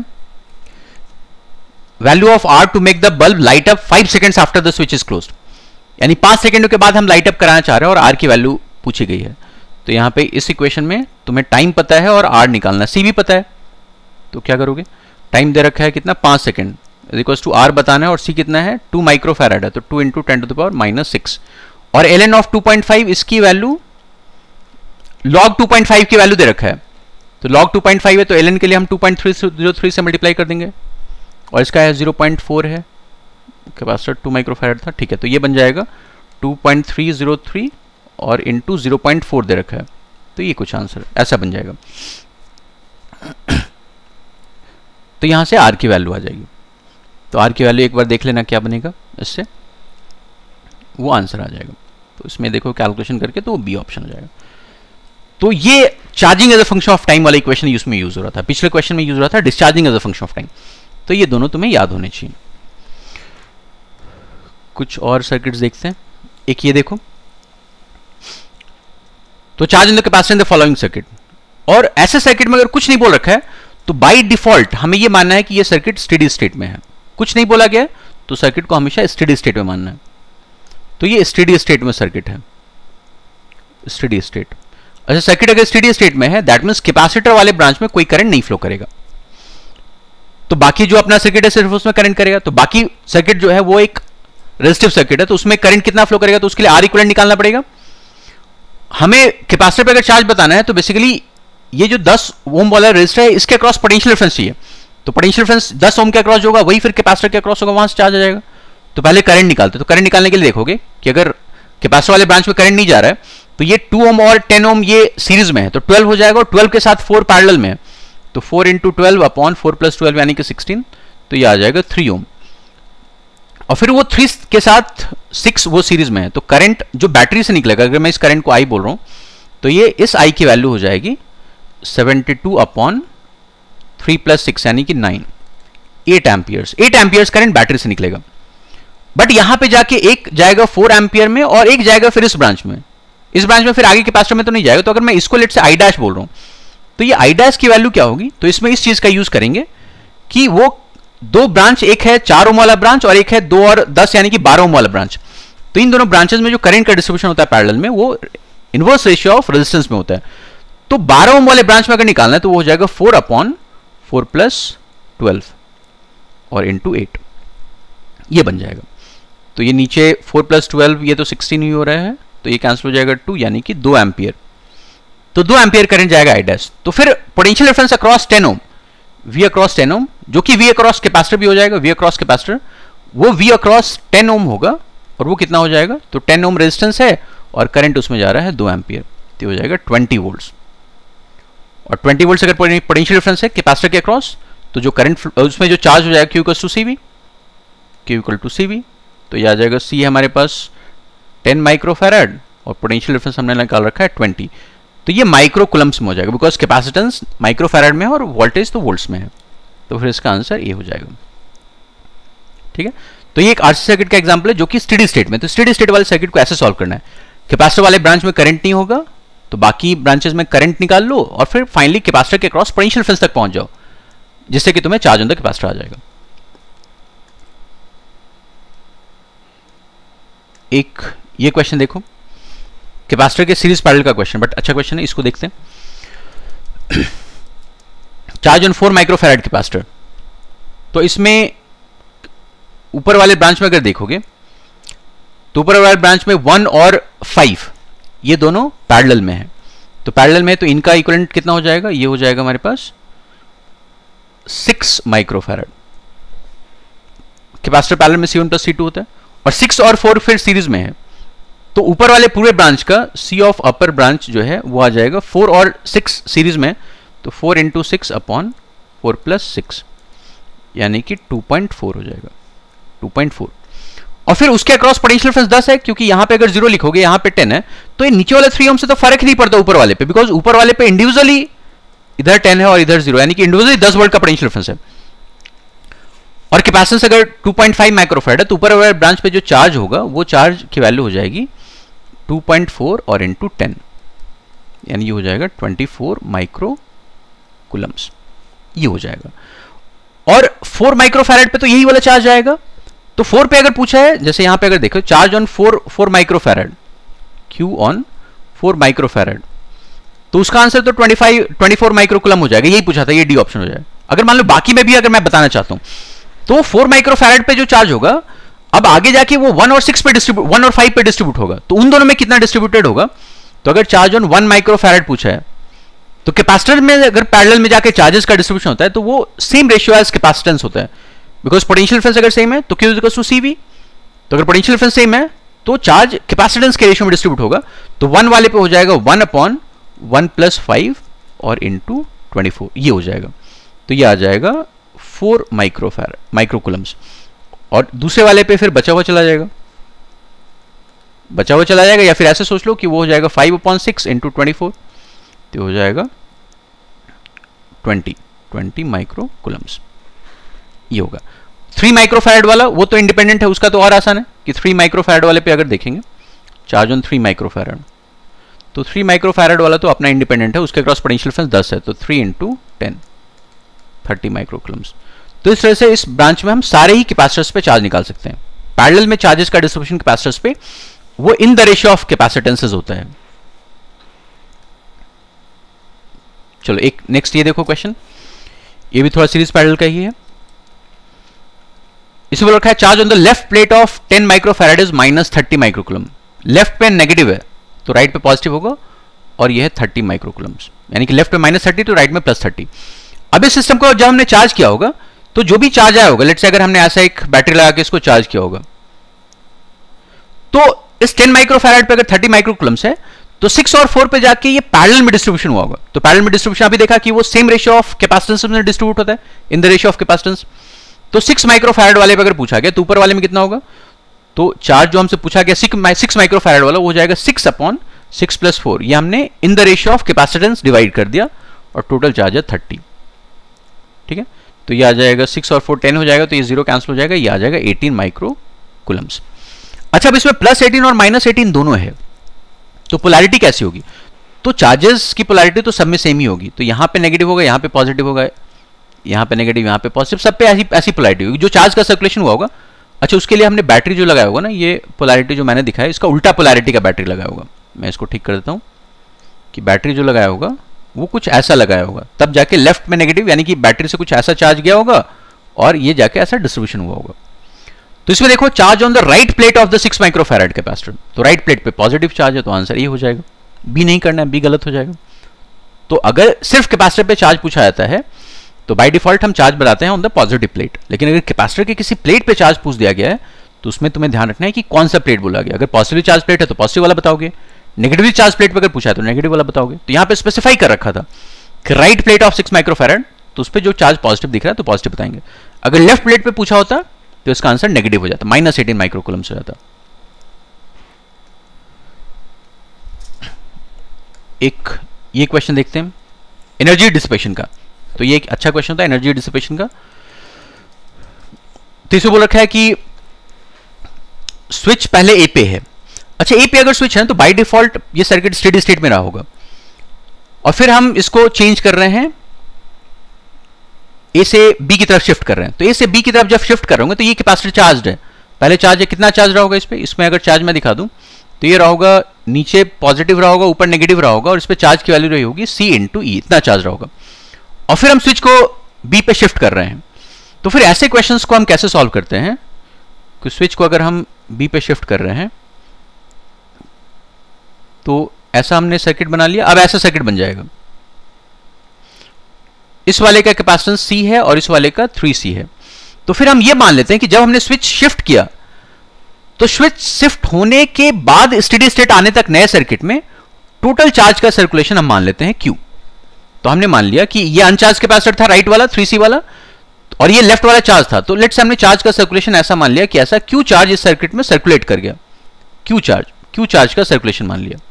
value of R to make the bulb light up five seconds after the switch is closed, यानी पांच सेकेंडों के बाद हम लाइट अप कराना चाह रहे हैं और आर की वैल्यू पूछी गई है। तो यहां पे इस इक्वेशन में तुम्हें टाइम पता है और आर निकालना, सी भी पता है। तो क्या करोगे, टाइम दे रखा है कितना पांच second is equal to R बताना है, और सी कितना है टू माइक्रोफैराड है, तो two into ten to the power minus six, और L N of two point five इसकी value log two point five की वैल्यू दे रखा है। तो लॉग टू पॉइंट फाइव है तो एल एन के लिए हम two point three zero three से मल्टीप्लाई कर देंगे, और इसका है जीरो पॉइंट फोर है, कैपेसिटर टू माइक्रोफैराड था, ठीक है। तो ये बन जाएगा two point three zero three और इंटू जीरो पॉइंट फोर दे रखा है, तो ये कुछ आंसर ऐसा बन जाएगा। तो यहां से आर की वैल्यू आ जाएगी। तो आर की वैल्यू एक बार देख लेना क्या बनेगा, इससे वो आंसर आ जाएगा। तो इसमें देखो कैलकुलेशन करके तो वो बी ऑप्शन हो जाएगा। तो ये charging as a function of time वाला इक्वेशन इसमें यूज हो रहा था, पिछले क्वेश्चन में यूज हो रहा था discharging as a function of time. तो ये दोनों तुम्हें याद होने चाहिए। कुछ और सर्किट्स देखते हैं, एक ये देखो, तो charge in the capacitor in the following circuit, और ऐसे सर्किट में अगर कुछ नहीं बोल रखा है तो बाय डिफॉल्ट हमें ये मानना है कि ये सर्किट स्टेडी स्टेट में है। कुछ नहीं बोला गया तो सर्किट को हमेशा स्टेडी स्टेट में मानना है। तो ये स्टेडी स्टेट में सर्किट है, स्टेडी स्टेट। अच्छा, सर्किट अगर स्टेडी स्टेट में है दैट मींस कैपेसिटर वाले ब्रांच में कोई करंट नहीं फ्लो करेगा, तो बाकी जो अपना सर्किट है सिर्फ उसमें करंट करेगा। तो बाकी सर्किट जो है वो एक रेजिस्टिव सर्किट है, तो उसमें करंट कितना फ्लो करेगा, तो उसके लिए आर इक्विवेलेंट निकालना पड़ेगा। हमें कैपेसिटर पे अगर चार्ज बताना है तो बेसिकली ये जो दस ओम वाला रेजिस्टर है इसके अक्रॉस पोटेंशियल डिफरेंस चाहिए। तो पोटेंशियल डिफरेंस दस ओम के अक्रॉस जो होगा वही फिर कैपेसिटर के अक्रॉस होगा, वहां से चार्ज आ जाएगा। तो पहले करंट निकालते, तो करंट निकालने के लिए देखोगे कि अगर कैपेसिटर वाले ब्रांच में करंट नहीं जा रहा है तो ये टू ओम और टेन ओम ये सीरीज में है, तो ट्वेल्व हो जाएगा, और ट्वेल्व के साथ फोर पैरेलल में है, तो four into twelve upon four plus twelve यानी कि सिक्सटीन, तो ये आ जाएगा थ्री ओम। और फिर वो थ्री के साथ सिक्स वो सीरीज में है, तो करंट जो बैटरी से निकलेगा, अगर मैं इस करंट को आई बोल रहा हूं तो ये इस आई की वैल्यू हो जाएगी seventy two upon three plus six यानी कि nine, eight amperes. Eight amperes current battery से निकलेगा, बट यहां पे जाके एक जाएगा फोर एम्पियर में और एक जाएगा फिर इस ब्रांच में, इस ब्रांच में फिर आगे कैपेसिटर में तो नहीं जाएगा। तो अगर मैं इसको लेट से आई डैश बोल रहा हूं तो ये आई डैश की वैल्यू क्या होगी, तो इसमें इस चीज का यूज करेंगे कि वो दो ब्रांच, एक है चार ओम वाला ब्रांच और एक है दो और दस यानी कि बारह ओम वाला ब्रांच। तो इन दोनों ब्रांचेस में जो करंट का डिस्ट्रीब्यूशन होता है पैरेलल में वो इनवर्स रेशियो ऑफ रेजिस्टेंस में होता है। तो बारह ओम वाले ब्रांच में अगर निकालना है तो वो हो जाएगा four upon four plus twelve और इंटू एट, ये बन जाएगा। तो ये नीचे फोर प्लस ट्वेल्व ये तो सिक्सटीन ही हो रहा है, तो ये कैंसिल हो जाएगा टू यानी कि दो एम्पियर। तो दो एम्पियर करंट जाएगा आई डैश। तो फिर potential difference across ten ohm, V across ten ohm, जो कि वी अक्रॉस कैपेसिटर भी हो जाएगा, वी अक्रॉस कैपेसिटर, वो वी अक्रॉस टेन ओम होगा, और वो कितना हो जाएगा, तो टेन ओम रेजिस्टेंस है और करंट उसमें जा रहा है दो एम्पियर, तो हो जाएगा ट्वेंटी वोल्ट्स। और ट्वेंटी वोल्ट्स अगर पोटेंशियल डिफरेंस है कैपेसिटर के अक्रॉस, तो जो करंट उसमें जो चार्ज हो जाएगा Q equal to C V, Q equal to C V, तो ये आ जाएगा सी है हमारे पास टेन माइक्रोफैराड और पोटेंशियल डिफरेंस हमने निकाल रखा है ट्वेंटी, तो ये माइक्रो कूलम्स में हो जाएगा, बिकॉज कैपेसिटेंस माइक्रोफैराड में है और वोल्टेज तो वोल्ट्स में है। तो फिर इसका आंसर ए हो जाएगा। ठीक है, तो ये एक आरसी सर्किट का एग्जांपल है जो कि स्टेडी स्टेट में, तो स्टेडी स्टेट वाले सर्किट को ऐसे सॉल्व करना है, कैपेसिटर वाले ब्रांच में करंट नहीं होगा तो बाकी ब्रांचेस में करंट निकाल लो और फिर फाइनली कैपेसिटर के क्रॉस पोटेंशियल डिफरेंस तक पहुंच जाओ जिससे कि तुम्हें चार्ज ऑन द कैपेसिटर आ जाएगा। एक ये क्वेश्चन देखो, कैपेसिटर के सीरीज पैरेलल का क्वेश्चन, बट अच्छा क्वेश्चन है, इसको देखते हैं। Charge on four microfarad capacitor, तो इसमें ऊपर वाले ब्रांच में अगर देखोगे तो ऊपर वाले ब्रांच में वन और फाइव ये दोनों पैरेलल में है, तो पैरेलल में तो इनका इक्विवेलेंट कितना हो जाएगा, ये हो जाएगा हमारे पास सिक्स माइक्रोफैराड। कैपेसिटर पैरेलल में C one plus C two होता है और सिक्स और फोर फिर सीरीज में है, तो ऊपर वाले पूरे ब्रांच का सी ऑफ अपर ब्रांच जो है वो आ जाएगा फोर और सिक्स सीरीज में, तो four into six upon four plus six यानी कि टू पॉइंट फोर हो जाएगा, टू पॉइंट फोर। और फिर उसके अक्रॉस पोटेंशियल डिफरेंस दस है, क्योंकि यहां पे अगर जीरो लिखोगे यहां पे टेन है, तो ये नीचे वाले थ्री ओम से तो फर्क नहीं पड़ता ऊपर वाले पे, बिकॉज ऊपर वाले पे इंडिविजुअली इधर टेन है और इधर जीरो, यानी कि इंडिविजुअली दस वोल्ट का पोटेंशियल डिफरेंस है। और कैपेसिटेंस अगर टू पॉइंट फाइव माइक्रोफैराड है तो ऊपर वाले ब्रांच पे जो चार्ज होगा वो चार्ज की वैल्यू हो जाएगी टू पॉइंट फोर और इंटू टेन, यानी ये हो जाएगा ट्वेंटी फोर माइक्रो कूलम्स, ये हो जाएगा। और फोर माइक्रोफैराड पे तो यही वाला चार्ज आएगा, तो फोर पे अगर पूछा है, जैसे यहां पे अगर देखो charge on four four microfarad, Q on four microfarad, तो उसका आंसर तो twenty five twenty four microcoulomb हो जाएगा, यही पूछा था, ये डी ऑप्शन हो जाएगा। अगर मान लो बाकी में भी अगर मैं बताना चाहता हूं तो फोर माइक्रोफैराड पे जो चार्ज होगा अब आगे जाके वो वन और सिक्स पे डिस्ट्रीब्यूट वन और फाइव पे डिस्ट्रीब्यूट होगा, तो उन दोनों में कितना डिस्ट्रीब्यूटेड होगा, तो अगर चार्ज ऑन वन माइक्रोफैराड पूछा है तो कैपेसिटर में अगर पैरेलल में जाके चार्जेस का डिस्ट्रीब्यूशन होता है तो वो सेम रेशियो एज कैपेसिटेंस होता है, बिकॉज पोटेंशियल डिफरेंस अगर सेम है तो Q इक्वल्स टू सीवी, तो अगर पोटेंशियल डिफरेंस सेम है तो चार्ज कैपेसिटेंस के रेशियो में डिस्ट्रीब्यूट होगा, तो वन वाले पे हो जाएगा one upon one plus five और इंटू ट्वेंटी फोर, ये हो जाएगा, तो ये आ जाएगा फोर माइक्रोफैराड माइक्रोकूलम्स। और दूसरे वाले पे फिर बचा हुआ चला जाएगा, बचा हुआ चला जाएगा, या फिर ऐसे सोच लो कि वो हो जाएगा five upon six into twenty four, तो हो जाएगा ट्वेंटी ट्वेंटी माइक्रोकूलम्स, ये होगा। थ्री माइक्रोफैराड वाला वो तो इंडिपेंडेंट है, उसका तो और आसान है कि थ्री माइक्रोफैराड वाले पे अगर देखेंगे चार्ज ऑन थ्री माइक्रोफैराड, तो थ्री माइक्रोफैराड वाला तो अपना इंडिपेंडेंट है, उसके क्रॉस पोटेंशियल डिफरेंस दस है, तो three into ten thirty microcoulombs. तो इस तरह से इस ब्रांच में हम सारे ही कैपेसिटर्स पे चार्ज निकाल सकते हैं। पैरेलल में चार्जेस का डिस्ट्रीब्यूशन कैपेसिटर्स पे वो in the ratio of capacitances होता है। चलो एक नेक्स्ट ये देखो क्वेश्चन, ये भी थोड़ा सीरीज पैरेलल का ही है। इसमें बोल रखा है charge on the left plate of ten microfarad is minus thirty microcoulomb, left पे नेगेटिव है तो राइट पे पॉजिटिव होगा, और ये है थर्टी माइक्रोकूलम्स, यानी कि लेफ्ट पे माइनस थर्टी तो राइट में प्लस थर्टी। अब इस सिस्टम को जब हमने चार्ज किया होगा तो जो भी चार्ज आया होगा, लेट्स से अगर हमने ऐसा एक बैटरी लगा के इसको चार्ज किया होगा, तो इस टेन माइक्रोफैराड पे अगर थर्टी माइक्रोकूलम्स है तो सिक्स और फोर पे जाके ये पैरेलल में डिस्ट्रीब्यूशन हुआ होगा, तो पैरेलल में डिस्ट्रीब्यूशन अभी देखा कि वो सेम रेशियो ऑफ कैपेसिटेंस में डिस्ट्रीब्यूट होता है in the ratio of capacitance. तो सिक्स माइक्रोफैराड वाले पे अगर पूछा गया तो ऊपर वाले में कितना होगा, तो चार्ज जो हमसे पूछा गया सिक्स माइक्रोफैराड वाला वो हो जाएगा six upon six plus four, ये हमने in the ratio of capacitance divide कर दिया और टोटल चार्ज है थर्टी। ठीक है, तो ये आ जाएगा सिक्स और फोर टेन हो जाएगा, तो ये जीरो कैंसिल हो जाएगा, ये आ जाएगा एटीन माइक्रोकूलम्स। अच्छा, अब इसमें प्लस एटीन और माइनस एटीन दोनों है, तो पोलैरिटी कैसी होगी, तो चार्जेस की पोलैरिटी तो सब में सेम ही होगी, तो यहां पे नेगेटिव होगा, यहां पे पॉजिटिव होगा, यहां पे नेगेटिव यहां पे पॉजिटिव, सब पे ऐसी ऐसी पोलैरिटी होगी जो चार्ज का सर्कुलेशन हुआ होगा। अच्छा, उसके लिए हमने बैटरी जो लगाया होगा ना, ये पोलैरिटी जो मैंने दिखाया इसका उल्टा पोलैरिटी का बैटरी लगाया होगा। मैं इसको ठीक कर देता हूं कि बैटरी जो लगाया होगा वो कुछ ऐसा लगाया होगा, तब जाके लेफ्ट में नेगेटिव, यानी कि बैटरी से कुछ ऐसा चार्ज गया होगा और ये जाके ऐसा डिस्ट्रीब्यूशन हुआ होगा। तो इसमें देखो charge on the right plate of the six microfarad capacitor, तो राइट प्लेट पे पॉजिटिव चार्ज है, तो आंसर ये हो जाएगा। बी नहीं करना है, बी गलत हो जाएगा। तो अगर सिर्फ कैपेसिटर पे चार्ज पूछा जाता है तो बाय डिफॉल्ट हम चार्ज बताते हैं ऑन द पॉजिटिव प्लेट, लेकिन अगर कैपेसिटर के किसी प्लेट पे चार्ज पूछ दिया गया है तो उसमें तुम्हें ध्यान रखना है कि कौन सा प्लेट बोला गया। अगर पॉजिटिव चार्ज प्लेट है तो पॉजिटिव वाला बताओगे, नेगेटिव चार्ज प्लेट पे अगर पूछा है तो नेगेटिव वाला बताओगे। तो यहाँ पे स्पेसिफाई कर रखा था कि right plate of six microfarad, तो उस पर जो चार्ज पॉजिटिव दिख रहा है तो पॉजिटिव बताएंगे। अगर लेफ्ट प्लेट पे पूछा होता तो इसका आंसर नेगेटिव हो जाता, माइनस एटीन माइक्रोकूलम्स हो जाता। एक ये क्वेश्चन देखते हैं एनर्जी डिसिपेशन का। तो ये एक अच्छा क्वेश्चन था एनर्जी डिसिपेशन का। तो इसमें बोल रखा है कि स्विच पहले ए पे है। अच्छा, ए पे अगर स्विच है तो बाय डिफॉल्ट ये सर्किट स्टेडी स्टेट में रहा होगा, और फिर हम इसको चेंज कर रहे हैं, ए से बी की तरफ शिफ्ट कर रहे हैं। तो ए से बी की तरफ जब शिफ्ट कर रहे होंगे तो ये कैपेसिटर चार्ज है, पहले चार्ज है, कितना चार्ज रहा होगा इस पे, इसमें अगर चार्ज मैं दिखा दूं तो ये रहा होगा, नीचे पॉजिटिव रहा होगा, ऊपर नेगेटिव रहा होगा, और इस पे चार्ज की वैल्यू रही होगी सी इंटू ई, इतना चार्ज रहा होगा। और फिर हम स्विच को बी पे शिफ्ट कर रहे हैं। तो फिर ऐसे क्वेश्चंस को हम कैसे सॉल्व करते हैं कि स्विच को अगर हम बी पे शिफ्ट कर रहे हैं तो ऐसा हमने सर्किट बना लिया। अब ऐसा सर्किट बन जाएगा, इस वाले का कैपेसिटेंस सी है और इस वाले का थ्री सी है। तो फिर हम ये मान लेते हैं कि जब हमने स्विच शिफ्ट किया तो स्विच शिफ्ट होने के बाद स्टेडी स्टेट आने तक नए सर्किट में टोटल चार्ज का सर्कुलेशन हम मान लेते हैं क्यू। तो हमने मान लिया कि ये अनचार्ज कैपेसिटर था राइट वाला थ्री सी वाला, और ये लेफ्ट वाला चार्ज था। तो लेट्स से हमने चार्ज का सर्कुलेशन ऐसा मान लिया कि ऐसा क्यू चार्ज इस सर्किट में सर्कुलेट कर गया, क्यू चार्ज, क्यू चार्ज का सर्कुलेशन मान लिया।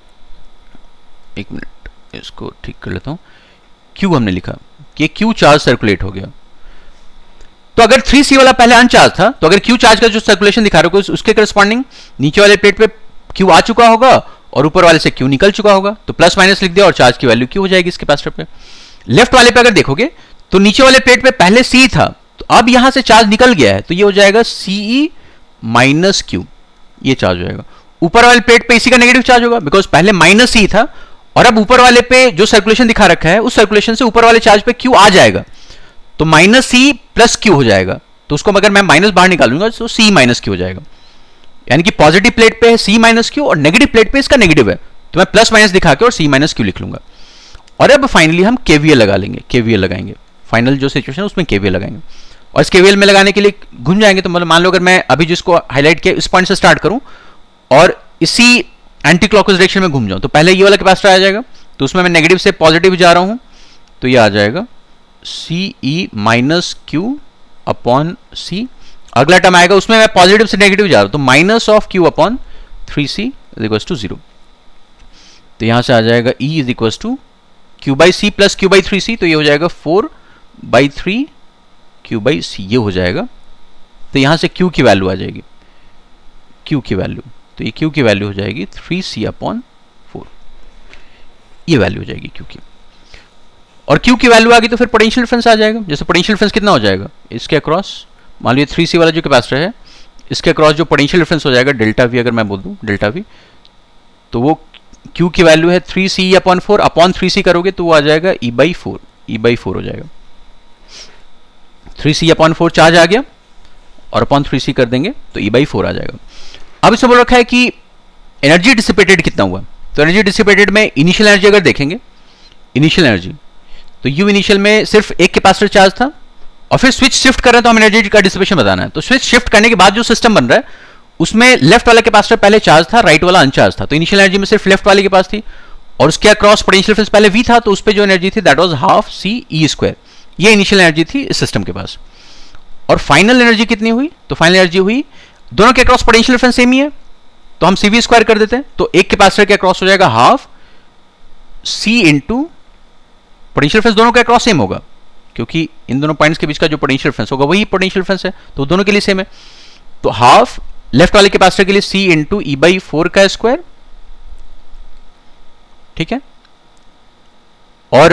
एक मिनट इसको ठीक कर लेता हूं। क्यू हमने लिखा कि क्यू चार्ज सर्कुलेट हो गया। तो अगर थ्री सी वाला पहले अनचार्ज था तो अगर क्यू चार्ज का जो सर्कुलेशन दिखा रहा होगा उसके करस्पॉन्डिंग नीचे वाले प्लेट पे क्यू आ चुका होगा और ऊपर वाले से क्यू निकल चुका होगा, तो प्लस माइनस लिख दिया और चार्ज की वैल्यू क्यू हो जाएगी इस कैपेसिटर पे। लेफ्ट वाले पे अगर देखोगे तो नीचे वाले प्लेट पे पहले सी था, तो अब यहां से चार्ज निकल गया है, तो ये हो जाएगा सीई माइनस क्यू, ये चार्ज हो जाएगा। ऊपर वाले प्लेट पे इसी का नेगेटिव चार्ज होगा बिकॉज पहले माइनस सी था, और अब ऊपर वाले पे जो सर्कुलेशन दिखा रखा है उस सर्कुलेशन से ऊपर वाले चार्ज पे क्यू आ जाएगा, तो माइनस सी प्लस क्यू हो जाएगा। तो उसको अगर मैं माइनस बाहर निकालूंगा तो सी माइनस क्यू हो जाएगा। यानी कि पॉजिटिव प्लेट पे है सी माइनस क्यू और नेगेटिव प्लेट पे इसका नेगेटिव है, तो मैं प्लस माइनस दिखा के और सी माइनस क्यू लिख लूंगा। और अब फाइनली हम केवीएल लगा लेंगे, केवीएल लगाएंगे, फाइनल जो सिचुएशन है उसमें केवीएल लगाएंगे। और इस केवीएल में लगाने के लिए घूम जाएंगे, तो मतलब मान लो अगर मैं अभी जिसको हाईलाइट किया इस पॉइंट से स्टार्ट करूं और इसी एंटी क्लॉकवाइज डायरेक्शन में घूम जाऊं, तो पहले ये वाला कैपेसिटर आ जाएगा, तो उसमें मैं नेगेटिव से पॉजिटिव जा रहा हूं, तो ये आ जाएगा C E minus Q upon C. अगला टर्म आएगा उसमें मैं पॉजिटिव से नेगेटिव जा रहा हूं, तो minus of Q upon three C is equal to zero. तो यहां से आ जाएगा E is equal to Q by C plus Q by three C, तो ये हो जाएगा four by three Q by C, ये हो जाएगा। तो यहां से Q की वैल्यू आ जाएगी, Q की वैल्यू, तो ये Q की वैल्यू हो जाएगी थ्री सी अपॉन फोर, ये वैल्यू हो जाएगी Q की। और Q की वैल्यू आ गई तो फिर पोटेंशियल डिफरेंस आ जाएगा। जैसे पोटेंशियल डिफरेंस कितना हो जाएगा, इसके अक्रॉस मान लीजिए थ्री सी वाला जो कैपेसिटर है इसके अक्रॉस जो पोटेंशियल डिफरेंस हो जाएगा डेल्टा वी, अगर मैं बोल दूं डेल्टा वी, तो वो Q की वैल्यू है three C upon four, upon three C करोगे तो वो आ जाएगा E by four, E by four हो जाएगा। Three C upon four charge आ गया और अपॉन थ्री सी कर देंगे तो E बाई फोर आ जाएगा। अब इसमें बोल रखा है कि एनर्जी डिसिपेटेड कितना हुआ, तो एनर्जी डिसिपेटेड में इनिशियल एनर्जी अगर देखेंगे, इनिशियल एनर्जी तो यू इनिशियल में सिर्फ एक कैपेसिटर चार्ज था, और फिर स्विच शिफ्ट कर रहे हैं तो हम एनर्जी का डिसिपेशन बताना है। तो स्विच शिफ्ट करने के बाद जो सिस्टम बन रहा है उसमें लेफ्ट वाला कैपेसिटर पहले चार्ज था, राइट वाला अनचार्ज था, तो इनिशियल एनर्जी में सिर्फ लेफ्ट वाले के पास थी, और उसके अक्रॉस पोटेंशियल डिफरेंस पहले V था, तो उस पर जो एनर्जी थी that was half C E square, ये इनिशियल एनर्जी थी इस सिस्टम के पास। और फाइनल एनर्जी कितनी हुई, तो फाइनल एनर्जी हुई, दोनों के अक्रॉस पोटेंशियल डिफरेंस सेम ही है तो हम सी वी स्क्वायर कर देते हैं, तो एक कैपेसिटर के अक्रॉस हो जाएगा half C into potential difference, दोनों के अक्रॉस सेम होगा क्योंकि इन दोनों पॉइंट्स के बीच का जो पोटेंशियल डिफरेंस होगा वही पोटेंशियल डिफरेंस है, तो दोनों के लिए सेम है। तो हाफ लेफ्ट वाले कैपेसिटर के लिए C into E by four का स्क्वायर, ठीक है, और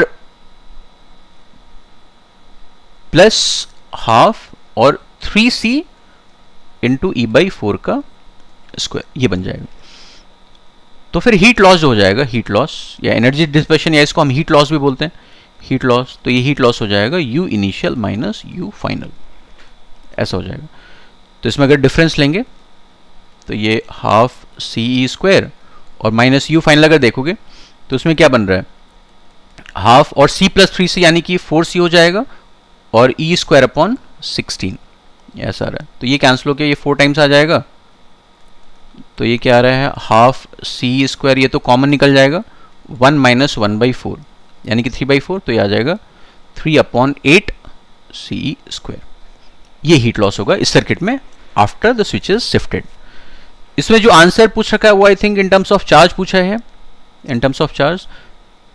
प्लस हाफ और three C into E by four का स्क्वायर, ये बन जाएगा। तो फिर हीट लॉस जो हो जाएगा, हीट लॉस या एनर्जी डिसिपेशन, या इसको हम हीट लॉस भी बोलते हैं, हीट लॉस, तो ये हीट लॉस हो जाएगा U initial minus U final, ऐसा हो जाएगा। तो इसमें अगर डिफरेंस लेंगे तो ये हाफ सी ई स्क्वायर और माइनस यू फाइनल अगर देखोगे तो उसमें क्या बन रहा है, हाफ और C प्लस थ्री सी यानी कि फोर सी हो जाएगा, और ई स्क्वायर अपॉन सिक्सटीन, ऐसा आ रहा है। तो ये कैंसिल होकर ये फोर टाइम्स आ जाएगा, तो ये क्या आ रहा है हाफ सी स्क्वायर, ये तो कॉमन निकल जाएगा, one minus one by four यानी कि थ्री बाई फोर, तो ये आ जाएगा three upon eight C square. ये हीट लॉस होगा इस सर्किट में after the switch is shifted. इसमें जो आंसर पूछ रखा है वो I think in terms of charge पूछा है, इन टर्म्स ऑफ चार्ज।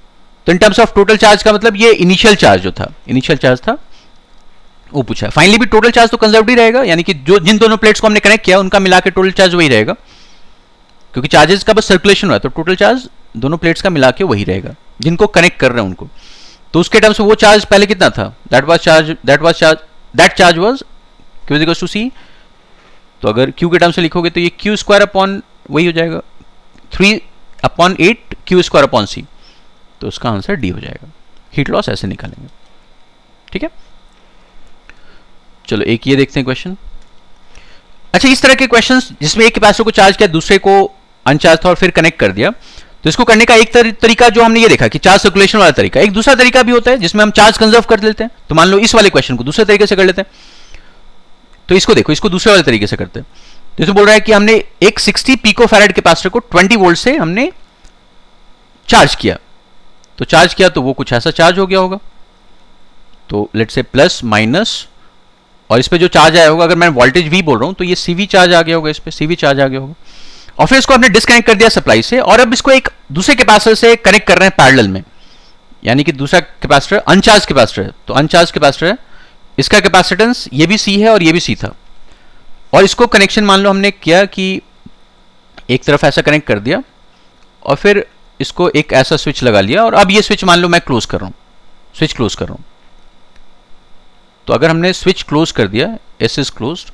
तो in terms of total charge का मतलब ये इनिशियल चार्ज जो था, इनिशियल चार्ज था वो पूछा है। फाइनली भी टोटल चार्ज तो कंजर्व्ड ही रहेगा, यानी कि जो जिन दोनों प्लेट्स को हमने कनेक्ट किया उनका मिला के टोटल चार्ज वही रहेगा, क्योंकि चार्जेस का बस सर्कुलेशन हुआ है, तो टोटल चार्ज दोनों प्लेट्स का मिला के वही रहेगा जिनको कनेक्ट कर रहे हैं उनको। तो उसके टर्म्स में वो चार्ज पहले कितना था, that was charge that was charge that charge was Q is equals to C। तो अगर Q के टर्म से लिखोगे तो ये Q स्क्वायर अपॉन वही हो जाएगा three upon eight Q square upon C, तो उसका आंसर डी हो जाएगा। हीट लॉस ऐसे निकालेंगे, ठीक है। चलो एक ये देखते हैं क्वेश्चन। अच्छा, इस तरह के क्वेश्चंस जिसमें एक कैपेसिटर को चार्ज किया दूसरे को अनचार्ज था और फिर कनेक्ट कर दिया, तो इसको करने का एक तरीका जो हमने ये देखा कि चार्ज सर्कुलेशन वाला तरीका। एक दूसरा तरीका भी होता है जिसमें हम चार्ज कंजर्व कर लेते हैं। तो मान लो इस वाले क्वेश्चन को दूसरे तरीके से कर लेते हैं, तो इसको देखो, इसको दूसरे वाले तरीके से करते हैं। तो इसमें बोल रहा है कि हमने एक सिक्सटी पिको फैराड कैपेसिटर को ट्वेंटी वोल्ट से हमने चार्ज किया, तो चार्ज किया तो वो कुछ ऐसा चार्ज हो गया होगा। तो लेट्स से प्लस माइनस, और इस पे जो चार्ज आया होगा, अगर मैं वोल्टेज V बोल रहा हूं तो ये सीवी चार्ज आ गया होगा, इस पे सीवी चार्ज आ गया होगा। और फिर इसको हमने डिस्कनेक्ट कर दिया सप्लाई से, और अब इसको एक दूसरे कैपेसिटर से कनेक्ट कर रहे हैं पैरेलल में, यानी कि दूसरा कैपेसिटर अनचार्ज कैपेसिटर है, तो अनचार्ज कैपेसिटर है, इसका कैपेसिटेंस ये भी C है और ये भी C था। और इसको कनेक्शन मान लो हमने किया कि एक तरफ ऐसा कनेक्ट कर दिया और फिर इसको एक ऐसा स्विच लगा लिया, और अब ये स्विच मान लो मैं क्लोज कर रहा हूं, स्विच क्लोज कर रहा हूं। तो अगर हमने स्विच क्लोज कर दिया, एस इज क्लोज्ड,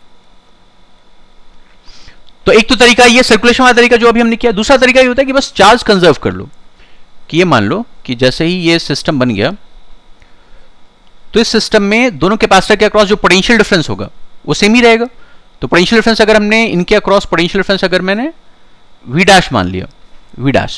तो एक तो तरीका ये सर्कुलेशन वाला तरीका जो अभी हमने किया। दूसरा तरीका ये होता है कि बस चार्ज कंजर्व कर लो, कि ये मान लो कि जैसे ही ये सिस्टम बन गया, तो इस सिस्टम में दोनों कैपेसिटर के अक्रॉस जो पोटेंशियल डिफरेंस होगा वो सेम ही रहेगा। तो पोटेंशियल डिफरेंस अगर हमने इनके अक्रॉस पोटेंशियल डिफरेंस अगर मैंने V डैश मान लिया, V डैश,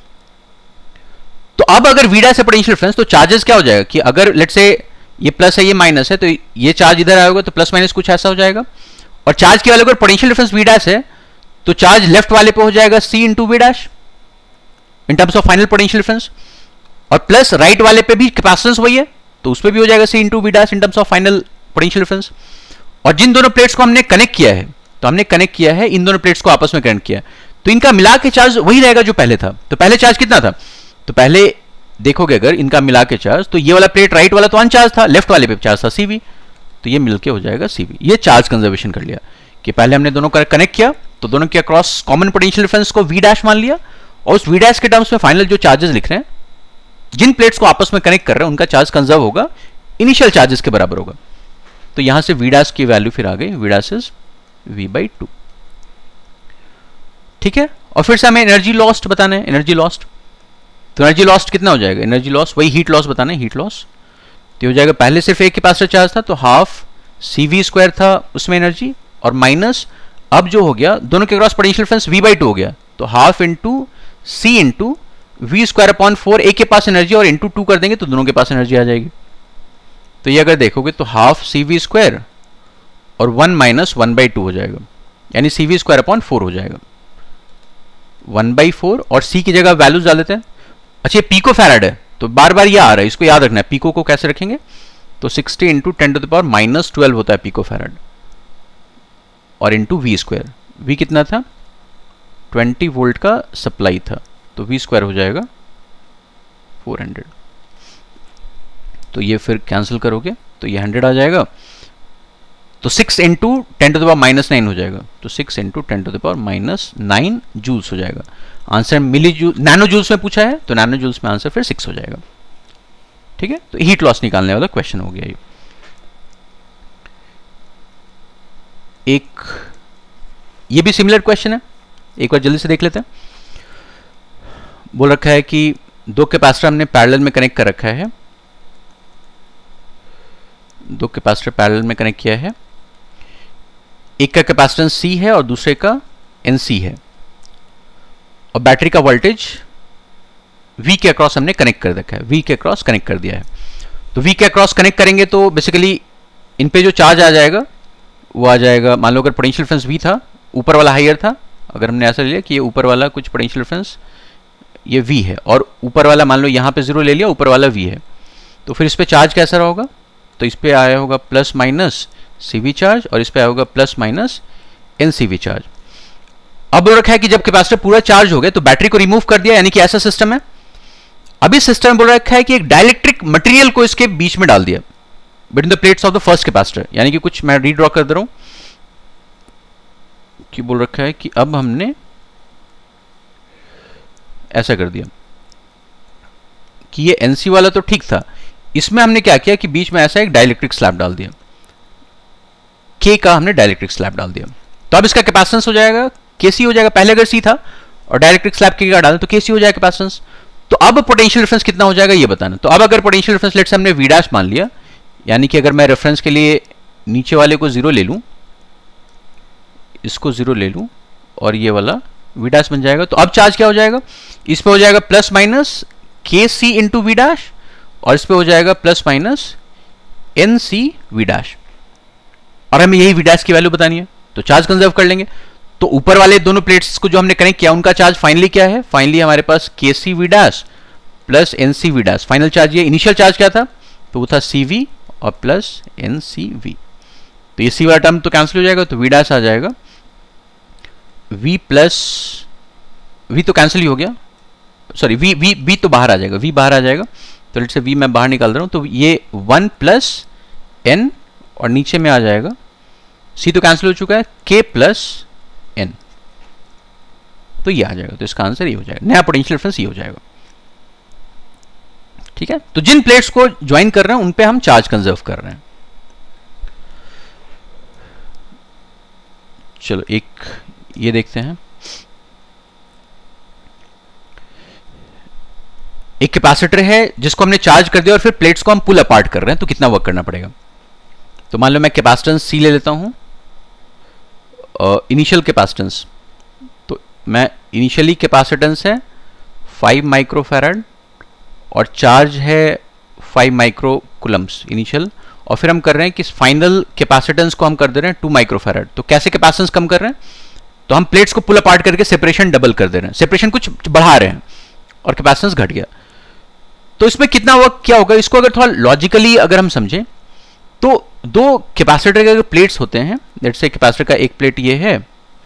तो अब अगर V डैश है पोटेंशियल डिफरेंस, तो चार्जेस क्या हो जाएगा कि अगर लेट्स से ये प्लस है ये माइनस है, तो ये चार्ज इधर आएगा तो प्लस माइनस कुछ ऐसा हो जाएगा। और चार्ज के वाले अगर पोटेंशियल डिफरेंस V डैश है, तो चार्ज लेफ्ट वाले पे हो जाएगा C into V dash in terms of final potential difference, और प्लस राइट वाले पे भी कैपेसिटेंस वही है, तो उस पे भी हो जाएगा C into V dash in terms of final potential difference. और जिन दोनों प्लेट्स को हमने कनेक्ट किया है, तो हमने कनेक्ट किया है इन दोनों प्लेट्स को आपस में कनेक्ट किया, तो इनका मिला के चार्ज वही रहेगा जो पहले था। तो पहले चार्ज कितना था, तो पहले देखोगे अगर इनका मिला के चार्ज, तो ये वाला प्लेट राइट वाला तो अनचार्ज था, लेफ्ट वाले पे चार्ज था सीवी, तो ये मिलके हो जाएगा सीवी। ये चार्ज कंजर्वेशन कर लिया कि पहले हमने दोनों का कनेक्ट किया, तो दोनों के अक्रॉस कॉमन पोटेंशियल डिफरेंस को V डैश मान लिया, और उस V डैश के टर्म्स में फाइनल जो चार्जेस लिख रहे हैं, जिन प्लेट्स को आपस में कनेक्ट कर रहे हैं उनका चार्ज कंजर्व होगा, इनिशियल चार्जेस के बराबर होगा। तो यहां से V डैश की वैल्यू फिर आ गई, V dash is V by two, ठीक है। और फिर से हमें एनर्जी लॉस्ट बताना है, एनर्जी लॉस्ट, तो एनर्जी लॉस्ट कितना हो जाएगा, एनर्जी लॉस वही हीट लॉस बताना है, हीट लॉस। तो हो जाएगा पहले सिर्फ एक कैपेसिटर चार्ज था, तो हाफ सी वी स्क्वायर था उसमें एनर्जी, और माइनस अब जो हो गया दोनों के cross potential difference V by two हो गया, तो half into C into V square upon four, एक के पास एनर्जी और इंटू टू कर देंगे तो दोनों के पास एनर्जी आ जाएगी। तो ये अगर देखोगे तो हाफ सी वी स्क्वायर और one minus one by two हो जाएगा, यानी C V square upon four हो जाएगा, वन बाई फोर, और सी की जगह वैल्यूज डाल देते हैं। अच्छा ये पीको फैराड है, तो बार बार ये आ रहा है, इसको याद रखना है। पीको को कैसे रखेंगे, तो sixty into ten to the power minus twelve होता है पीको फैराड, और इंटू वी स्क्वायर, वी कितना था, ट्वेंटी वोल्ट का सप्लाई था, तो वी स्क्वायर हो जाएगा फोर हंड्रेड। तो ये फिर कैंसिल करोगे तो ये हंड्रेड आ जाएगा, तो six into ten to the power minus nine हो जाएगा, तो six into ten to the power minus nine joules हो जाएगा। Answer milli joule nano joules में पूछा है, तो नैनो जूल्स में आंसर फिर सिक्स हो जाएगा, ठीक है। तो हीट लॉस निकालने वाला क्वेश्चन हो गया ये। एक ये भी सिमिलर क्वेश्चन है, एक बार जल्दी से देख लेते हैं। बोल रखा है कि दो कैपेसिटर हमने पैरेलल में कनेक्ट कर रखा है, दो कैपेसिटर पैरेलल में कनेक्ट किया है, एक का कैपेसिटेंस C है और दूसरे का N C है, और बैटरी का वोल्टेज V के अक्रॉस हमने कनेक्ट कर रखा है, V के अक्रॉस कनेक्ट कर दिया है। तो V के अक्रॉस कनेक्ट करेंगे तो बेसिकली इन पे जो चार्ज आ जाएगा वो आ जाएगा, मान लो अगर पोटेंशियल डिफरेंस V था, ऊपर वाला हायर था, अगर हमने ऐसा ले लिया कि ये ऊपर वाला कुछ पोटेंशियल डिफरेंस ये V है, और ऊपर वाला मान लो यहाँ पे जीरो ले लिया, ऊपर वाला V है, तो फिर इस पे चार्ज कैसा होगा, तो इस पे आया होगा plus minus C V charge, और इस पे आया होगा plus minus N C V charge. अब बोल रखा है कि जब कैपेसिटर पूरा चार्ज हो गया तो बैटरी को रिमूव कर दिया, यानी कि ऐसा सिस्टम है। अभी सिस्टम बोल रखा है कि एक डाइलेक्ट्रिक मटेरियल को इसके बीच में डाल दिया between the plates of the first capacitor, यानी कि कुछ मैं रीड्रॉ कर दे रहा हूं कि बोल रखा है कि अब हमने ऐसा कर दिया कि ये एनसी वाला तो ठीक था, इसमें हमने क्या किया कि बीच में ऐसा एक डाइलेक्ट्रिक स्लैब डाल दिया, के का हमने डाइलेक्ट्रिक स्लैब डाल दिया। तो अब इसका कैपेसिटेंस हो जाएगा केसी हो जाएगा, पहले अगर सी था और डाइलेक्ट्रिक स्लैब के का डालें तो केसी हो जाएगा कैपेसिटेंस। तो अब पोटेंशियल डिफरेंस कितना हो जाएगा ये बताना। तो अब अगर पोटेंशियल डिफरेंस लेट से हमने वी डैश मान लिया, यानी कि अगर मैं रेफरेंस के लिए नीचे वाले को जीरो ले लूं, इसको जीरो ले लूं और ये वाला वी डैश बन जाएगा, तो अब चार्ज क्या हो जाएगा, इस पे हो जाएगा प्लस माइनस के सी इंटू वी डैश और इस पे हो जाएगा plus minus N C V dash, और हमें यही वी डैश की वैल्यू बतानी है। तो चार्ज कंजर्व कर लेंगे। तो ऊपर वाले दोनों प्लेट्स को जो हमने कनेक्ट किया उनका चार्ज फाइनली क्या है, फाइनली हमारे पास K C V dash plus N C V dash, final charge ये, इनिशियल चार्ज क्या था, तो वो था सी वी और प्लस एन सी वी। तो ये सी वाला टर्म तो कैंसिल हो जाएगा, तो वी डैश आ जाएगा v प्लस v तो कैंसिल ही हो गया, सॉरी v v v तो बाहर आ जाएगा, v बाहर आ जाएगा, तो लेट से v मैं बाहर निकाल रहा हूं, तो ये वन प्लस n और नीचे में आ जाएगा c तो कैंसिल हो चुका है, k प्लस n, तो ये आ जाएगा। तो इसका आंसर ये हो जाएगा, नया पोटेंशियल डिफरेंस ये हो जाएगा। ठीक है, तो जिन प्लेट्स को ज्वाइन कर रहे हैं उन पे हम चार्ज कंजर्व कर रहे हैं। चलो एक ये देखते हैं, एक कैपेसिटर है जिसको हमने चार्ज कर दिया और फिर प्लेट्स को हम पुल अपार्ट कर रहे हैं, तो कितना वर्क करना पड़ेगा। तो मान लो मैं कैपेसिटेंस सी ले लेता हूं, इनिशियल कैपेसिटेंस, तो मैं इनिशियली कैपेसिटेंस है फाइव माइक्रोफैराड और चार्ज है फाइव माइक्रो कुलम्स इनिशियल, और फिर हम कर रहे हैं कि फाइनल कैपेसिटेंस को हम कर दे रहे हैं टू माइक्रोफैराड। तो कैसे कैपेसिटेंस कम कर रहे हैं, तो हम प्लेट्स को पुल अपार्ट करके सेपरेशन डबल कर दे रहे हैं, सेपरेशन कुछ बढ़ा रहे हैं और कैपेसिटेंस घट गया। तो इसमें कितना वर्क क्या होगा, इसको अगर थोड़ा लॉजिकली अगर हम समझें तो दो कैपेसिटर के अगर प्लेट्स होते हैं, लेट्स से कैपेसिटर का एक प्लेट ये है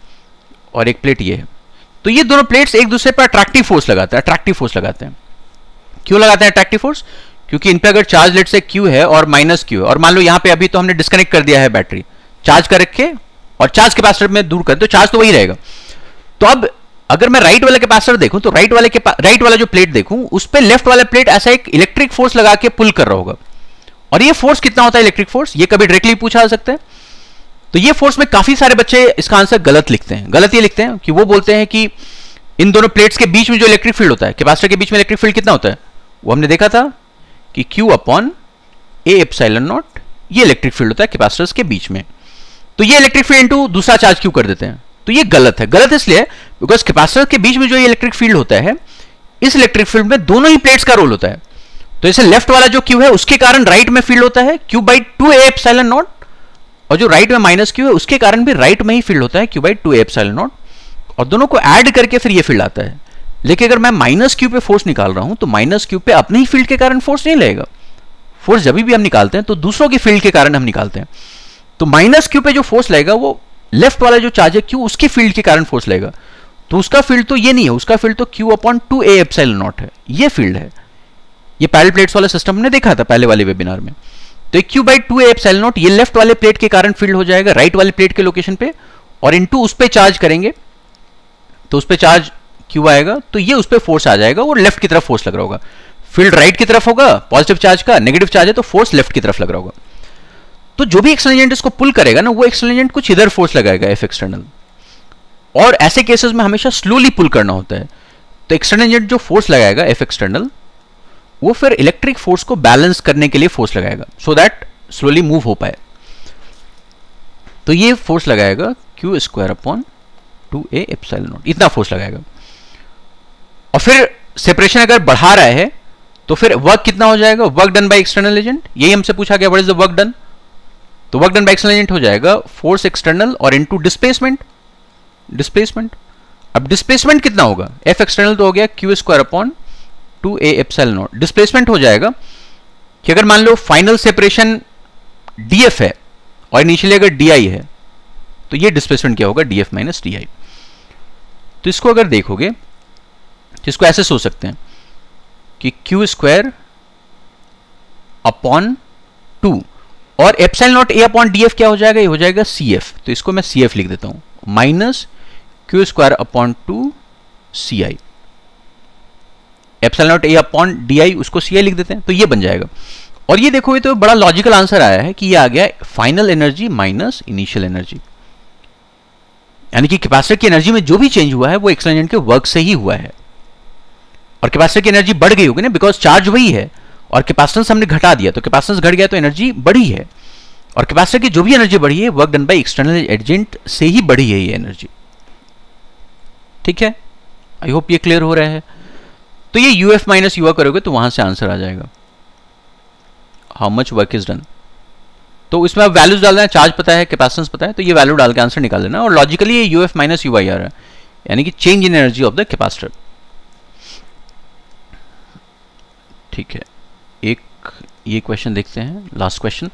और एक प्लेट ये है, तो ये दोनों प्लेट्स एक दूसरे पर अट्रैक्टिव फोर्स लगाते हैं, अट्रैक्टिव फोर्स लगाते हैं। क्यों लगाते हैं अट्रैक्टिव फोर्स, क्योंकि इन पे अगर चार्ज लेट से क्यू है और माइनस क्यू है, और मान लो यहां पे अभी तो हमने डिस्कनेक्ट कर दिया है बैटरी, चार्ज कर रखे और चार्ज कैपेसिटर में दूर कर, तो चार्ज तो वही रहेगा। तो अब अगर मैं राइट वाले कैपेसिटर देखूं, तो राइट वाले के राइट वाला जो प्लेट देखूं, उस पे लेफ्ट वाला प्लेट ऐसा एक इलेक्ट्रिक फोर्स लगा के पुल कर रहा होगा, और ये फोर्स कितना होता है इलेक्ट्रिक फोर्स, ये कभी डायरेक्टली पूछा जा सकता है। तो ये फोर्स में काफी सारे बच्चे इसका आंसर गलत लिखते हैं। गलत ये लिखते हैं कि वो बोलते हैं कि इन दोनों प्लेट्स के बीच में जो इलेक्ट्रिक फील्ड होता है, कैपेसिटर के बीच में इलेक्ट्रिक फील्ड कितना होता है, वो हमने देखा था कि Q upon A epsilon naught, ये इलेक्ट्रिक फील्ड होता है कैपेसिटर्स के बीच में। तो ये इलेक्ट्रिक फील्ड इनटू दूसरा चार्ज क्यों कर देते हैं, तो ये गलत है। गलत इसलिए बिकॉज कैपेसिटर के बीच में जो ये इलेक्ट्रिक फील्ड होता है, इस इलेक्ट्रिक फील्ड में दोनों ही प्लेट्स का रोल होता है। तो इसे लेफ्ट वाला जो Q है उसके कारण राइट में फील्ड होता है Q by two A epsilon naught, और जो राइट में माइनस Q है उसके कारण भी राइट में ही फील्ड होता है Q by two A epsilon naught, और दोनों को ऐड करके फिर ये फील्ड आता है। लेकिन अगर मैं माइनस Q पे फोर्स निकाल रहा हूं, तो माइनस Q पे अपने ही फील्ड के कारण फोर्स नहीं लगेगा। फोर्स जब भी हम निकालते हैं तो दूसरों की फील्ड के कारण हम निकालते हैं। तो माइनस Q पे जो फोर्स लगेगा वो लेफ्ट वाला जो चार्ज है Q, उसकी फील्ड के कारण फोर्स लगेगा। तो उसका फील्ड तो ये नहीं है, उसका फील्ड तो Q upon two A epsilon naught है, ये फील्ड है। ये पैरेलल प्लेट्स वाला सिस्टम हमने देखा था पहले वाले वेबिनार में। तो Q by two A epsilon naught ये लेफ्ट वाले प्लेट के कारण फील्ड हो जाएगा राइट वाले प्लेट के लोकेशन पे, और इनटू उस पे चार्ज करेंगे तो उस पे चार्ज Q आएगा, तो ये उस पे फोर्स आ जाएगा और लेफ्ट की तरफ फोर्स लग रहा होगा। फील्ड राइट की तरफ होगा पॉजिटिव चार्ज का, नेगेटिव चार्ज है तो फोर्स लेफ्ट की तरफ लग रहा होगा। तो जो भी एक्सटर्नल एजेंट इसको पुल करेगा ना, वो एक्सटर्नल एजेंट कुछ इधर फोर्स लगाएगा एफ एक्सटर्नल, और ऐसे केसेस में हमेशा स्लोली पुल करना होता है। तो एक्सटर्नल एजेंट जो फोर्स लगाएगा एफ एक्सटर्नल, वो फिर इलेक्ट्रिक फोर्स को बैलेंस करने के लिए फोर्स लगाएगा, सो दैट स्लोली मूव हो पाए। तो ये फोर्स लगाएगा Q square upon two A epsilon naught, इतना फोर्स लगाएगा। और फिर सेपरेशन अगर बढ़ा रहा है तो फिर वर्क कितना हो जाएगा, work done by external agent, यही हमसे पूछा गया what is the work done. तो work done by external agent हो जाएगा फोर्स एक्सटर्नल और इनटू डिस्प्लेसमेंट, डिस्प्लेसमेंट। अब डिस्प्लेसमेंट कितना होगा, एफ एक्सटर्नल तो हो गया Q square upon two A epsilon naught, displacement हो जाएगा कि अगर मान लो फाइनल सेपरेशन डीएफ है और इनिशियली अगर डीआई है, तो ये डिस्प्लेसमेंट क्या होगा, डीएफ माइनस डीआई। तो इसको अगर देखोगे तो इसको ऐसे सोच सकते हैं कि क्यू स्क्वायर अपॉन टू, और epsilon naught A upon D F क्या हो जाएगा, ये हो जाएगा सी एफ, तो इसको मैं सी एफ लिख देता हूं, minus Q square upon two C I, epsilon naught A upon D I उसको सी आई लिख देते हैं, तो ये बन जाएगा। और ये देखो ये तो बड़ा लॉजिकल आंसर आया है कि ये आ गया final energy minus initial energy, यानी कि कैपेसिटर की एनर्जी में जो भी चेंज हुआ है वो एक्सटर्नल एजेंट के वर्क से ही हुआ है, और कैपेसिटर की एनर्जी बढ़ गई होगी ना, बिकॉज चार्ज वही है और कैपेसिटेंस हमने घटा दिया, तो कैपेसिटेंस घट गया तो एनर्जी बढ़ी है, और कैपेसिटर की जो भी एनर्जी बढ़ी है work done by external agent से ही बढ़ी है ये एनर्जी। ठीक है, आई होप ये क्लियर हो रहा है। तो ये U F minus U R करोगे तो वहां से आंसर आ जाएगा, how much work is done. तो इसमें आप वैल्यूज डाल देना, चार्ज पता है, कैपेसिटेंस पता है, तो ये वैल्यू डाल के आंसर निकाल लेना, और लॉजिकली ये U F minus U I आ रहा है, यानी कि change in energy of the capacitor. ठीक है, एक ये क्वेश्चन देखते हैं, लास्ट क्वेश्चन।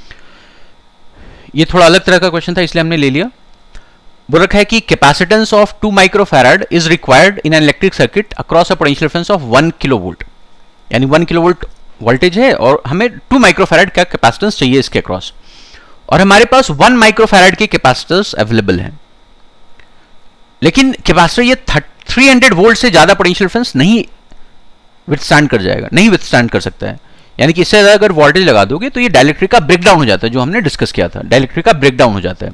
ये थोड़ा अलग तरह का क्वेश्चन था इसलिए हमने ले लिया। बोल रखा है कि capacitance of two microfarad is required in an electric circuit across a potential difference of one kilo volt, यानी वन किलो वोल्ट वोल्टेज है और हमें टू माइक्रोफैराड का कैपेसिटेंस चाहिए इसके अक्रॉस, और हमारे पास वन माइक्रोफैराड के कैपेसिटर्स अवेलेबल हैं, लेकिन कैपेसिटर ये थ्री हंड्रेड वोल्ट से ज्यादा पोटेंशियल डिफरेंस नहीं विथस्टैंड कर जाएगा, नहीं विथस्टैंड कर सकता है, यानी कि इससे ज्यादा अगर वोल्टेज लगा दोगे तो ये डाइलेक्ट्रिक का ब्रेकडाउन हो जाता है, जो हमने डिस्कस किया था, डाइलेक्ट्रिक का ब्रेकडाउन हो जाता है।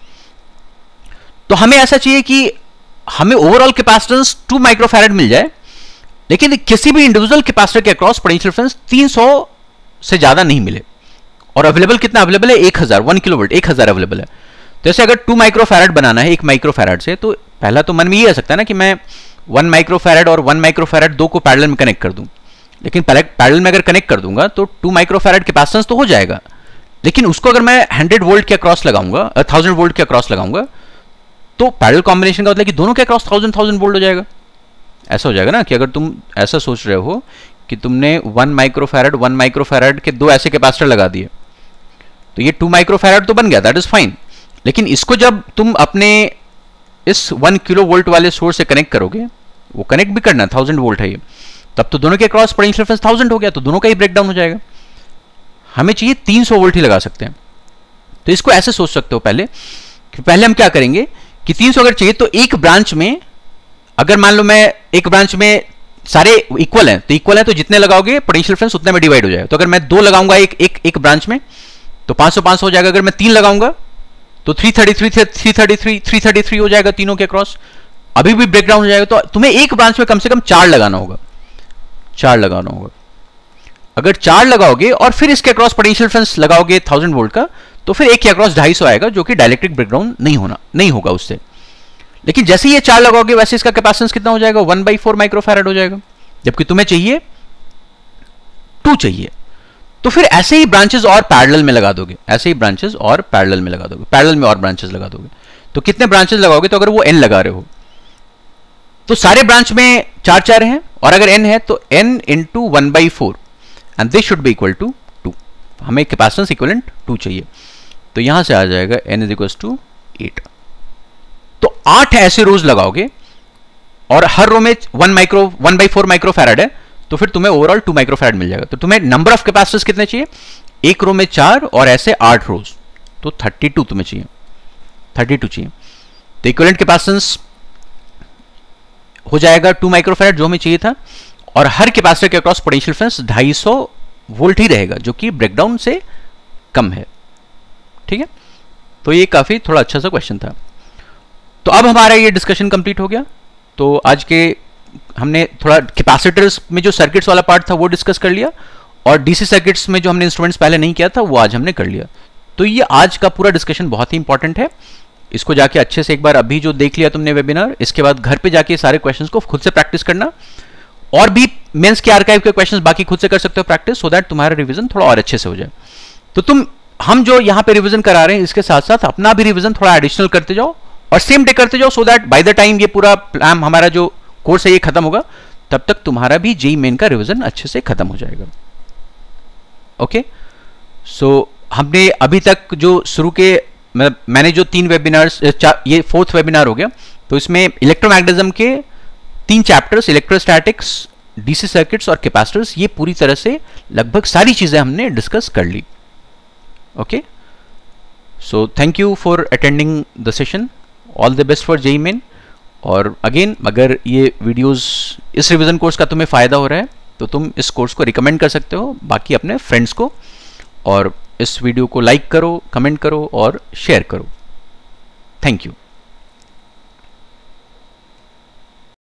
तो हमें ऐसा चाहिए कि हमें ओवरऑल कैपेसिटेंस टू माइक्रोफैराड मिल जाए, लेकिन किसी भी इंडिविजुअल कैपेसिटर के अक्रॉस पोटेंशियल डिफरेंस तीन सौ से ज्यादा नहीं मिले, और अवेलेबल कितना अवेलेबल है, एक हज़ार, वन किलोवोल्ट एक हज़ार अवेलेबल है। तो ऐसे अगर टू माइक्रोफैराड बनाना है एक माइक्रोफैराड से, तो पहला तो मन में ये आ सकता है ना कि मैं वन माइक्रोफैराड और वन माइक्रोफैराड दो को पैरेलल में कनेक्ट कर दूं, लेकिन पैरेलल में अगर कनेक्ट कर दूंगा तो टू माइक्रोफैराड कैपेसिटेंस तो हो जाएगा, लेकिन उसको अगर मैं हंड्रेड वोल्ट के अक्रॉस लगाऊंगा, थाउजेंड वोल्ट के अक्रॉस लगाऊंगा, तो पैरेलल कॉम्बिनेशन का मतलब कि दोनों के अक्रॉस थाउजेंड थाउजेंड वोल्ट हो जाएगा। ऐसा हो जाएगा ना कि अगर तुम ऐसा सोच रहे हो कि तुमने वन माइक्रोफैराड वन माइक्रोफैराड के दो ऐसे कैपेसिटर लगा दिए, तो ये टू माइक्रोफैराड तो बन गया, दैट इज फाइन, लेकिन इसको जब तुम अपने इस वन किलो वोल्ट वाले सोर्स से कनेक्ट करोगे, वो कनेक्ट भी करना थाउजेंड वोल्ट है ये, तब तो दोनों के क्रॉस पोटेंशियल डिफरेंस थाउजेंड हो गया, तो दोनों का ही ब्रेकडाउन हो जाएगा। हमें चाहिए तीन सौ वोल्ट ही लगा सकते हैं, तो इसको ऐसे सोच सकते हो पहले कि पहले हम क्या करेंगे कि तीन सौ अगर चाहिए तो एक ब्रांच में, अगर मान लो मैं एक ब्रांच में सारे इक्वल हैं, तो इक्वल है तो जितने लगाओगे पोटेंशियल डिफरेंस उतने में डिवाइड हो जाएगा। तो अगर मैं दो लगाऊंगा एक एक एक ब्रांच में तो पाँच सौ पाँच सौ हो जाएगा, अगर मैं तीन लगाऊंगा तो three thirty three three thirty three three thirty three हो जाएगा तीनों के क्रॉस, अभी भी ब्रेकडाउन हो जाएगा। तो तुम्हें एक ब्रांच में कम से कम चार लगाना होगा, चार लगाना होगा। अगर चार लगाओगे और फिर इसके अक्रॉस पोटेंशियल डिफरेंस लगाओगे थाउजेंड वोल्ट का, तो फिर एक के अक्रॉस ढाई सौ आएगा, जो कि डाइलेक्ट्रिक ब्रेकडाउन नहीं होना नहीं होगा उससे। लेकिन जैसे ये चार लगाओगे वैसे इसका कैपेसिटेंस कितना हो जाएगा, वन बाई फोर माइक्रोफैराड हो जाएगा, जबकि तुम्हें चाहिए टू चाहिए। तो फिर ऐसे ही ब्रांचेस और पैरेलल में लगा दोगे, ऐसे ही ब्रांचेस और पैरेलल में लगा दोगे, पैरेलल में और ब्रांचेस लगा दोगे। तो कितने ब्रांचेस लगाओगे, तो अगर वो एन लगा रहे हो तो सारे ब्रांच में चार चार हैं, और अगर एन है तो N into one by four and this should be equal to two. हमें कैपेसिटेंस इक्विवेलेंट टू चाहिए, तो यहां से आ जाएगा N is equal to eight. तो आठ ऐसे रोज लगाओगे और हर रो में one micro one by four microfarad है, तो फिर तुम्हें ओवरऑल टू माइक्रोफैराड मिल जाएगा। तो तुम्हें नंबर ऑफ कैपेसिटर्स कितने चाहिए, एक रो में चार और ऐसे आठ रोज, तो थर्टी टू तुम्हें चाहिए, थर्टी टू चाहिए। तो इक्विवेलेंट कैपेसिटेंस हो जाएगा टू माइक्रोफैराड जो हमें चाहिए था, और हर कैपेसिटर के अक्रॉस पोटेंशियल डिफरेंस ढाई सौ वोल्ट ही रहेगा, जो कि ब्रेकडाउन से कम है। ठीक है, तो ये काफी थोड़ा अच्छा सा क्वेश्चन था। तो अब हमारा ये डिस्कशन कंप्लीट हो गया। तो आज के हमने थोड़ा कैपेसिटर्स में जो सर्किट्स वाला पार्ट था वो डिस्कस कर लिया, और डीसी सर्किट्स में जो हमने इंस्ट्रूमेंट्स पहले नहीं किया था वो आज हमने कर लिया। तो ये आज का पूरा डिस्कशन बहुत ही इंपॉर्टेंट है, इसको जाके अच्छे से एक बार अभी जो देख लिया तुमने वेबिनार, इसके बाद घर पे जाके सारे क्वेश्चंस को खुद से प्रैक्टिस करना, और भी मेंस के आर्काइव के क्वेश्चंस बाकी खुद से कर सकते हो प्रैक्टिस, सो दैट तुम्हारा रिवीजन थोड़ा और अच्छे से हो जाए। तो तुम हम जो यहाँ पे रिवीजन करा रहे हैं इसके साथ साथ अपना भी रिवीजन थोड़ा एडिशनल करते जाओ और सेम डे करते जाओ, so that by the time ये पूरा प्लान हमारा जो कोर्स है ये खत्म होगा, तब तक तुम्हारा भी जेईई मेन का रिवीजन अच्छे से खत्म हो जाएगा। ओके, सो हमने अभी तक जो शुरू के मैं, मैंने जो तीन वेबिनार्स, ये फोर्थ वेबिनार हो गया, तो इसमें इलेक्ट्रोमैग्नेटिज्म के तीन चैप्टर्स, इलेक्ट्रोस्टैटिक्स, डीसी सर्किट्स और कैपेसिटर्स, ये पूरी तरह से लगभग सारी चीज़ें हमने डिस्कस कर ली। Okay, so thank you for attending the session, all the best for JEE Main. और अगेन, अगर ये वीडियोस, इस रिवीजन कोर्स का तुम्हें फ़ायदा हो रहा है तो तुम इस कोर्स को रिकमेंड कर सकते हो बाकी अपने फ्रेंड्स को, और इस वीडियो को लाइक करो, कमेंट करो और शेयर करो। Thank you.